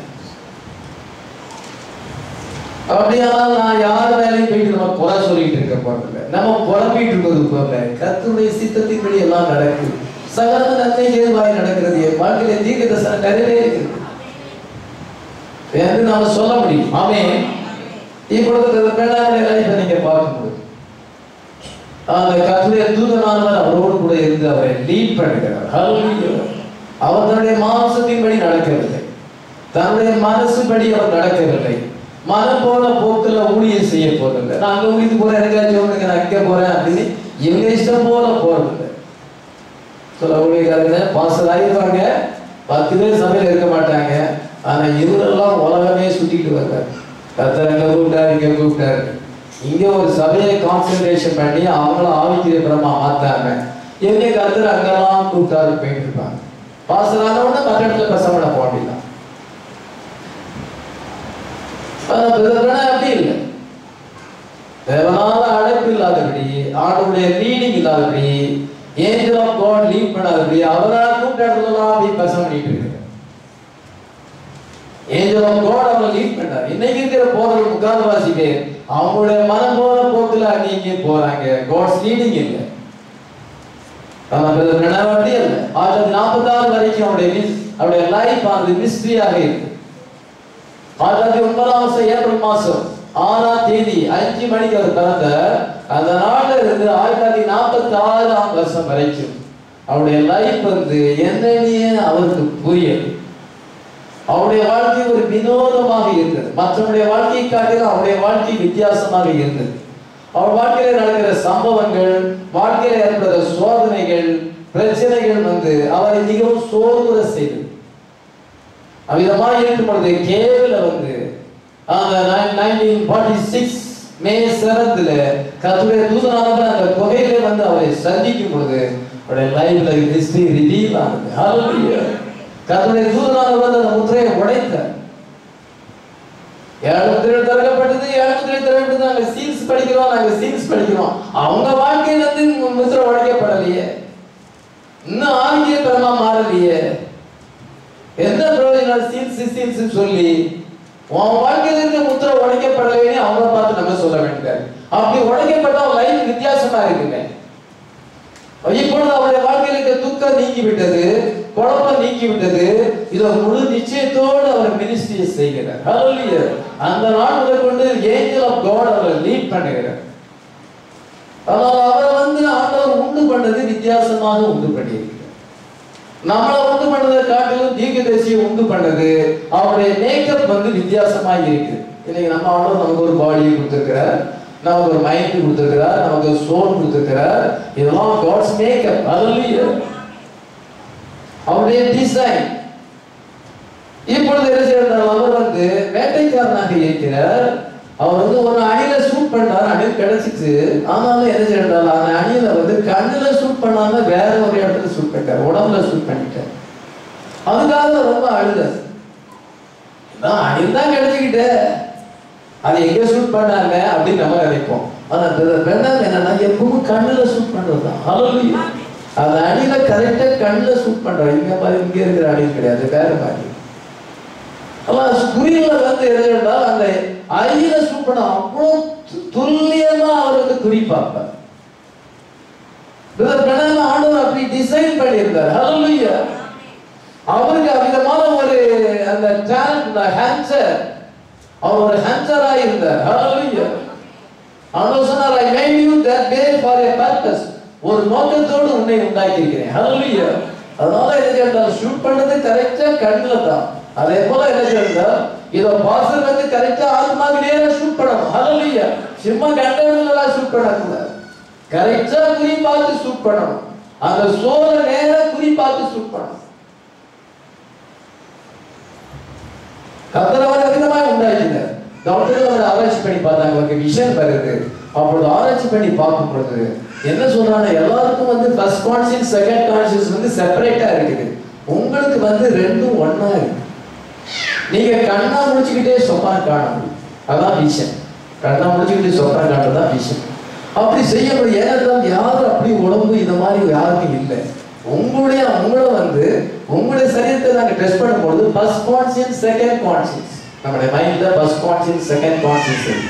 Speaker 1: அப்படியானால் நான் யார் வேலையும் போயிட்டு நம்ம குறை சொல்லிட்டு இருக்க போறதில்லை. நம்ம குழம்பிட்டு இருக்கிறது போல கர்த்தருடைய சித்தத்தின்படி எல்லாம் நடக்குது. சகல நன்மை ஏதுவாய் நடக்கிறது. என் வாழ்க்கையில தீர்க்க தரிசனம் நிறைவேறுகிறது என்று நாம சொல்ல முடியும். ஆமென். இப்பொழுது பிரணாமை லைஃபை நீங்க பார்க்கும்போது அந்த கர்த்தருடைய தூதனானவர் அவரோடு கூட இருந்து அவரை லீட் பண்ணுகிறார். ஹல்லேலூயா. அவர் தன்னுடைய மாம்சத்தின்படி நடக்கவில்லை, தன்னுடைய மனசுபடி அவர் நடக்கவில்லை. மனம் போன போக்குல ஊழியம் செய்ய போறதில்லை. நான் அங்க ஊழியத்து போறேன், எனக்காச்சும் நான் இங்க போறேன் அப்படின்னு இவங்க இஷ்டம் போல போறதில்லை. சில ஊழியக்காரங்க பாஸ்டர் ஆகிடுவாங்க, 10 பேர் சபையில இருக்க மாட்டாங்க. ஆனா இவரெல்லாம் உலகமே சுத்திட்டு வர்றாரு. கர்த்தர் அங்க கூப்பிட்டாரு, இங்க கூப்பிட்டாரு. இங்க ஒரு சபையை கான்சென்ட்ரேஷன் பண்ணி அவங்கள ஆவிக்கிற பிரமா மாத்தாங்க. இவங்க கர்த்தர் அங்கெல்லாம் கூப்பிட்டாரு போயிட்டு இருப்பாங்க. பாஸ்டர் ஆனவொடனே மற்ற இடத்துல பிரசவனை போக அப்படின்னா அப்படி இல்லை. தேவனால அழைப்பு இல்லாதபடி, ஆண்டவருடைய லீடிங் இல்லாதபடி, ஏஞ்சல் ஆஃப் காட் லீட் பண்ணாதபடி அவரால் கூப்பிட்ட இடத்துலலாம் அப்படி பிரசவம் பண்ணிட்டு இருக்கு. ஏஞ்சல் ஆஃப் காட் அவரை லீட் பண்ணார். இன்னைக்கு இருக்கிற போறது முக்கால்வாசி பேர் அவங்களுடைய மனம் போன போக்குல நீங்க போறாங்க. காட்ஸ் லீடிங் இல்லை. அப்படி அல்ல. 1946 வரைக்கும் அவருடைய லைஃப் ஆனது மிஸ்ட்ரியாக இருக்கு. 1909 ஏப்ரல் மாசம் 6ஆம் தேதி 5 மணிக்கு அவர் பிறந்த அந்த நாள்ல இருந்து 1946ஆம் வருஷம் வரைக்கும் அவருடைய லைஃப் என்னன்னே அவருக்கு புரியல. அவருடைய வாழ்க்கை ஒரு வினோதமாக இருந்தது. மற்றவருடைய வாழ்க்கையை காட்டிலும் அவருடைய வாழ்க்கை வித்தியாசமாக இருந்தது. அவர் வாழ்க்கையில நடக்கிற சம்பவங்கள், வாழ்க்கையில ஏற்படுற சோதனைகள், பிரச்சனைகள் அவரை மிகவும் சோர்வுற செய்தது. அவ்விதமாக இருக்கும் பொழுது கேவல 1946 மே 7 கர்த்தருடைய தூதனானவர் அந்த குகையில அவரை சந்திக்கும் பொழுது அவருடைய லைஃப்ல ஹிஸ்டரி ரிவீல் ஆனது. ஹல்லேலூயா. கர்த்தருடைய தூதனானவர் அந்த முத்திரையை உடைத்தார். 7 முத்திரைகள் திறக்கப்பட்டது. 7 முத்திரைகள் திறக்கப்பட்டது. நாங்க சீல்ஸ் படிக்கிறோம். அவங்க வாழ்க்கையில முத்திரை உடைக்கப்படலையே, இன்னும் ஆரோக்கியகரமா மாறலையே. என்ன பிரயோஜனம் சீல்ஸ் சொல்லி உன் வாழ்க்கையில இருக்க முத்திரை உடைக்கப்படலையே அவங்கள பார்த்து நம்ம சொல்ல வேண்டியது. அப்படி உடைக்கப்பட்ட லைஃப் வித்தியாசமா இருக்குங்க. இப்பொழுது அவருடைய வாழ்க்கையில் இருக்க துக்கம் நீங்கி விட்டது, குழப்பம் நீங்கி விட்டது. இதை முழு நிச்சயத்தோடு அவர் மினிஸ்ட்ரியை செய்கிறார். ஹல்லேலூயா. அந்த நாள் முதல் கொண்டு ஏஞ்சல் ஆஃப் காட் அவரை லீட் பண்ணுகிறார். அதனால அவரை ஆண்டவர் உண்டு பண்ணது வித்தியாசமாக உண்டு பண்ணியிருக்கிறார். நம்மளை உண்டு பண்ணதை காட்டிலும் தீர்க்கதரிசியை உண்டு பண்ணது அவருடைய மேக்கப் வித்தியாசமாக இருக்கு. இன்னைக்கு நம்ம ஆண்டவர் நமக்கு ஒரு பாடியை கொடுத்திருக்கிறார், நமக்கு ஒரு மைண்ட் கொடுத்திருக்கிறார், நமக்கு ஒரு சோல் கொடுத்திருக்கிறார். இதெல்லாம் காட்ஸ் மேக்கப். ஹல்லேலூயா. அவருடைய டிசைன். இப்பொழுது என்ன செய்யறார்? அவர் வேட்டைக்காரனாக இருக்கிறார். அவர் ஒரு அணில ஷூட் பண்ணார், அணில் கிடைச்சிச்சு. ஆனாலும் என்ன செய்யறாரு? அந்த அணில கண்ணுல ஷூட் பண்ணாம வேற ஒரு இடத்துல ஷூட் பண்ணிட்டார், உடம்புல ஷூட் பண்ணிட்டார். அதுக்காக ரொம்ப அழுதார். அணில் தான் கிடைச்சிக்கிட்ட, அதை எங்க ஷூட் பண்ணாங்க அப்படின்னு நம்ம நினைப்போம். ஆனா என்னன்னா எப்பவும் கண்ணுல ஷூட் பண்றதுதான். ஹல்லேலூயா. அந்த அணில கரெக்டா கண்ணுல ஷூட் பண்றாங்க. இங்க பாரு, இங்க இருக்கிற அணில் கிடையாது, வேற மாதிரி. குறியில எதுனா அந்த ஐயில ஷூட் பண்ண அவ்வளவு துல்லியமா அவர் குறி பார்ப்பார். ஆண்டவர் அப்படி டிசைன் பண்ணியிருந்தார். ஹல்லேலூயா. அவருக்கு அவ்விதமான ஒரு அந்த டேலண்ட், ஹேன்சர், அவர் ஒரு ஹேன்சரா இருந்தார். ஹல்லேலூயா. ஆண்டவர் சொன்னார், I made you that way for a purpose. ஒரு நோக்கத்தோடு உன்னை உண்டாக்கி இருக்கிறேன். ஹல்லேலூயா. அதனால என்ன செய்யறாரு? ஷூட் பண்ணது கரெக்டா கண்ணுல தான். அதே போல என்ன செய்யறாரு? இதோ பாஸ்டர் கரெக்டா ஆத்மாக்கு நேரா ஷூட் பண்ணணும். ஹல்லேலூயா. சும்மா கண்டவங்களா ஷூட் பண்ணக்கூடாது, கரெக்டா குறி பார்த்து ஷூட் பண்ணணும். அந்த சோலை நேரா குறி பார்த்து ஷூட் பண்ணணும். கர்த்தர் அவரை அதிகமாக உண்டாக்கினார். டாக்டர்கள் அவரை ஆராய்ச்சி பண்ணி பார்த்தாங்க, அவருக்கு விஷன் வருது. அப்பொழுது ஆராய்ச்சி பண்ணி பார்க்கும் பொழுது என்ன சொல்றாங்க? எல்லாருக்கும் ஃபர்ஸ்ட் கான்சியஸ், செகண்ட் கான்சியஸ் செப்பரேட்டா இருக்குது. உங்களுக்கு ரெண்டும் ஒண்ணா இருக்கு. நீங்க கண்ணா முடிச்சுக்கிட்டே சொப்பனம் காண முடியும், அதான் விஷன். கண்ணா முடிச்சுக்கிட்டு சொப்பனம் காட்டுறதுதான் விஷன். அப்படி செய்ய முடியும். ஏன்னா யாரும் அப்படி உடம்பு இந்த மாதிரி யாருக்கும் இல்லை. உங்களுடைய உங்களுடைய சரீரத்தை நாங்க டெஸ்ட் பண்ணும்போது ஃபர்ஸ்ட் கான்சியஸ், செகண்ட் கான்சியஸ், நம்முடைய மைண்ட்ல ஃபர்ஸ்ட் கான்சியஸ், செகண்ட் கான்சியஸ்.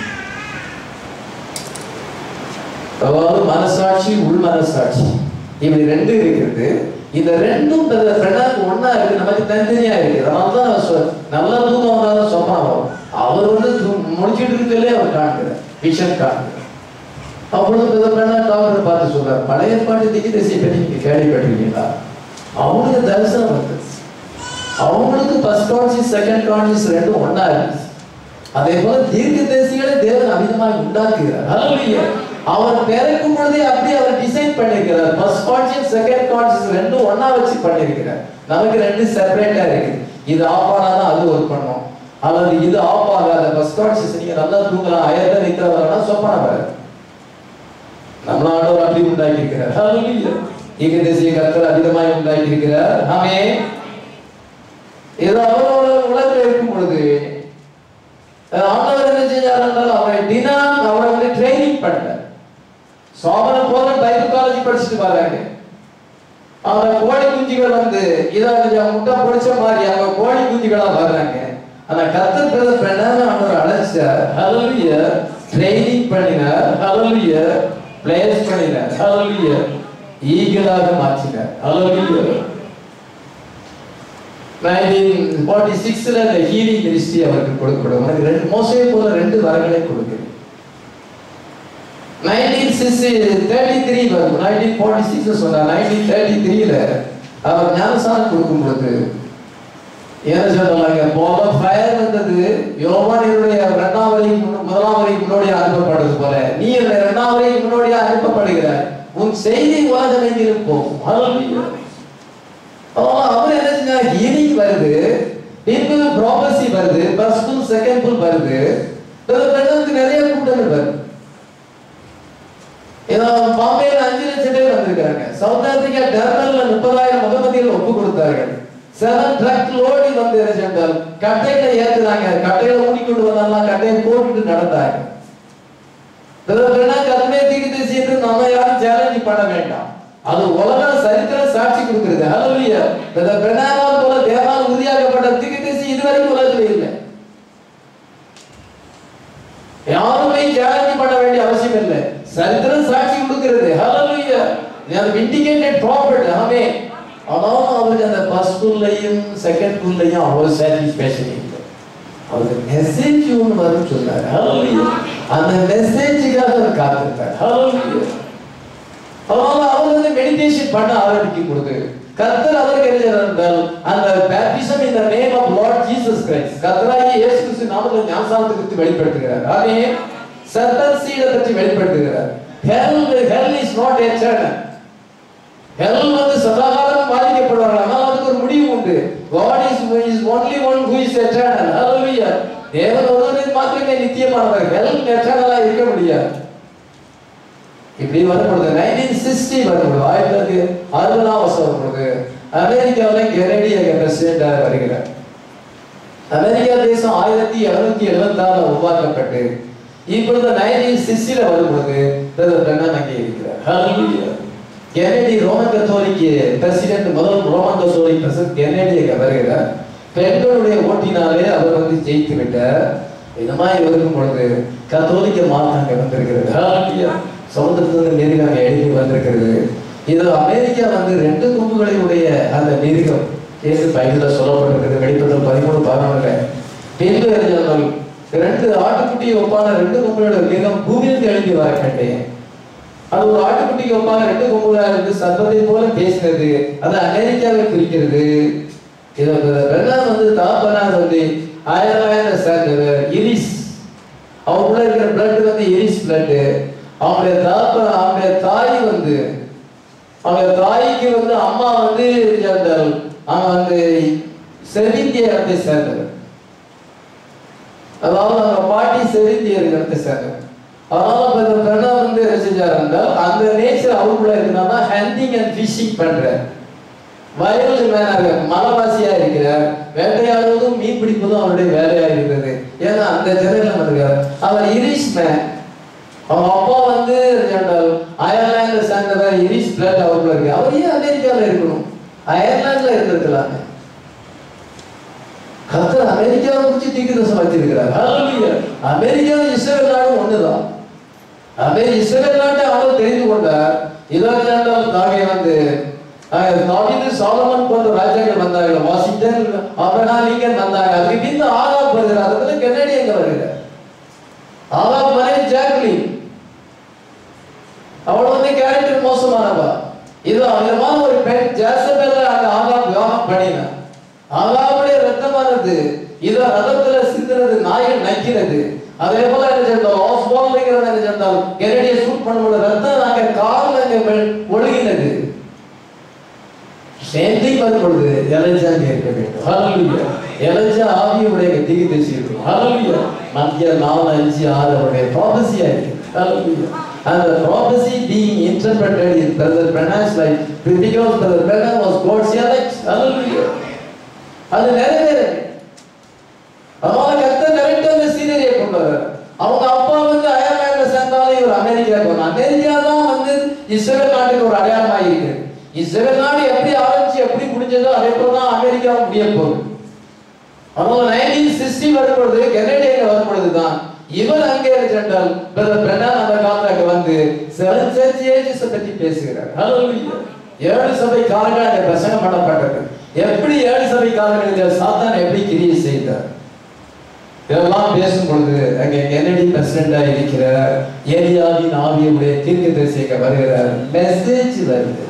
Speaker 1: அதாவது மனசாட்சி, உள் மனசாட்சி, இப்படி ரெண்டு இருக்கிறது. இந்த ரெண்டும் ஒன்னா இருக்கு, நமக்கு தனித்தனியா இருக்கு. அதனாலதான் நல்லா தூக்கம் வந்தாலும் சொப்பனம் வரும். அவர் முடிச்சுட்டு இருக்கலே அவர் காண்கிறார், விஷன் காண்கிறார். அப்பொழுது டாக்டர் பார்த்து சொல்றாரு, பழைய பாட்டு தீர்க்கதரிசியை பற்றி நீங்க கேள்விப்பட்டிருக்கீங்களா? அவங்களுக்கு தரிசனம் வந்தது. அவங்களுக்கு ஃபர்ஸ்ட் கான்சியஸ், செகண்ட் கான்சியஸ் ரெண்டும் ஒன்னா இருக்கு. அதே போல தீர்க்கதரிசிகளை தேவன் அமிதமாக உண்டாக்குகிறார். ஹல்லேலூயா. அவர் பிறக்கும் பொழுதே அப்படி அவர் டிசைன் பண்ணிருக்கிறார். ஃபர்ஸ்ட் கான்சியஸ், செகண்ட் கான்சியஸ் ரெண்டும் ஒன்னா வச்சு பண்ணிருக்கிறார். நமக்கு ரெண்டு செப்பரேட்டா இருக்கு. இது ஆஃப் ஆனாதான் அது ஒர்க் பண்ணும், அல்லது இது ஆஃப் ஆகாத. ஃபர்ஸ்ட் கான்சியஸ் நீங்க நல்லா தூங்கலாம், அயர்ந்த நிக்கிறவரா சொப்பனம் வர நம்மளோட அப்படி உண்டாக்கி இருக்கிறார். ஹல்லேலூயா. தீர்க்கதரிசியை கர்த்தர் அதிகமாக உண்டாக்கி இருக்கிறார். ஆமென். ஏதோ அவரோட உலகத்தில் இருக்கும் பொழுது ஆண்டவர் என்ன செஞ்சார் என்றால் அவரை ட்ரைனிங் பண்ணார். சோபன போல பைபிள் காலேஜ் படிச்சுட்டு வராங்க. அவங்க கோழி குஞ்சுகள் இதை முட்டை பொடிச்ச மாதிரி அவங்க கோழி குஞ்சுகளா வர்றாங்க. ஆனா கர்த்தர் பிரதமர் அவர் அழைச்சார். ஹல்லேலூயா. ட்ரைனிங் பண்ணினார். ஹல்லேலூயா. பிளேஸ் பண்ணினார். ஹல்லேலூயா. ஈகிளாக மாற்றினார். ஹல்லேலூயா. 1946 அந்த ஹீலிங் மினிஸ்ட்ரி அவருக்கு கொடுக்கப்படும். உனக்கு மோசே போல 2 வரங்களை கொடுக்கிறேன். 1933 வரும். 1946 சொன்னார். 1933ல அவர் ஞானஸ்நானம் கொடுக்கும் பொழுது என்ன சொன்னாங்க, போல ஃபயர் வந்தது. யோவானுடைய 2ஆம் வரைக்கு 1ஆம் வரைக்கு முன்னோடியா அனுப்பப்பட்டது போல நீ 2ஆம் வரைக்கு முன்னோடியா அனுப்பப்படுகிறாய். உன் செய்தி உலகமெங்கிலும் போகும். ஹல்லேலூயா. அவர் என்ன செஞ்சாங்க, ஹீலிங் வருது, பின்பு ப்ராபசி வருது, ஃபர்ஸ்ட் புல் செகண்ட் புல் வருது, நிறைய கூட்டங்கள் வருது. பாம்பேல 5 லட்சம் பேர் வந்திருக்காங்க. சவுத் ஆப்பிரிக்கா டர்பன்ல 30,000 முகமதிகள் ஒப்பு கொடுத்தார்கள். 7 ட்ரக் லோடி வந்து சென்றால் கட்டையில ஏத்துறாங்க. கட்டையில ஊடிக்கொண்டு வந்தாலும் கட்டையை போட்டுட்டு நடந்தாங்க. கல்மே தீர்க்கதரிசி என்று நம்ம யாரும் சேலஞ்ச் பண்ண வேண்டாம். அது உலக சரித்திர சாட்சி கொடுக்கிறது. ஹல்லேலூயா. பெனானால் போல தேவனால் உறுதியாக்கப்பட்ட தீர்க்கதரிசி இதுவரைக்கும் உலகத்தில் இல்லை. யாருமே சேலஞ்ச் பண்ண வேண்டிய அவசியம் இல்லை. சரித்திரம் சாட்சி கொடுக்கிறது. ஹல்லேலூயா. அது விண்டிகேட்டட் ப்ராஃபிட். ஆமென். ஆனால் அவருக்கு அந்த ஃபர்ஸ்ட் புல்லையும் செகண்ட் புல்லையும் அவ்வளவு சாட்டிஸ்ஃபேக்ஷன் இல்லை. அவருக்கு மெசேஜ் ஒன்று வரும் சொன்னார். ஹல்லேலூயா. அந்த மெசேஜுக்காக அவர் காத்திருந்தார். ஹல்லேலூயா. அவர் வந்து மெடிடேஷன் பண்ண ஆரம்பிக்கும் பொழுது கர்த்தர் அவருக்கு என்ன அந்த baptism in the name of Lord Jesus Christ, கர்த்தராகிய இயேசு கிறிஸ்து நாமத்தில் ஞானஸ்நானத்தை குறித்து வெளிப்படுத்துகிறார். ஆமென். சர்பன்ட் சீடை பற்றி வெளிப்படுத்துகிறார். hell is not eternal. hell வந்து சதாகாலம் பாதிக்கப்படுவார்கள். ஆனால் அதுக்கு ஒரு முடிவு உண்டு. God is only one who is eternal. Hallelujah. தேவன் ஒருவரே மாத்திரமே நித்தியமானவர். hell eternal இருக்க முடியாது. இப்படி வரும்பொழுது 1960 வரும்பொழுது 1960ஆம் வருஷம் வரும்பொழுது அமெரிக்காவில் கெனடி பிரசிடென்டாக வருகிறார். அமெரிக்கா தேசம் 1776 உருவாக்கப்பட்டு இப்பொழுது 1960 வரும்பொழுது அங்கே இருக்கிறார். ஹல்லேலூயா. கெனடி ரோமன் கத்தோலிக்க பிரசிடென்ட், முதல் ரோமன் கத்தோலிக்க பிரசிடென்ட் கெனடி வருகிறார். பெண்களுடைய ஓட்டினாலே அவர் வந்து ஜெயித்து விட்டார். இந்த மாதிரி இருக்கும் பொழுது கத்தோலிக்க மாற்றங்கள் வந்திருக்கிறது. ஹல்லேலூயா. சமுத்திரத்திலிருந்து மிருகம் எழுதி வந்திருக்கிறது. இது அமெரிக்கா வந்து 2 கொம்புகளை உடைய அந்த மிருகம் என்று பைபிளில் சொல்லப்பட்டிருக்கிறது. வெளிப்படுத்தல் 13:11 பின்பு 2 ஆட்டுக்குட்டியை ஒப்பான 2 கொம்புகளுடைய மிருகம் பூமியிலிருந்து எழுதி வர கண்டேன். அது ஒரு ஆட்டுக்குட்டிக்கு ஒப்பான 2 கொம்புகளாக இருந்து சர்ப்பத்தை போல பேசினது. அது அமெரிக்காவை குறிக்கிறது. இது வந்து தாப்பனா சொல்லி அயர்லாந்து சேர்ந்தவர் இரிஸ். அவங்களுக்குள்ள இருக்கிற பிளட் வந்து இரிஸ் பிளட். அவங்களுடைய தாப்பனா, அவங்களுடைய தாய் வந்து, அவங்க தாய்க்கு வந்து அம்மா வந்து அவங்க வந்து செவிந்திய இடத்தை சேர்ந்தவர். அதாவது அவங்க பாட்டி செவிந்திய இடத்தை சேர்ந்தவர். அதனால வந்து என்ன செஞ்சார் என்றால் அந்த நேச்சர் அவங்களுக்குள்ள இருந்தா ஹண்டிங் அண்ட் ஃபிஷிங் பண்ற வயல் மேனாக மலைவாசியா இருக்கிறார். வேட்டையாடுவதும் மீன் பிடிப்பதும் அவருடைய வேலையா இருந்தது. ஏன்னா அந்த ஜெனரல் வந்திருக்கார். அவர் இரிஷ் மேன். அவங்க அப்பா வந்து அயர்லாந்து சேர்ந்தவர். இரிஷ் பிளட் அவருக்குள்ள இருக்கு. அவர் ஏன் அமெரிக்காவில் இருக்கணும்? அயர்லாந்துல இருந்திருக்கலாங்க. கர்த்தர் அமெரிக்காவை குறித்து தீர்க்கதரிசனம் வச்சிருக்கிறார். ஹல்லேலூயா. அமெரிக்காவும் இஸ்ரவேல் நாடும் ஒண்ணுதான். இஸ்ரவேல் நாட்டை அவர் தெரிந்து கொண்டார். இதனால் தாவே வந்து தாவீது, சாலமன் போன்ற ராஜாக்கள் வந்தார்கள். வாஷிங்டன், ஆபிரகாம் லிங்கன் வந்தாங்க. அதுக்கு பின் ஆகாப் வருகிறார். அதுல கென்னடி எங்க வருகிறார். ஆகாப் மனைவி ஜாக்லின், அவள் வந்து கேரக்டர் மோசமானவா. இது விதமான ஒரு பெண் ஜேசபேல அந்த ஆகாப் விவாகம் பண்ணினார். ஆகாபுடைய ரத்தமானது இது ரதத்துல சிந்துறது, நாய்கள் நக்கிறது. அதே போல என்ன செஞ்சாலும் ஆஸ்வால்ங்கிறத என்ன செஞ்சாலும் கென்னடியை ஷூட் பண்ணும்போது ரத்தம் நாங்க காலில் அங்கே ஒழுகினது. சேந்திங் வரும்பொழுது எலஜா இருக்க வேண்டும். ஹல்லேலூயா. எலஜா ஆவியுடைய தீர்க்கதரிசி இருக்கும். ஹல்லேலூயா. மத்திய 4, 5, 6 அவருடைய ப்ராபசியா இருக்கு. ஹல்லேலூயா. And the prophecy being interpreted in Brother Branham's life because Brother Branham was God's elect. Hallelujah. அது நிறைவேற. அதனால கர்த்தர் டைரக்டா அந்த சீனரியை கொண்டு வரார். அவங்க அப்பா வந்து அயர்லாந்துல சேர்ந்தாலும் இவர் அமெரிக்கா போனார். அமெரிக்கா தான் வந்து இஸ்ரவேல் நாட்டுக்கு ஒரு அடையாளமாக இருக்கு. இஸ்ரவேல் நாடு எப்படி ஆரம்பிச்சு எப்படி முடிஞ்சதோ அதே போல தான் அமெரிக்காவும் முடிய போகுது. அதனால 1960 வரும்பொழுது கென்னடியில வரும்பொழுது தான் இவர் அங்கே சென்றால் பிரதர் பிரணாம் அந்த காலத்துக்கு வந்து 7 church ages பத்தி பேசுகிறார். ஹalleluya. 7 சபை காலங்கள் அங்கே பிரசங்கம் பண்ணப்பட்டது. எப்படி 7 சபை காலங்களில் சாத்தான் எப்படி கிரியை செய்தார் இதெல்லாம் பேசும் பொழுது அங்கே கென்னடி பிரசிடண்டா இருக்கிற ஏலியாவின் ஆவியுடைய தீர்க்கதரிசியாக வருகிறார். மெசேஜ் வருது.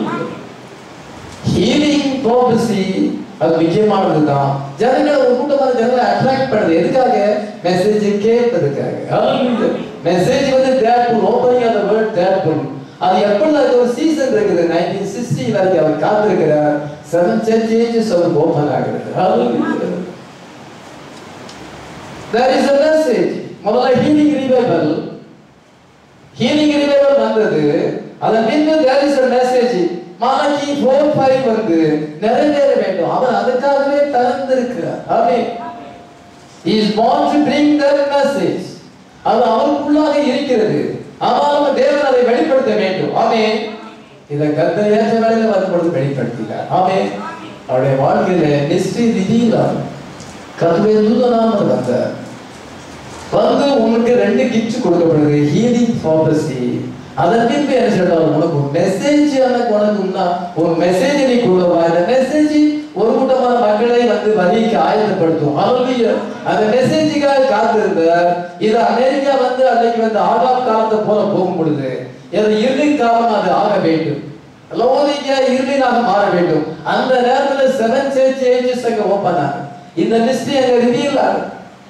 Speaker 1: ஹீலிங் ப்ராபசி அது முக்கியமானது தான். ஜனங்களை ஒரு கூட்டமான ஜனங்களை அட்ராக்ட் பண்ணுது. எதுக்காக? மெசேஜ் கேட்பதுக்காக. மெசேஜ் வந்து தேட்ஃபுல், ஓப்பனிங் ஆஃப் தி வேர்ட் தேட்ஃபுல். அது எப்பொழுது அது ஒரு சீசன் இருக்குது. 1960 வரைக்கும் அவர் காத்திருக்கிறார். 7 church ages அவருக்கு ஓப்பன் ஆகிறது. There is a message. முதல்ல healing revival வந்தது. அதன் பின்பு there is a message. மாலக்கி 4:5 வந்து நிறைவேற வேண்டும். அவர் அதற்காகவே திறந்திருக்கிறார். ஆமென். He is born to bring that message. அது அவருக்குள்ளாக இருக்கிறது. ஆனால் தேவன் அதை வெளிப்படுத்த வேண்டும். ஆமென். இதை கர்த்தர் ஏற்ற வேளையில வரும்பொழுது வெளிப்படுத்தினார். ஆமென். அவருடைய வாழ்க்கையில மிஸ்ட்ரி ரிவீல் கர்த்தருடைய தூதனாக வந்தார். வந்து உங்களுக்கு 2 கிஃப்ட் கொடுக்கப்படுது. Healing prophecy. அதன் பின்பு என்ன சொல்றாரு? உனக்கு மெசேஜ் உனக்கு ஒரு மெசேஜ் நீ கொடுவா. அந்த மெசேஜ் ஒரு கூட்டமான மக்களை வந்து வழிக்கு ஆயத்தப்படுத்தும். ஹalleluya. அந்த மெசேஜுக்காக காத்திருந்த இது அமெரிக்கா வந்து அன்னைக்கு வந்து ஆகாப் காலத்தை போல போகும் பொழுது இது இறுதி காலம் அது ஆக வேண்டும். லவோதிக்கா இறுதியாக மாற வேண்டும். அந்த நேரத்தில் 7 church ages அங்க ஓபன் ஆகும். இந்த மிஸ்ட்ரி அங்க ரிவீல் ஆகும்.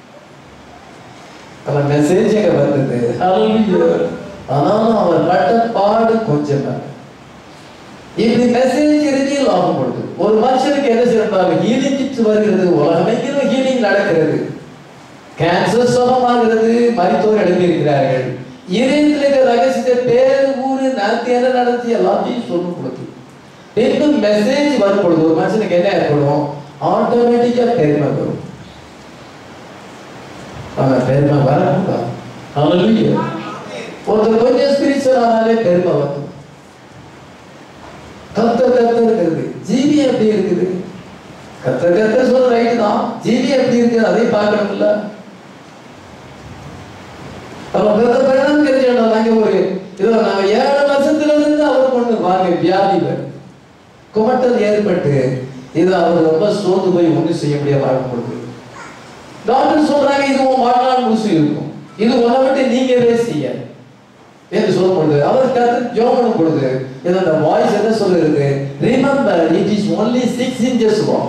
Speaker 1: அந்த மெசேஜ் அங்க வந்தது. ஹalleluya. ஆனாலும் அவர் பட்ட பாடு கொஞ்சம் இப்படி மெசேஜ் ரிவீல் ஆகும் பொழுது ஒரு மனுஷனுக்கு என்ன செய்யறாங்க? ஹீலிங் கிட்ஸ் வருகிறது. உலகமெங்கிலும் ஹீலிங் நடக்கிறது. கேன்சர் சுகமாகிறது. மருத்துவர் எழுதியிருக்கிறார்கள். இதயத்தில் இருக்கிற ரகசியத்தை பேரு ஊரு நடத்தி என்ன நடத்தி எல்லாத்தையும் சொல்லும் பொழுது பின்பு மெசேஜ் வரும் பொழுது ஒரு மனுஷனுக்கு என்ன ஏற்படும்? ஆட்டோமேட்டிக்கா பெருமை வரும். பெருமை வரக்கூடாது. ஹalleluya. ஒருத்தர் கொஞ்சம் ஸ்பிரிச்சுவல் ஆனாலே பெருமை வரும். கர்த்தர் இருக்கிறது. ஜீவி எப்படி இருக்குது? கர்த்தர் சொல்ற ரைட்டு தான். ஜீவி எப்படி இருக்குது அதை பார்க்கணும்ல. நாங்க ஒரு இதோ நாங்க 7 வருஷத்துல இருந்து அவர் கொண்டு வாங்க வியாதி குமட்டல் ஏற்பட்டு இது அவர் ரொம்ப சோர்ந்து போய் ஒன்றும் செய்ய முடியாம கொடுக்குது. டாக்டர் சொல்றாங்க இது உன் வாழ்நாள் முழுசு இருக்கும். இது உன்னை விட்டு நீங்கவே செய்ய என்று சொல்லும் பொழுது அவர் கருத்து ஜோமனும் பொழுது இதோட வாய்ஸ் என்ன சொல்லுறது? Remember it is only 6 inches long.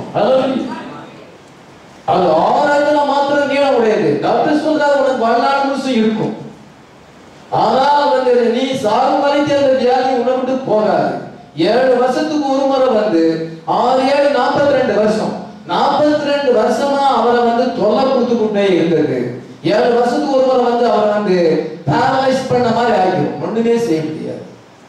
Speaker 1: அது 6 அங்குலம் மாத்திரம் நீளம் உடையது. டாக்டர் சொல்றாரு உனக்கு வாழ்நாள் முழுசு இருக்கும். ஆனால் வந்து நீ சாகும் வரைக்கும் அந்த வியாதி உன்னை விட்டு போகாது. 7 வருஷத்துக்கு ஒரு முறை வந்து 6 7 42 வருஷம் 42 வருஷமா அவரை வந்து தொல்லை கொடுத்து கொண்டே இருந்தது. 7 வருஷத்துக்கு ஒரு முறை வந்து அவரை வந்து பேரலைஸ் பண்ண மாதிரி ஆகிடும். ஒண்ணுமே செய்ய முடியாது.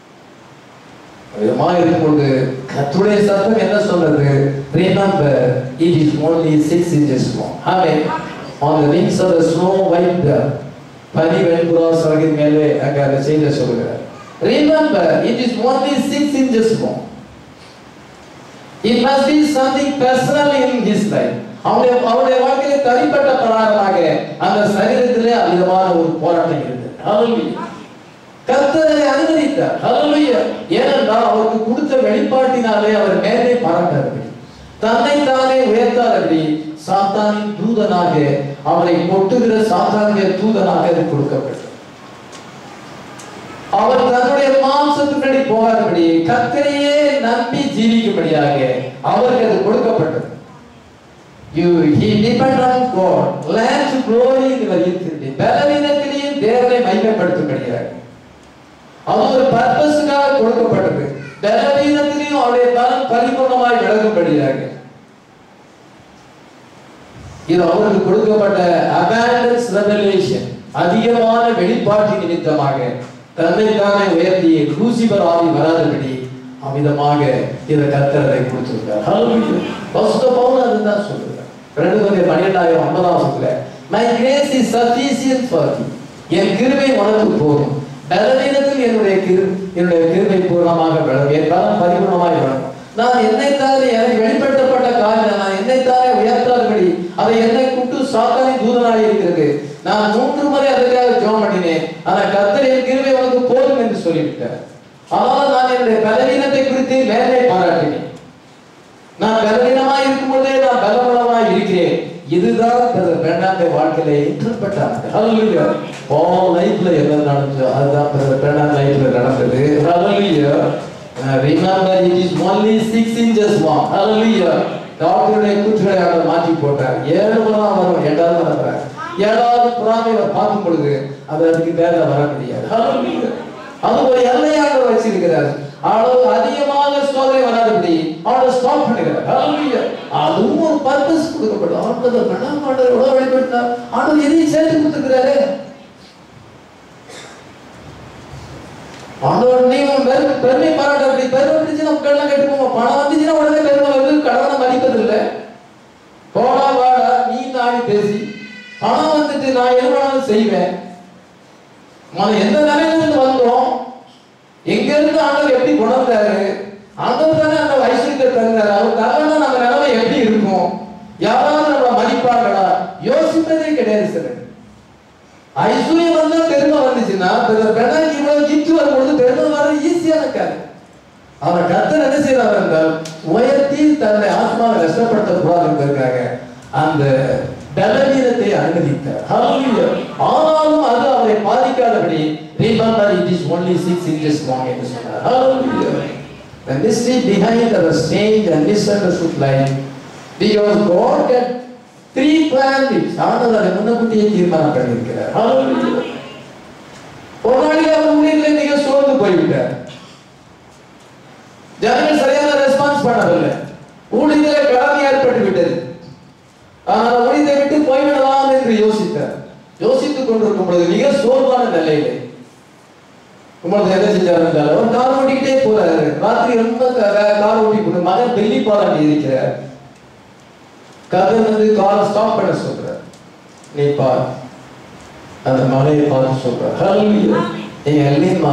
Speaker 1: விதமா இருக்கும்போது கர்த்தருடைய சத்தம் என்ன சொல்றது? Remember it is only 6 inches long. Amen. On the wings of the snow white dove. பனி வெண்புறா சிறகின் மேலே அங்க அதை செய்த சொல்கிறார். Remember it is only 6 inches long. It must be something personal in his life. அவருடைய வாழ்க்கையில தனிப்பட்ட பிரகாரமாக அந்த சரீரத்திலே அமிதமான ஒரு போராட்டம் இருந்தது. ஹalleluya. கர்த்தரை அனுமதித்தார். ஹalleluya. ஏனென்றால் அவருக்கு கொடுத்த வெளிப்பாட்டினாலே அவர் மேலே பறந்தார். தன்னைத்தானே உயர்த்தாதபடி சாத்தானின் தூதனாக அவரை கொட்டுகிற சாத்தானுடைய தூதனாக அது கொடுக்கப்பட்டது. அவர் தன்னுடைய மாம்சத்துப்படி போகாதபடி கர்த்தரையே நம்பி ஜீவிக்கும்படியாக அவருக்கு அது கொடுக்கப்பட்டது. He depended on God. Learn to glory in your infirmity. பலவீனத்திலேயும் தேவனை மகிமைப்படுத்தும்படியாக அது ஒரு பர்பஸுக்காக கொடுக்கப்பட்டது. பலவீனத்திலேயும் அவருடைய பலன் பரிபூர்ணமாய் விளங்கும்படியாக இது அவருக்கு கொடுக்கப்பட்ட abundance revelation. அதிகமான வெளிப்பாட்டு நிமித்தமாக தன்னைத்தானே உயர்த்திய லூசிபர் ஆவி வராதபடி அமிதமாக இதை கர்த்தரை கொடுத்திருக்கார். ஹalleluya. பரிசுத்த பவுல் அதுதான் சொல்றார். 2:12 My grace is sufficient for you. என் கிருபை உனக்கு போதும். பலவீனத்தில் என்னுடைய கிருபை பூர்ணமாக விளங்கும். என் பலம் பரிபூர்ணமாய் விளங்கும். நான் என்னைத்தானே எனக்கு வெளிப்படுத்தப்பட்ட காரியம் நான் என்னைத்தானே உயர்த்தாதபடி அதை என்னை கூட்டு சாத்தானின் தூதனாய் இருக்கிறது. நான் 3 ஆனால் நான் என்னுடைய பலவீனத்தை குறித்து மேன்மை பாராட்டினேன். நான் பலவீனமா இருக்கும்போதே நான் பலவீனமா இருக்கிறேன். இதுதான் பெர்னாண்டே வாழ்க்கையில இன்டர்பிரட். ஹல்லேலூயா. பால் லைஃப்ல என்ன நடந்துச்சோ அதுதான் பெர்னாண்டே லைஃப்ல நடந்தது. ஹல்லேலூயா. Remember it is only 6 inches long. Hallelujah. டாக்டருடைய கூற்றுகளை அவர் மாற்றி போட்டார். 7 முறம் வரும், 8வது வரப்போறார். 7வது புறாவை அவர் பார்க்கும் பொழுது அது அதுக்கு மேல வர முடியாது. Hallelujah. அது ஒரு எல்லையாக வச்சிருக்கிறார். அளவு அதிகமாக சோதனை வராதபடி அவரை ஸ்டாப் பண்ணுகிறார். Hallelujah. அதுவும் ஒரு பர்பஸ் கொடுக்கப்படும். ஆண்டவர் ஆண்டவர் எவ்வளவு வெளிப்படுத்தினார். ஆண்டவர் எதையும் சேர்த்து கொடுத்திருக்கிறாரு. ஆண்டவர் நீங்க பெருமை பாராட்ட அப்படி பெருமை இருந்துச்சுன்னா மக்கள்லாம் கேட்டுப்போம். பணம் வந்துச்சுன்னா உடனே பெருமை வந்து கடவுளை மதிப்பது இல்லை. போடா வாடா நீ நாடி பேசி பணம் வந்துட்டு நான் எது வேணாலும் செய்வேன். எந்த நிலையில இருந்து வந்தோம், எங்க இருந்து ஆண்டவர் எப்படி கொண்டாரு, ஆண்டவர் தானே அந்த ஐஸ்வர்யத்தை தந்தாரு. அவருக்காக நம்ம நிலைமை எப்படி இருக்கும், யாராவது நம்மளை மதிப்பார்களா யோசிப்பதே கிடையாது. சார் ஐஸ்வர்யம் வந்தா பெருமை வந்துச்சுன்னா இவ்வளவு கிஃப்ட் வரும்பொழுது பெருமை வர ஈஸியான காரியம். அவரை கர்த்தர் என்ன செய்யறாரு என்றால் உயர்த்தி தன்னை ஆத்மாவை கஷ்டப்படுத்த கூடாது என்பதற்காக அந்த பலவீனத்தை அனுமதித்தார். ஆனாலும் அது அவரை பாதிக்காதபடி remember it is only 6 inches long என்று சொன்னார். Hallelujah. The mystery behind our strange and misunderstood life, because God had pre-planned it. ஆண்டவர் முன்னக்கூட்டியே தீர்மானம் பண்ணியிருக்கிறார். Hallelujah. ஒரு நாளைக்கு அவர் ஊழியர்களை மிக சோர்ந்து போய்விட்டார். ஜனங்கள் சரியான ரெஸ்பான்ஸ் பண்ணவில்லை. ஊழியர்களை கடமை ஏற்பட்டு விட்டது. ஆனால் ஊழியத்தை விட்டு போய்விடலாம் என்று யோசித்தார். யோசித்துக் கொண்டிருக்கும் பொழுது மிக சோர்வான நிலையிலே உங்களுக்கு என்ன செஞ்சார் என்றால் அவர் கார் ஓட்டிக்கிட்டே போறாரு. ராத்திரி ரொம்ப கார் ஓட்டி போட்டு மகன் வெள்ளி பாராட்டி இருக்கிறார். கதர் வந்து காரை ஸ்டாப் பண்ண சொல்றார். நீ பார், அந்த மலையை பார்த்து சொல்றார். ஹல்லேலூயா. In Lima,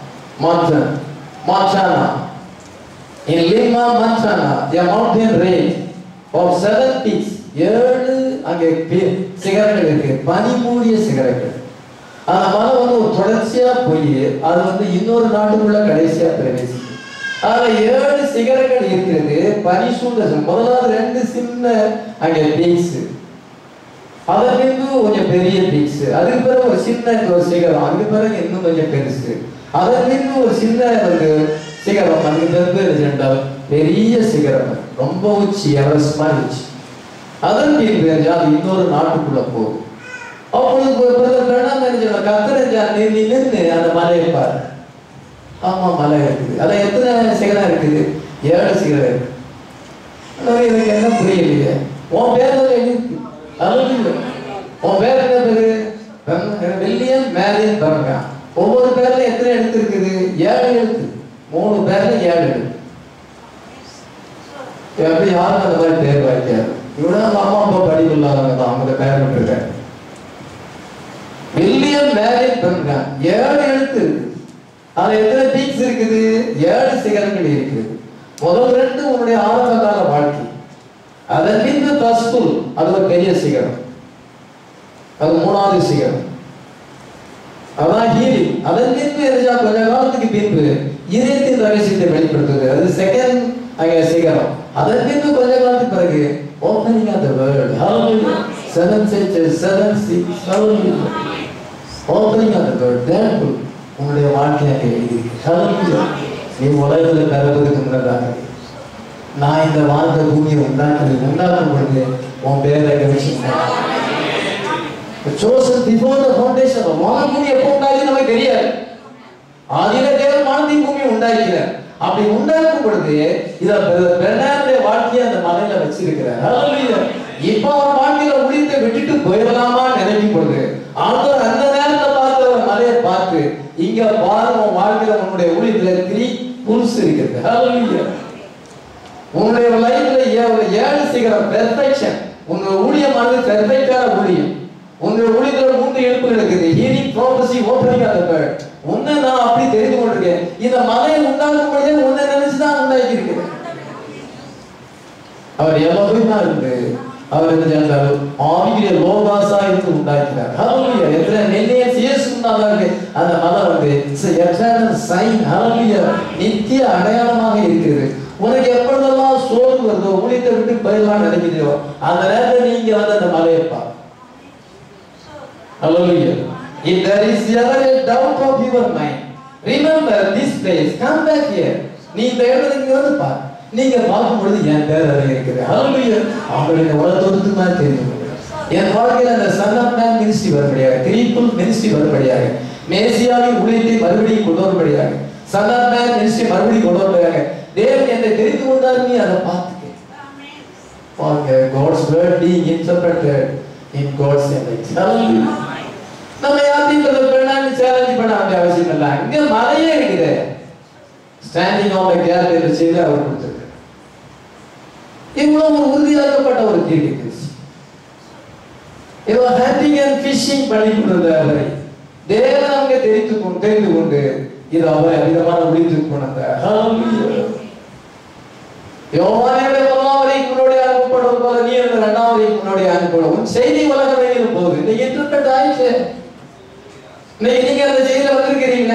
Speaker 1: Montana, in Lima, Montana, a mountain range of 7 peaks. 7 அங்கே சிகரங்கள் இருக்கு, பனி மூடிய சிகரங்கள். அந்த மலை வந்து ஒரு தொடர்ச்சியா போய் அது வந்து இன்னொரு நாட்டுக்குள்ள கடைசியா பிரவேசிக்கும். அதுல 7 சிகரங்கள் இருக்கிறது. பனி சூழ்ந்த முதலாவது 2 சின்ன அங்கே பீக்ஸ், அதன் பின்பு கொஞ்சம் பெரிய பீக்ஸ், அதுக்கு பிறகு ஒரு சின்ன ஒரு சிகரம், அதுக்கு பிறகு இன்னும் கொஞ்சம் பெருசு, அதன் பின்பு ஒரு சின்ன ஒரு சிகரம், அதுக்கு பிறகு என்றால் பெரிய சிகரம், ரொம்ப உச்சி, எவரெஸ்ட் மாதிரி உச்சி. அதன் பின்பு அது இன்னொரு நாட்டுக்குள்ள போகுது. அப்பொழுது கத்தர் நீ நின்று அந்த மலையை பாரு. ஆமா மலை இருக்குது. அத எத்தனை சிகரம் இருக்குது? 7 சிகரம் இருக்கு. எனக்கு என்ன புரியலையே. உன் பேர் எழுதி உன் பேர் என்ன பேரு? William Marrion Branham. ஒவ்வொரு பேர்ல எத்தனை எழுத்து இருக்குது? 7 எழுத்து. 3 பேர்ல 7 எழுத்து. எப்படி யாரும் அந்த மாதிரி பேர் வைக்காது. இவ்வளவு அம்மா அப்பா படிப்பு இல்லாதவங்க தான் அவங்க பேர் விட்டுருக்காங்க. வில்லியம் மேரியன் பரங்கா 7 எழுத்து இருக்கு. அதுல எத்தனை பீக்ஸ் இருக்குது? 7 சிகரங்கள் இருக்குது. முதல் 2 உன்னுடைய ஆரம்ப கால வாழ்க்கை. அதன் பின்பு பஸ்புல், அது ஒரு பெரிய சிகரம், அது 3வது சிகரம், அதான் ஹீலிங். அதன் பின்பு கொஞ்ச காலத்துக்கு பின்பு இதயத்தின் ரகசியத்தை வெளிப்படுத்துது, அது செகண்ட் அங்கே சிகரம். அதன் பின்பு கொஞ்ச காலத்துக்கு பிறகு ஓப்பனிங் ஆஃப் தி வேர்ல்ட். ஹalleluya. 7 churches, 7 seats. ஹalleluya. Opening of the world. Therefore உங்களுடைய வாழ்க்கையை எழுதியிருக்கு. ஹalleluya. நீ உலகத்துல பிறப்பதற்கு முன்னதாக நான் இந்த வாழ்ந்த பூமியை உண்டாக்கும் பொழுது உன் பேரை கவனிச்சுட்டேன். chosen before the foundation. பூமி எப்போ உண்டாச்சு நமக்கு தெரியாது. ஆதியில தேவன் வானத்தையும் பூமியை உண்டாக்கிறார். அப்படி உண்டாக்கும் பொழுது இத பெர்னாண்டே வாழ்க்கையை அந்த மலையில வச்சிருக்கிறார். ஹalleluya. இப்போ அவன் வாழ்க்கையில ஊழியத்தை விட்டுட்டு போயிடலாமா நினைக்கும் பொழுது ஆண்டவர் அந்த நேரத்தை பார்த்து ஒரு மலையை பார்த்து இங்க பாருங்க உன் வாழ்க்கையில உன்னுடைய ஊழியத்துல 3 புல்ஸ் இருக்குது. ஹalleluya. உன்னுடைய லைஃப்ல 7 சிகரம் பெர்ஃபெக்ஷன். உன்னுடைய ஊழியமானது பெர்ஃபெக்டான ஊழியம். உன்னுடைய ஊழியத்துல 3 எழுப்புகள் இருக்குது. Healing, prophecy, opening of the world. உன்னை நான் அப்படி தெரிந்து கொண்டிருக்கேன். இந்த மலையை உண்டாக்கும் பொழுதே உன்னை நினைச்சுதான் உண்டாக்கி இருக்கிறேன். அவர் எவ்வளவு இருந்து அவர் என்ன செய்தார்? ஆவிக்குரிய லோகாசா இருந்து உண்டாக்கினார். ஹalleluya. எத்தனை நெல்லியஸ் இயேசு உண்டானாங்க. அந்த மலை வந்து it's a eternal sign. Hallelujah. நித்திய அடையாளமாக இருக்கிறது. உனக்கு எப்பொழுதெல்லாம் சோர்வு வருதோ, ஊழியத்தை விட்டு போயிடலாம் நினைக்கிறீங்களோ, அந்த நேரத்தில் நீங்க வந்து அந்த மலையை பாரு. Hallelujah. If there is ever a doubt of your mind, remember this place. Come back here. நீ இந்த இடத்துக்கு வந்து பாரு. நீங்க பார்க்கும் பொழுது என் பேர் அதில் இருக்குது. Hallelujah. அவங்களுடைய உலகத்துக்கு மாதிரி தெரியும். என் வாழ்க்கையில் அந்த சன் ஆஃப் மேன் மினிஸ்ட்ரி வரும்படியாக, த்ரீபுல் மினிஸ்ட்ரி வரும்படியாக, மேசியாவின் ஊழியத்தை மறுபடியும் கொண்டு வரும்படியாக, சன் ஆஃப் மேன் மினிஸ்ட்ரி மறுபடியும் கொண்டு வரும்படியாக தேவன் என்னை தெரிந்து கொண்டார். நீ அதை பார்த்துக்க. God's word being interpreted in God's image. Hallelujah. நம்ம யாரையும் சேலஞ்ச் பண்ண வேண்டிய அவசியம் இல்லை. அங்க மலையே இருக்குது. ஸ்டாண்டிங் ஆன் தி கேப் என்று செய்து அவர் கொடுத்திருக்கார். இவ்வளவு உறுதியாக்கப்பட்ட ஒரு தீர்க்கு. இவர் ஹண்டிங் அண்ட் ஃபிஷிங் பண்ணி கொண்டிருந்தவரை தேவன் அங்கே தெரிந்து கொண்டு இது அவரை அதிகமான ஒளித்து கொண்டார். ஹல்லேலூயா. யோவானுடைய முதலாவதை முன்னோடி அனுப்பப்படுவது போல நீ அந்த இரண்டாவதை முன்னோடி அனுப்பப்படும். உன் செய்தி உலகம் வெளியில் போகுது. இன்னைக்கு இன்டர்பிரட் ஆயிடுச்சு. இன்னைக்கு நீங்க அந்த செய்தியில வந்திருக்கிறீங்க.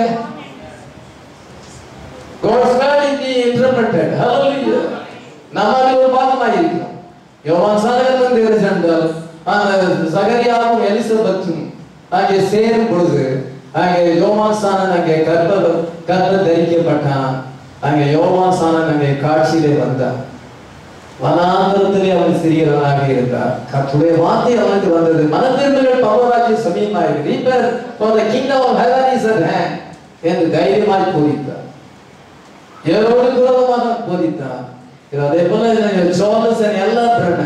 Speaker 1: God's word is being interpreted. Hallelujah. நாம அதில் ஒரு பாகமாக இருக்கிறோம். யோவான் சாணகன் வந்து சென்றால் அந்த சகரியாவும் எலிசபெத்தும் அங்கே சேரும் பொழுது அங்கே யோவான் சாணன் அங்கே கர்ப்ப தரிக்கப்பட்டான். அங்கே யோவான் சாணன் அங்கே காட்சியிலே வந்தான். வனாந்தரத்திலே அவன் சிறியவனாக இருந்தார். கர்த்தருடைய வார்த்தை அவனுக்கு வந்தது. மனதிரும்புங்கள், பரலோகராஜ்யம் சமீபமாகிறது. Prepare for the kingdom of heaven is at hand என்று தைரியமாய் போதித்தார். ஏரோடு விரோதமாக போதித்தார். அதே போல ஜோசப் எல்லா பிரண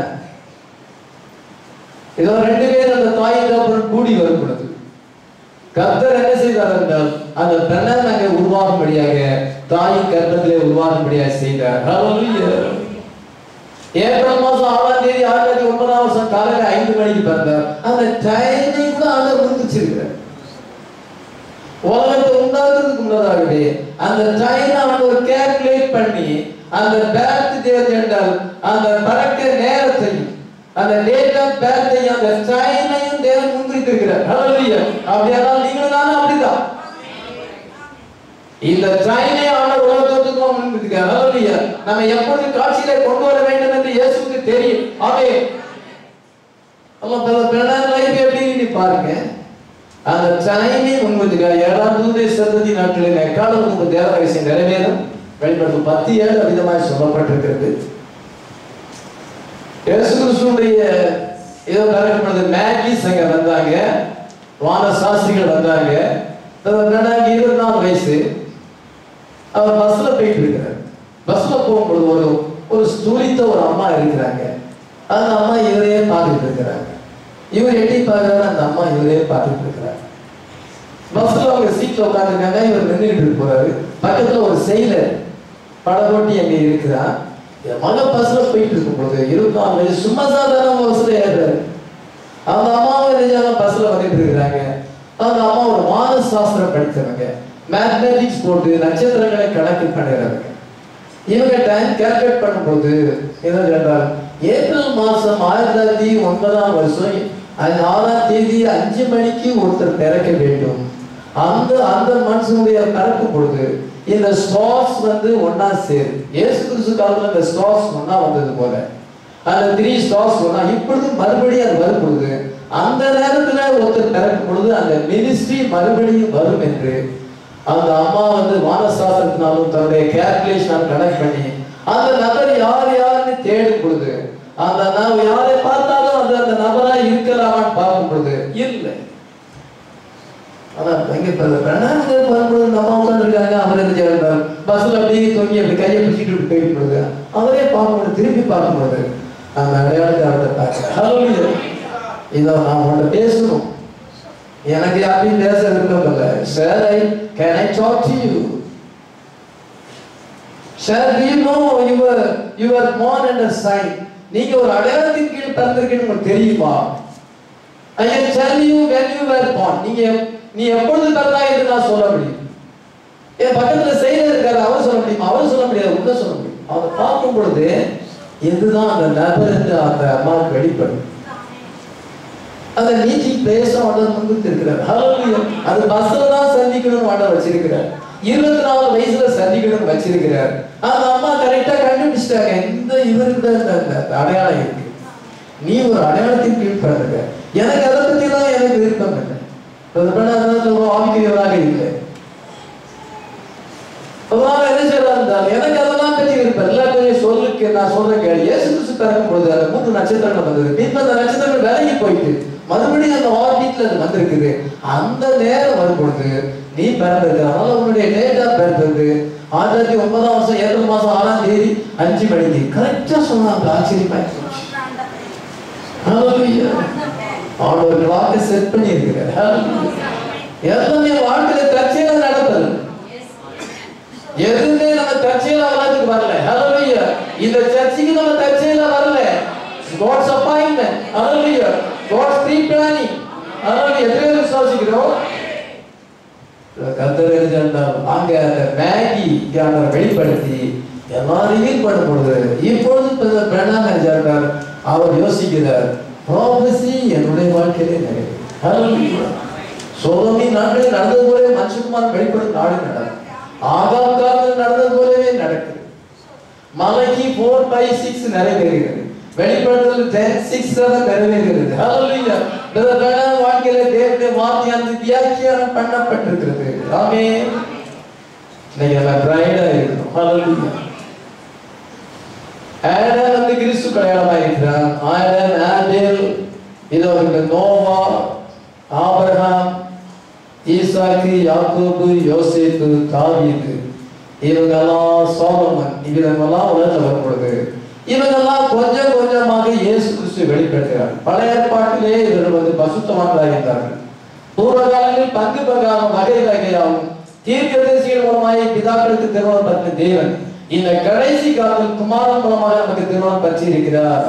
Speaker 1: இதோ ரெண்டு பேர் அந்த தாயின் அப்புறம் கூடி வருகிறது. கர்த்தர் என்ன செய்தார் என்றால் அந்த பிரணன் அங்கே உருவாகும்படியாக தாயின் கர்ப்பத்திலே உருவாகும்படியாக செய்தார். ஹல்லேலூயா. ஏப்ரல் மாதம் 6ஆம் தேதி 1909ஆம் வருஷம் காலையில 5 மணிக்கு பிறந்தார். அந்த டைமை கூட ஆண்டவர் முடிச்சிருக்கிறார். உலகத்தை உண்டாக்குறதுக்கு முன்னதாகவே அந்த டைமை ஆண்டவர் கால்குலேட் பண்ணி அந்த பேர்த் டேட் என்றால் அந்த பிறக்க நேரத்தையும் அந்த டேட் ஆஃப் பேர்த்தையும் அந்த டைமையும் தேவன் முன்வைத்திருக்கிறார். ஹல்லேலூயா. அப்படியானால் நீங்களும் தானே அப்படிதான். இந்த டைமை ஆண்டவர் உலகத்துக்கு முன்வைத்திருக்கிறார். ஹல்லேலூயா. நம்ம எப்பொழுது காட்சியிலே கொண்டு வர வேண்டும் என்று இயேசுவுக்கு தெரியும். ஆமென். அல்லாஹ் பிரதான லைஃப் எப்படி பாருங்க. அந்த டைமை முன்வைத்திருக்கிறார். 7ஆம் தூதனுடைய சந்ததி நாட்களில் எக்காலத்துக்கு தேவ ரகசியம் நிறைவேறும். வெளிப்படுத்தல் 10:7 விதமாக சொல்லப்பட்டிருக்கிறது. இயேசு கிறிஸ்துவுடைய ஏதோ நடக்கிறது. மேகிஸ் அங்க வந்தாங்க, வான சாஸ்திரிகள் வந்தாங்க. 24 வயசு. அவர் பஸ்ல போயிட்டு இருக்கிறார். பஸ்ல போகும்போது ஒரு ஸ்தூலித்த ஒரு அம்மா இருக்கிறாங்க. அந்த அம்மா இவரையே பார்த்துட்டு இருக்கிறாங்க. இவர் எட்டி பார்க்கிறாரு, அந்த அம்மா இவரையே பார்த்துட்டு இருக்கிறாங்க. பஸ்ல அவங்க சீட்ல உட்காந்துருக்காங்க. இவர் நின்றுட்டு போறாரு. பக்கத்துல ஒரு செயலர் படகோட்டி அங்க இருக்கிறான். மக பஸ்ல போயிட்டு இருக்கும்போது 24 வயசு சும்மா சாதாரண பஸ்ல ஏறுறாரு. அந்த அம்மாவும் பஸ்ல வந்துட்டு இருக்கிறாங்க. அந்த அம்மா ஒரு வான சாஸ்திரம் படித்தவங்க. மேத்தமேட்டிக்ஸ் போட்டு நட்சத்திரங்களை கணக்கு பண்ணுறாங்க. இவங்க டைம் கால்குலேட் பண்ணும்போது என்ன கேட்டால் ஏப்ரல் மாதம் 1909ஆம் வருஷம் 6ஆம் தேதி 5 மணிக்கு ஒருத்தர் பிறக்க வேண்டும். அந்த மனுஷனுடைய பிறக்கும் பொழுது இந்த ஸ்டார்ஸ் வந்து ஒன்னா சேரும். இயேசு கிறிஸ்து காலத்துல இந்த ஸ்டார்ஸ் ஒன்னா வந்தது போல அந்த 3 ஸ்டார்ஸ் ஒன்னா இப்பொழுது மறுபடியும் அது வரும் பொழுது அந்த நேரத்துல ஒருத்தர் பிறக்கும் பொழுது அந்த மினிஸ்ட்ரி மறுபடியும் வரும் என்று அந்த அம்மா வந்து வானசாஸ்திரத்தினாலும் தன்னுடைய கால்குலேஷன் கனெக்ட் பண்ணி அந்த நபர் யாருன்னு தேடும் பொழுது அந்த யாரை பார்த்தாலும் அந்த நபரா இருக்கலாமான்னு பார்க்கும் பொழுது இல்லை. ஆனா எங்க வரும்பொழுது நம்ம உட்காந்துருக்காங்க. அவர் என்ன செய்யறாரு, பஸ்ல அப்படியே தொங்கி அப்படி கையை பிடிச்சிட்டு போயிட்டு பொழுது அவரே பார்க்கும்போது திரும்பி பார்க்கும்போது அந்த அடையாளத்தை அவர்கிட்ட பார்க்கிறேன். ஹல்லேலூயா. இதை நான் உங்கள்கிட்ட பேசணும். எனக்கு யாரையும் பேச விரும்பல. Sir, can I talk to you? Sir, do you know you were born under sign? நீங்க ஒரு அடையாளத்தின் கீழ் பிறந்திருக்கீங்க உங்களுக்கு தெரியுமா? I can tell you when you were born. நீ எப்பொழுது பிறந்தா என்று நான் சொல்ல முடியும். என் பக்கத்துல செயலர் இருக்காரு, அவர் சொல்ல முடியும். அவர் சொல்ல முடியாது, உள்ள சொல்ல முடியும். அவர் பார்க்கும் பொழுது இதுதான் அந்த நபர் என்று அந்த அம்மாவுக்கு வெளிப்படும். அந்த மீட்டிங் பிளேஸ் ஆர்டர் முன்னிட்டு இருக்கிறார். ஹல்லேலூயா. அது பஸ்ல தான் சந்திக்கணும்னு ஆர்டர் வச்சிருக்கிறார். 24 வயசுல சந்திக்கணும்னு வச்சிருக்கிறார். அந்த அம்மா கரெக்டா கண்டுபிடிச்சிட்டாங்க, இந்த இவருக்கு அடையாளம் இருக்கு, நீ ஒரு அடையாளத்தின் கீழ் பிறந்த. எனக்கு அதை பத்தி எல்லாம் எனக்கு விருப்பம் இல்லை, ஆவிக்குரியவராக இல்லை. என்ன செய்யறாரு, எனக்கு அதெல்லாம் பற்றி விருப்பம் எல்லாத்தையும் சொல்லுக்கு நான் சொல்றேன் கேள்வி. இயேசு கிறிஸ்து பிறக்கும் பொழுது அந்த 3 நட்சத்திரங்கள் வந்தது. பின்பு அந்த நட்சத்திரங்கள் விலகி போயிட்டு மறுபடியும் அந்த ஆர்பிட்ல அது வந்திருக்குது. அந்த நேரம் வரும் பொழுது நீ பிறந்திருக்க, அதனால உன்னுடைய டேட் ஆஃப் பர்த் வந்து 1909 ஏப்ரல் மாசம் 6ஆம் தேதி 5 மணிக்கு கரெக்டா சொன்னாங்க. ஆச்சரியமா அவனோட வாக்கை செட் பண்ணி இருக்கிறார். எல்லாமே வாழ்க்கையில தற்செயலா நடப்பது, எதுவுமே நம்ம தற்செயலா வளர்த்துக்கு வரல. ஹல்லேலூயா. இந்த சர்ச்சுக்கு நம்ம தற்செயலா வரல. God's appointment. ஹல்லேலூயா. God's pre-planning. ஹல்லேலூயா. எதுவே விசுவாசிக்கிறோம். கர்த்தர் எழுதினார் அங்க அந்த மேகி யானை வெளிப்படுத்தி எல்லாரையும் பண்ணும் பொழுது இப்பொழுது பிரணாம் எழுதினார். அவர் யோசிக்கிறார், ப்ராபசி என்னுடைய வாழ்க்கையிலே நிறைவேறும். ஹல்லேலூயா. சோதோமின் நாட்களில் நடந்தது போல மனுஷகுமாரன் வெளிப்படும் நாடு நடக்கும். ஆகாம் காலத்தில் நடந்தது போலவே நடக்குது. மலைக்கு 4:5-6 நிறைவேறுகிறது. வெளிப்படுத்தல் 10:6 நிறைவேறுகிறது. ஹல்லேலூயா. வாழ்க்கையில தேவனுடைய வார்த்தையானது வியாக்கியானம் பண்ணப்பட்டிருக்கிறது. ஆமென். நீங்க பிரைடா இருக்கணும். ஹல்லேலூயா. ஆடம் வந்து கிறிஸ்து அடையாளமா இருக்கிறார். ஆடம், ஆபேல், இதோ நோவா, ஆபிரகாம், ஈசாக்கு, யாக்கோபு, யோசேப்பு, தாவீது, இவங்கெல்லாம் சோலோமன், இவங்கெல்லாம் உலகத்தில் வரும் பொழுது இவங்கெல்லாம் கொஞ்சம் கொஞ்சமாக இயேசு கிறிஸ்து வெளிப்படுத்துகிறார். பழைய ஏற்பாட்டிலே இவர்கள் வந்து பசுத்தவான்களாக இருந்தார்கள். பூர்வ காலங்களில் பங்கு பங்காகும் வகை வகையாகும் தீர்க்கதரிசிகள் மூலமாக பிதாக்களுக்கு திருமணம் பற்றின தேவன் இந்த கடைசி காலத்தில் குமாரன் மூலமாக நமக்கு திருமணம் பற்றி இருக்கிறார்.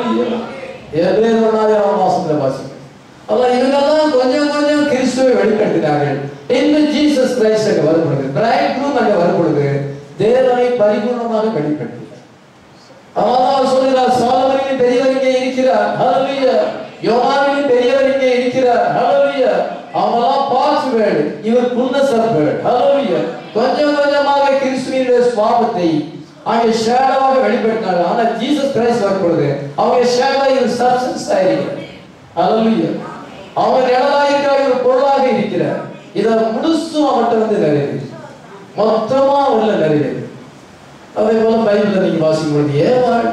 Speaker 1: இவங்கெல்லாம் கொஞ்சம் கொஞ்சம் கிறிஸ்துவை வெளிப்படுத்தினார்கள். இந்த ஜீசஸ் கிரைஸ்ட் அங்க வரும் பொழுது, பிரைட் க்ரூம் அங்க வரும் பொழுது தேவனை பரிபூர்ணமாக வெளிப்படுத்தினார். அவன் சொல்கிறார், சாலமோனின் பெரியவர் இங்கே இருக்கிறார். ஹல்லேலூயா. யோவானின் பெரியவர் இங்கே இருக்கிறார். ஹல்லேலூயா. அவங்கெல்லாம் பார்ட்ஸ் வேர்ட், இவர் ஃபுல்னஸ் ஆஃப் வேர்ட். ஹல்லேலூயா. கொஞ்சம் கொஞ்சமாக கிறிஸ்துவினுடைய சுவாபத்தை அங்கே ஷேடோவாக வெளிப்படுத்தினாங்க. ஆனா ஜீசஸ் கிரைஸ்ட் வரும் பொழுது அவங்க ஷேடோ இவர் சப்ஸ்டன்ஸ் ஆயிருக்கிறார். ஹல்லேலூயா. அவங்க நிழலாக இருக்கிறார், இவர் பொருளாக இருக்கிறார். இதை முழுசும் அவர்கிட்ட வந்து நிறைவேறு, மொத்தமா உள்ள நிறைவேறு. அதே போல பைபிள்ல நீங்க வாசிக்கும் பொழுது ஏவாள்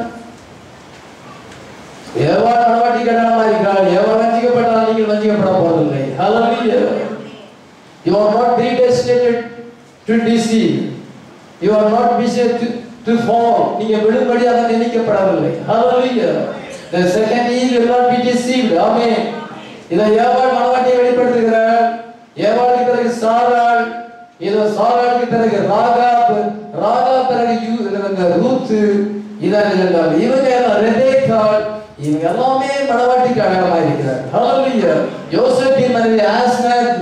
Speaker 1: மனவாட்டி கல்யாணமா இருக்கிறாள். ஏவாள் வஞ்சிக்கப்பட்டால் நீங்கள் வஞ்சிக்கப்பட போவதில்லை. ஹல்லேலூயா. You are not predestinated to deceive. You are not destined to fall. நீங்க விழும்படியாக நினைக்கப்படவில்லை. ஹல்லேலூயா. The second Eve will not be deceived. ஆமென். இதை ஏவாள் மனவாட்டியை வெளிப்படுத்துகிறார். ஏவாளுக்கு பிறகு சாராள், இதோ சாராளுக்கு பிறகு ராகாப், ராகாப் பிறகு ரூத், இவங்க ரெபேக்காள், இவங்க எல்லாமே மனவாட்டிக்கு அடையாளமா இருக்கிறார். ஹல்லேலூயா. யோசேப்பின் மனைவி ஆஸ்நாத்,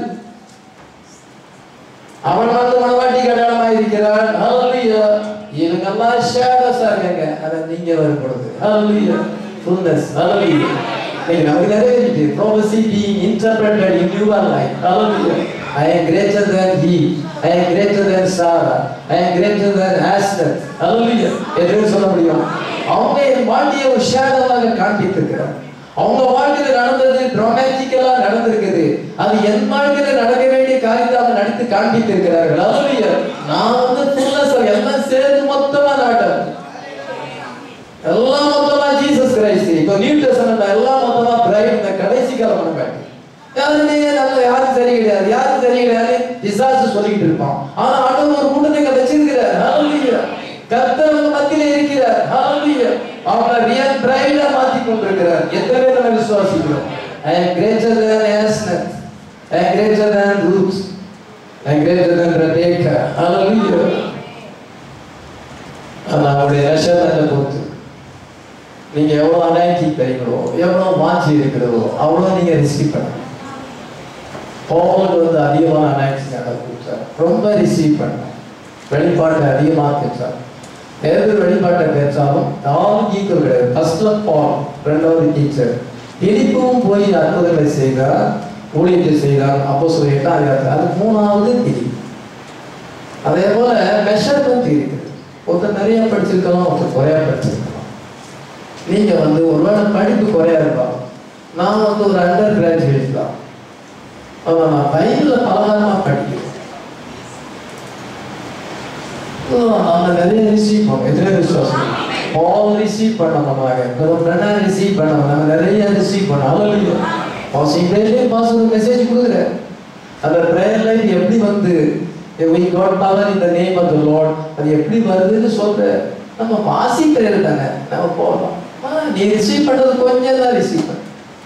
Speaker 1: அவள் வந்து மனவாட்டிக்கு அடையாளமா இருக்கிறார். ஹல்லேலூயா. இவங்க எல்லாம் ஷேடோஸா இருக்காங்க. அத நீங்க வரும் பொழுது ஹல்லேலூயா ஃபுல்னஸ். ஹல்லேலூயா. நீங்க நமக்கு நிறைவேறிட்டு prophecy being interpreted in your life. Hallelujah. I am greater than he. I am greater than Sarah. I am greater than Esther. Hallelujah. என்று சொல்ல முடியும். அவங்க என் வாழ்க்கையை ஒரு ஷேடோவாக காண்பித்திருக்கிறார். அவங்க வாழ்க்கையில நடந்தது டிராமாட்டிக்கலா நடந்திருக்குது. அது என் வாழ்க்கையில நடக்க வேண்டிய காரியத்தை நடித்து காண்பித்திருக்கிறார்கள். ஹல்லேலூயா. நான் வந்து ஃபுல்னஸ் எல்லாம் சேர்ந்து மொத்தமா நாட்டம், எல்லாம் மொத்தமா ஜீசஸ் கிரைஸ்ட். இப்போ நியூ டெஸ்டமென்ட்ல எல்லாம் மொத்தமா பிரைட், இந்த கடைசி காலம் மனவாட்டி. யாருமே நல்ல யாரும் சரி கிடையாது, யாரும் சரி கிடையாது பிசாசு சொல்லிட்டு இருப்பான். ஆனா ஆண்டவர் ஒரு கூட்டத்தை வச்சிருக்கிறார். ஹல்லேலூயா. கர்த்தர் உங்க மத்தியில இருக்கிறார். ஹல்லேலூயா. அவங்களை ரியல் பிரைடா மாத்தி கொண்டிருக்கிறார். எத்தனை பேர் நம்ம விசுவாசிக்கிறோம்? I am greater than Esther. I am greater than Ruth. I am greater than Rebecca. Hallelujah. அவருடைய ரஷத்தை பொறுத்து நீங்க எவ்வளவு அனாய்ச்சி பெறீங்களோ, எவ்வளவு வாஞ்சி இருக்கிறதோ அவ்வளவு நீங்க ரிசீவ் பண்ண. பவுலுக்கு வந்து அதிகமான அனாய்ச்சி கொடுத்தார், ரொம்ப ரிசீவ் பண்ண, வெளிப்பாட்டை அதிகமாக பெற்றார். எது வெளிப்பாட்டை பெற்றாலும் யாரும் ஈக்குவல் கிடையாது. ஃபர்ஸ்ட் ஆஃப் ஆல், ரெண்டாவது டீச்சர் பிலிப்பும் போய் அற்புதங்களை செய்தார், ஊழியத்தை செய்தார். அப்போஸ்தலர் 8ஆம் அதிகாரத்தில். அது மூணாவது பிலிப்பு. அதே போல மெஷர்மெண்ட் இருக்குது. ஒருத்தர் நிறைய படிச்சிருக்கலாம், ஒருத்தர் குறையா படிச்சிருக்கலாம். நீங்க ஒருவேளை படிப்பு குறையா இருக்கலாம், நான் ஒரு அண்டர் கிராஜுவேட் தான், நான் பைபிள பலகாரமா படிக்கிறேன், நாம நிறைய ரிசீவ் பண்ணோம். எத்தனை விசுவாசம் பால் ரிசீவ் பண்ணவனாக ரிசீவ் பண்ணவன் நம்ம நிறைய ரிசீவ் பண்ணோம். ஒரு மெசேஜ் கொடுக்குறேன். அந்த பிரேயர் லைன் எப்படி we got power in the name of the Lord, அது எப்படி வருதுன்னு சொல்ற நம்ம வாசி பிரேயர் தானே நம்ம போறோம். நீ ரிசீவ் பண்றது கொஞ்சம் தான் ரிசீவ் பண்ண,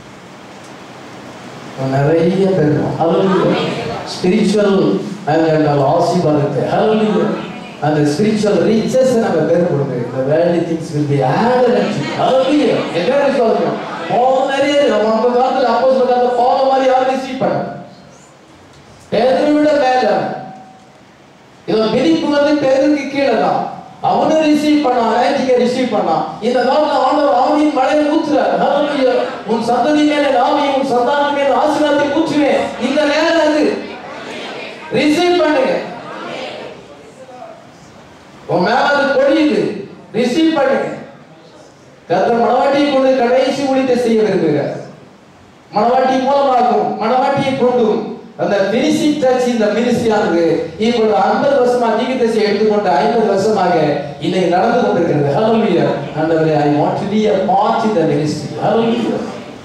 Speaker 1: நிறைய பெறுவோம். ஹல்லேலூயா. ஸ்பிரிச்சுவல் ஆசீர்வாதத்தை, ஹல்லேலூயா, அந்த ஸ்பிரிச்சுவல் ரிச்சஸ் நம்ம பெறும்போது the worldly things will be added unto you. ஹல்லேலூயா. என்ன சொல்றோம்? பால் நிறைய நம்ம அந்த காலத்துல அப்போஸ்தலர் காலத்துல பால் மாதிரி யாரும் ரிசீவ் பண்ண, பேதுரு விட மேல பிலிப்பு பேருக்கு கீழே தான் அவனை ரிசீவ் பண்ணான், ரிசீவ் பண்ணான். இந்த காலத்துல ஆண்டவர் ஆவியின் மழையை ஊற்றுறார். ஹல்லேலூயா. உன் சந்ததி மேல ஆவி, உன் சந்தானம் மேல ஆசீர்வாதத்தை ஊற்றுவேன். இந்த நேரம் அது ரிசீவ் பண்ணுங்க. உன் மேல அது பொழியுது, ரிசீவ் பண்ணுங்க. கர்த்தர் மணவாட்டியை கொண்டு கடைசி ஊழியத்தை செய்ய விரும்புகிறார். மணவாட்டி மூலமாகும், மணவாட்டியை கொண்டும் அந்த பினிஷிங் டச் இந்த மினிஸ்ட்ரியானது இப்பொழுது 50 வருஷமா தீர்க்கதரிசி எடுத்துக்கொண்டு 50 வருஷமாக இன்னைக்கு நடந்து கொண்டிருக்கிறது. ஹல்லேலூயா. ஆண்டவரே, I want to be a part in the ministry. ஹல்லேலூயா.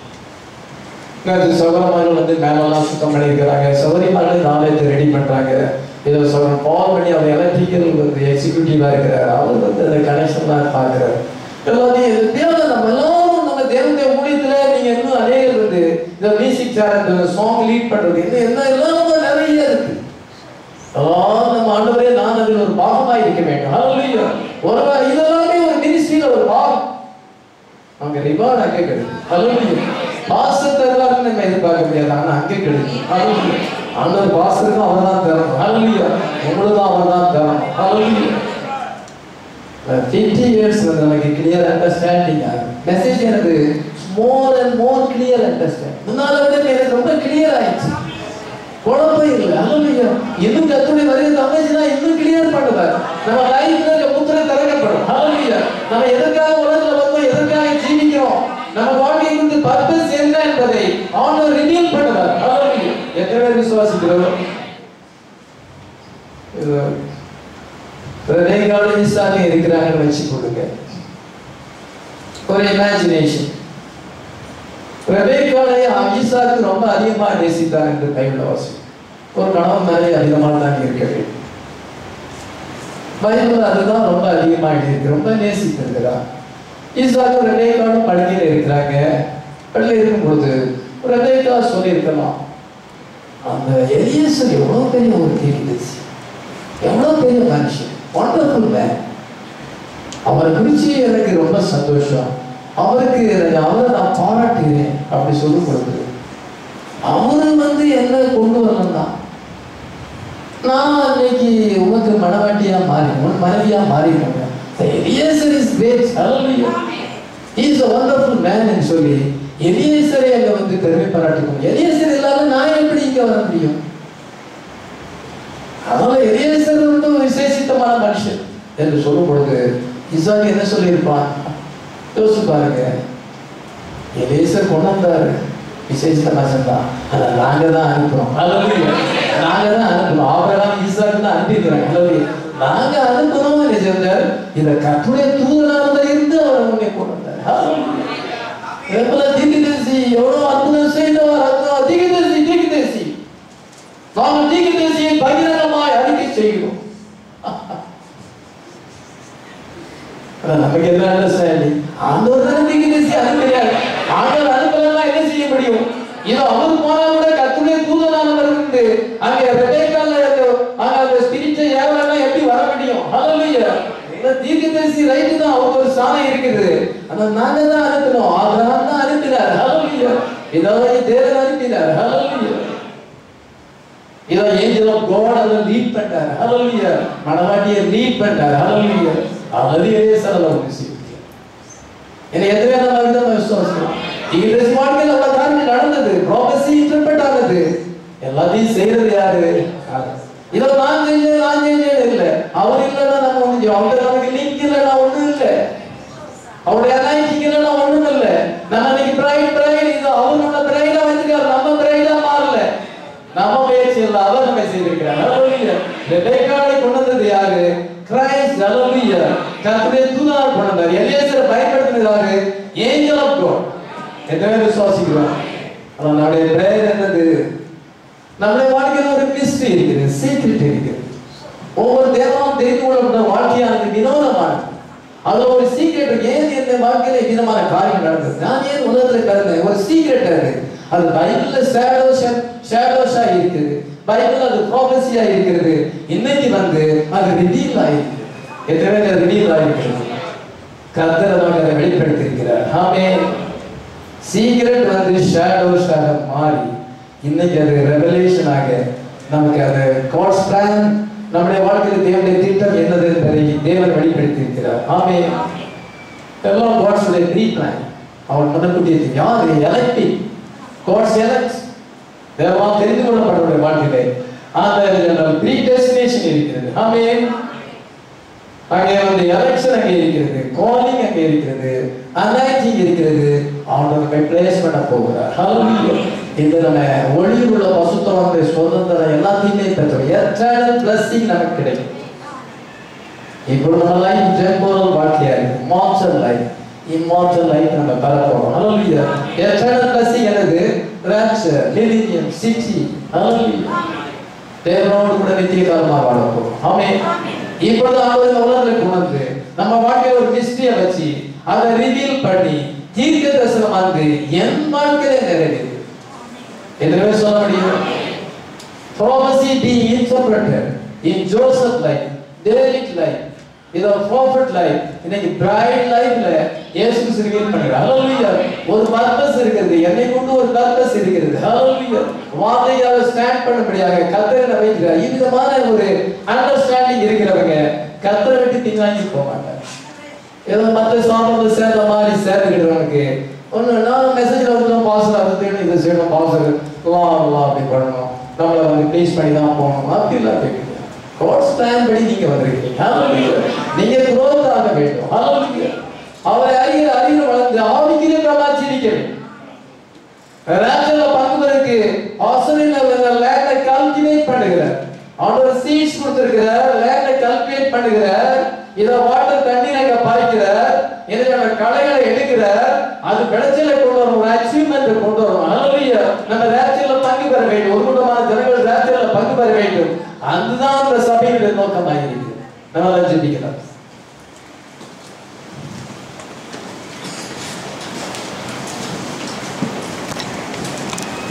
Speaker 1: சகோதரமார்கள் மேலெல்லாம் சுத்தம் பண்ணியிருக்கிறாங்க. சகோதரிமார்கள் நாலேஜ் ரெடி பண்றாங்க. இதை சொல்றோம் பால் பண்ணி அவர் எலக்ட்ரிக்கல் எக்ஸிக்யூட்டிவா இருக்கிறார். அவர் அந்த கனெக்ஷன் தான் பார்க்கிறார். எல்லாத்தையும் நம்ம எல்லாரும் நம்ம தேவனுடைய ஊழியத்துல நீங்க இன்னும் அநேகர் இந்த மியூசிக் சேனல் சாங் லீட் பண்றது என்ன எல்லாம் நிறைய இருக்கு. நம்ம ஆண்டவரே நான் அதில் ஒரு பாகமா இருக்க வேண்டும். ஹல்லேலூயா. இதெல்லாமே ஒரு மினிஸ்ட்ரியில ஒரு பாகம். அங்க ரிவார்ட் அங்கே கிடைக்கும். ஹல்லேலூயா. பாஸ்டர் தருவாருன்னு நம்ம எதிர்பார்க்க முடியாது, ஆனா அங்கே கிடைக்கும். ஹல்லேலூயா. ஆண்டவர் பாஸ்டருக்கும் அவர் தான் தரணும். ஹல்லேலூயா. உங்களுக்கும் அவர் தான் தரணும். ஹல்லேலூயா. 50 years நமக்கு clear understanding ஆகும். மெசேஜ் எனக்கு more and more clear understanding. முன்னால விட எனக்கு ரொம்ப கிளியர் ஆயிடுச்சு. குழப்பம் இல்லை. ஹல்லேலூயா. இன்னும் கர்த்தருடைய வருகை தமிழ்னா இன்னும் கிளியர் பண்ணுவார். நம்ம லைஃப்ல முத்திரை திறக்கப்படும். ஹல்லேலூயா. நம்ம எதற்காக உலகத்துல வந்தோம், எதற்காக ஜீவிக்கிறோம், நம்ம வாழ்க்கை குறித்து பர்பஸ் என்ன என்பதை ஆண்டவர் ரிவீல் பண்ணுவார். ஹல்லேலூயா. எத்தனை பேர் விசுவாசிக்கிறோம்? ரெபேக்காள இருக்கிறாங்கன்னு வச்சு கொடுங்க. ஒரு இமேஜினேஷன். ரெபேக்காளை ஈசாக்கு ரொம்ப அதிகமா நேசித்தார் என்று பைபிள் வாசி. ஒரு கணவன் மேலே அதிகமாக தான் இருக்க வேண்டும். பைபிள் அதுதான் ரொம்ப அதிகமா இருக்கு. ரொம்ப நேசித்திருக்கிறார். ஈசாக்கு ரெபேக்காளும் படுக்கையில இருக்கிறாங்க. படுக்கையில இருக்கும்போது ரெபேக்கா சொல்லியிருக்கலாம், அந்த எலியேசர் எவ்வளவு பெரிய ஒரு தீர்க்கதரிசி, எவ்வளவு பெரிய மனுஷன், வண்டர்ஃபுல் மேன், அவரை குறிச்சு எனக்கு ரொம்ப சந்தோஷம், அவரை நான் பாராட்டுகிறேன் அப்படி சொல்லும் பொழுது அவரு என்ன கொண்டு வரலன்னா, நான் இன்னைக்கு உனக்கு மனவாட்டியா மாறினோம், மனைவியா மாறினோம். Eliezer is great. Hallelujah. He is a wonderful man ன்னு சொல்லி எலியேசரை அங்க பெருமை பாராட்டிக்கணும். எலியேசர் இல்லாம நான் எப்படி இங்க வர முடியும்? அதனால எலியேசர் ஒரு விசேஷித்தமான மனுஷன் என்று சொல்லும் பொழுது ஈசாக்கு என்ன சொல்லியிருப்பான் யோசிச்சு பாருங்க. எலியேசர் கொண்டு வந்தாரு, விசேஷித்த மனுஷன் தான், அதை நாங்க தான் அனுப்புறோம். ஹல்லேலூயா. நாங்க தான் அனுப்புறோம். ஆபிரகாம் ஈசாக்கு தான் அனுப்பியிருக்கிறாங்க. ஹல்லேலூயா. நாங்க அனுப்புறோம். இதை கர்த்தருடைய தூதனாக இருந்து அவரை முன்னே கொண்டு வந்தார். ஹல்லேலூயா. எவ்வளவு தீர்க்கதரிசி, எவ்வளவு அற்புதம் செய்தவர், தீர்க்கதரிசி. நாங்கள் தீர்க்கதரிசியை பகிரங்கமாய் அறிக்கை செய்கிறோம். நமக்கு என்ன அண்டர்ஸ்டாண்டிங்? ஆண்டவர் தானே தீர்க்கதரிசி அனுப்புகிறார். ஆண்டவர் அனுப்பலன்னா என்ன செய்ய முடியும்? இதோ அவர் போனா கூட கர்த்தருடைய தூதனானவர் இருந்து அங்கே ரெபேக்கால அந்த ஸ்பிரிட்டை ஏவலன்னா எப்படி வர முடியும்? ஹல்லேலூயா. இந்த தீர்க்கதரிசி ரைட்டு தான், அவருக்கு ஒரு ஸ்தானம் இருக்குது. ஆனா நாங்க தான் அனுப்பணும். ஆபிரகாம் தான் அனுப்பினார். ஹல்லேலூயா. இதோ தேவன் அனுப்பினார். ஹல்லேலூயா. இதோ ஏஞ்சல் ஆஃப் காட் அதை லீட் பண்ணார். ஹல்லேலூயா. மனவாட்டியை லீட் பண்ணார். ஹல்லேலூயா. அதுலயே சரளம் விஷயம். என்ன எதுவே நம்ம இதை விசுவாசம். தீர்க்கதரிசி வாழ்க்கையில் அவ்வளவு காரியம் நடந்தது. ப்ராபசி இன்டர்பிரட் ஆனது. எல்லாத்தையும் செய்யறது யாரு? இதோ நான் செஞ்சேன் அவர் இல்லைன்னா நம்ம ஒண்ணு அவங்க நமக்கு லிங்க் இல்லைன்னா ஒண்ணும் இல்லை. அவருடைய அனாயிட்டிங் இல்லைன்னா ஒண்ணும் இல்லை. நம்ம இன்னைக்கு பிரைட் இது அவரோட பிரைடா வச்சிருக்காரு, நம்ம பிரைடா மாறல. நம்ம முயற்சி இல்லை, அவர் நம்ம செய்திருக்கிறார். ஹalleluya. ரெபெக்காவை கொண்டு வந்தது யாரு? கிறிஸ்ட். ஹalleluya. கர்த்தருடைய தூதர் கொண்டு வந்தார். எலியாசரை பயன்படுத்தினது யாரு? Angel of God. எத்தனை விசுவாசிக்கிறோம்? ஆனா நம்முடைய பிரேயர் என்னது? நம்முடைய வாழ்க்கையில் ஒரு மிஸ்ட்ரி இருக்குது, சீக்ரெட் இருக்குது. ஒவ்வொரு தேவனும் தெரிந்து கொள்ளப்பட்ட வாழ்க்கையானது வினோதமானது. அது ஒரு சீக்ரெட். ஏன் இந்த வாழ்க்கையில விதமான காரியம் நடந்தது, நான் ஏன் உலகத்துல பிறந்தேன், ஒரு சீக்ரெட் இருக்கு. அது பைபிள்ல ஷேடோஸா இருக்குது, பைபிள் அது ப்ராபசியா இருக்கிறது. இன்னைக்கு வந்து அது ரிவீல் ஆயிருக்கு. எத்தனை பேர் ரிவீல் ஆயிருக்கிறது? கர்த்தர் நமக்கு அதை வெளிப்படுத்தி இருக்கிறார். ஆமென். சீக்ரெட் வந்து ஷேடோஸாக மாறி இன்னைக்கு அது ரெவலேஷனாக நமக்கு அது காட்ஸ் பிளான், நம்முடைய வாழ்க்கையில் தேவனுடைய திட்டம் என்னது என்பதை தேவன் வெளிப்படுத்தி இருக்கிறார். ஆமென். எல்லாம் காட்ஸ்டைய ப்ரீ பிளான். அவர் முன்னக்கூட்டிய யாரு எலக்டிங் காட்ஸ் எலக்ட். தேவன் தெரிந்து கொள்ளப்பட்டவருடைய வாழ்க்கையிலே அந்த ப்ரீ டெஸ்டினேஷன் இருக்கிறது. ஆமென். அங்கே வந்து எலெக்ஷன் அங்கே இருக்கிறது, காலிங் அங்கே இருக்கிறது, அனாயிட்டிங் இருக்கிறது. அவனுக்கு பிளேஸ் பண்ண போகிறார். ஹalleluya. இந்த நம்ம ஒளியில் உள்ள பசுத்தவான்களுடைய சுதந்திரம் எல்லாத்தையுமே பெற்றோம். எட்டர்னல் பிளஸிங் நமக்கு கிடைக்கும். இப்போ நம்ம லைஃப் டெம்போரல் வாழ்க்கையா இருக்கு, மார்டல் லைஃப், இம்மார்டல் லைஃப் நம்ம பெற போறோம். ஹalleluya. எட்டர்னல் பிளஸிங் என்னது? Rapture, millennium, city. ஹalleluya. தேவனோடு கூட நித்திய காலமாக வாழ போறோம். ஆமென். இப்பொழுது ஆண்டவர் உலகத்துல கொண்டு வந்து நம்ம வாழ்க்கையில ஒரு மிஸ்ட்ரியை வச்சு அதை ரிவீல் பண்ணி தீர்க்க தரிசனம் வந்து என் வாழ்க்கையில நிறைவேறுது. எதுவுமே சொல்ல முடியும். Prophecy being interpreted in Joseph life, David life, in the prophet life, இன்னைக்கு bride lifeல இயேசு கிறிஸ்து ரிவீல் பண்றார். ஹalleluya. ஒரு பர்பஸ் இருக்குது, என்னை கொண்டு ஒரு பர்பஸ் இருக்குது. ஹalleluya. வாதையாக ஸ்டாண்ட் பண்ணபடியாக கர்த்தரை வைக்கிறார். இந்த ஒரு அண்டர்ஸ்டாண்டிங் இருக்கிறவங்க கர்த்தரை விட்டு பின்வாங்கி போக மாட்டாங்க. ஏதோ மற்ற சாப்பிட்டு சேர்ந்த மாதிரி சேர்ந்துக்கிட்டவனுக்கு ஒன்று நான் மெசேஜில் வந்து பாஸ்டர் அதை செய்யணும், இதை செய்யணும், பாஸ்டர் வா அப்படி பண்ணணும், நம்மளை வந்து ப்ளீஸ் பண்ணி தான் போகணும் அப்படிலாம் கேட்குறீங்க. காட்ஸ் பிளான் படி நீங்க வந்திருக்கீங்க. ஹalleluya. நீங்க growth ஆக வேண்டும். ஹalleluya. அவரை அறிகிற வளர்ந்து ஆவிக்கிற பிரமாச்சிரிக்கணும். ராஜ்யல பங்குவருக்கு ஆசீர்வாதங்களை லேண்ட கல்டிவேட் பண்ணுகிறார். ஆண்டவர் சீட்ஸ் கொடுத்திருக்கிறார், லேண்ட கல்டிவேட் பண்ணுகிறார். இத வாட்டர் தண்ணீரை பாய்க்கிறார், இதோட களைகளை எடுக்கிறார், அது விளைச்சலை கொண்டு வரும், ஒரு அச்சீவ்மெண்ட் கொண்டு வரும். ஹalleluya. நம்ம ராஜ்யல பங்கு பெற வேண்டும், ஒரு கூட்டமான ஜனங்கள் ராஜ்யல பங்கு பெற வேண்டும். அதுதான் அந்த சபையுடைய நோக்கமாக இருக்குது. நம்ம ஜெபிக்கலாம்.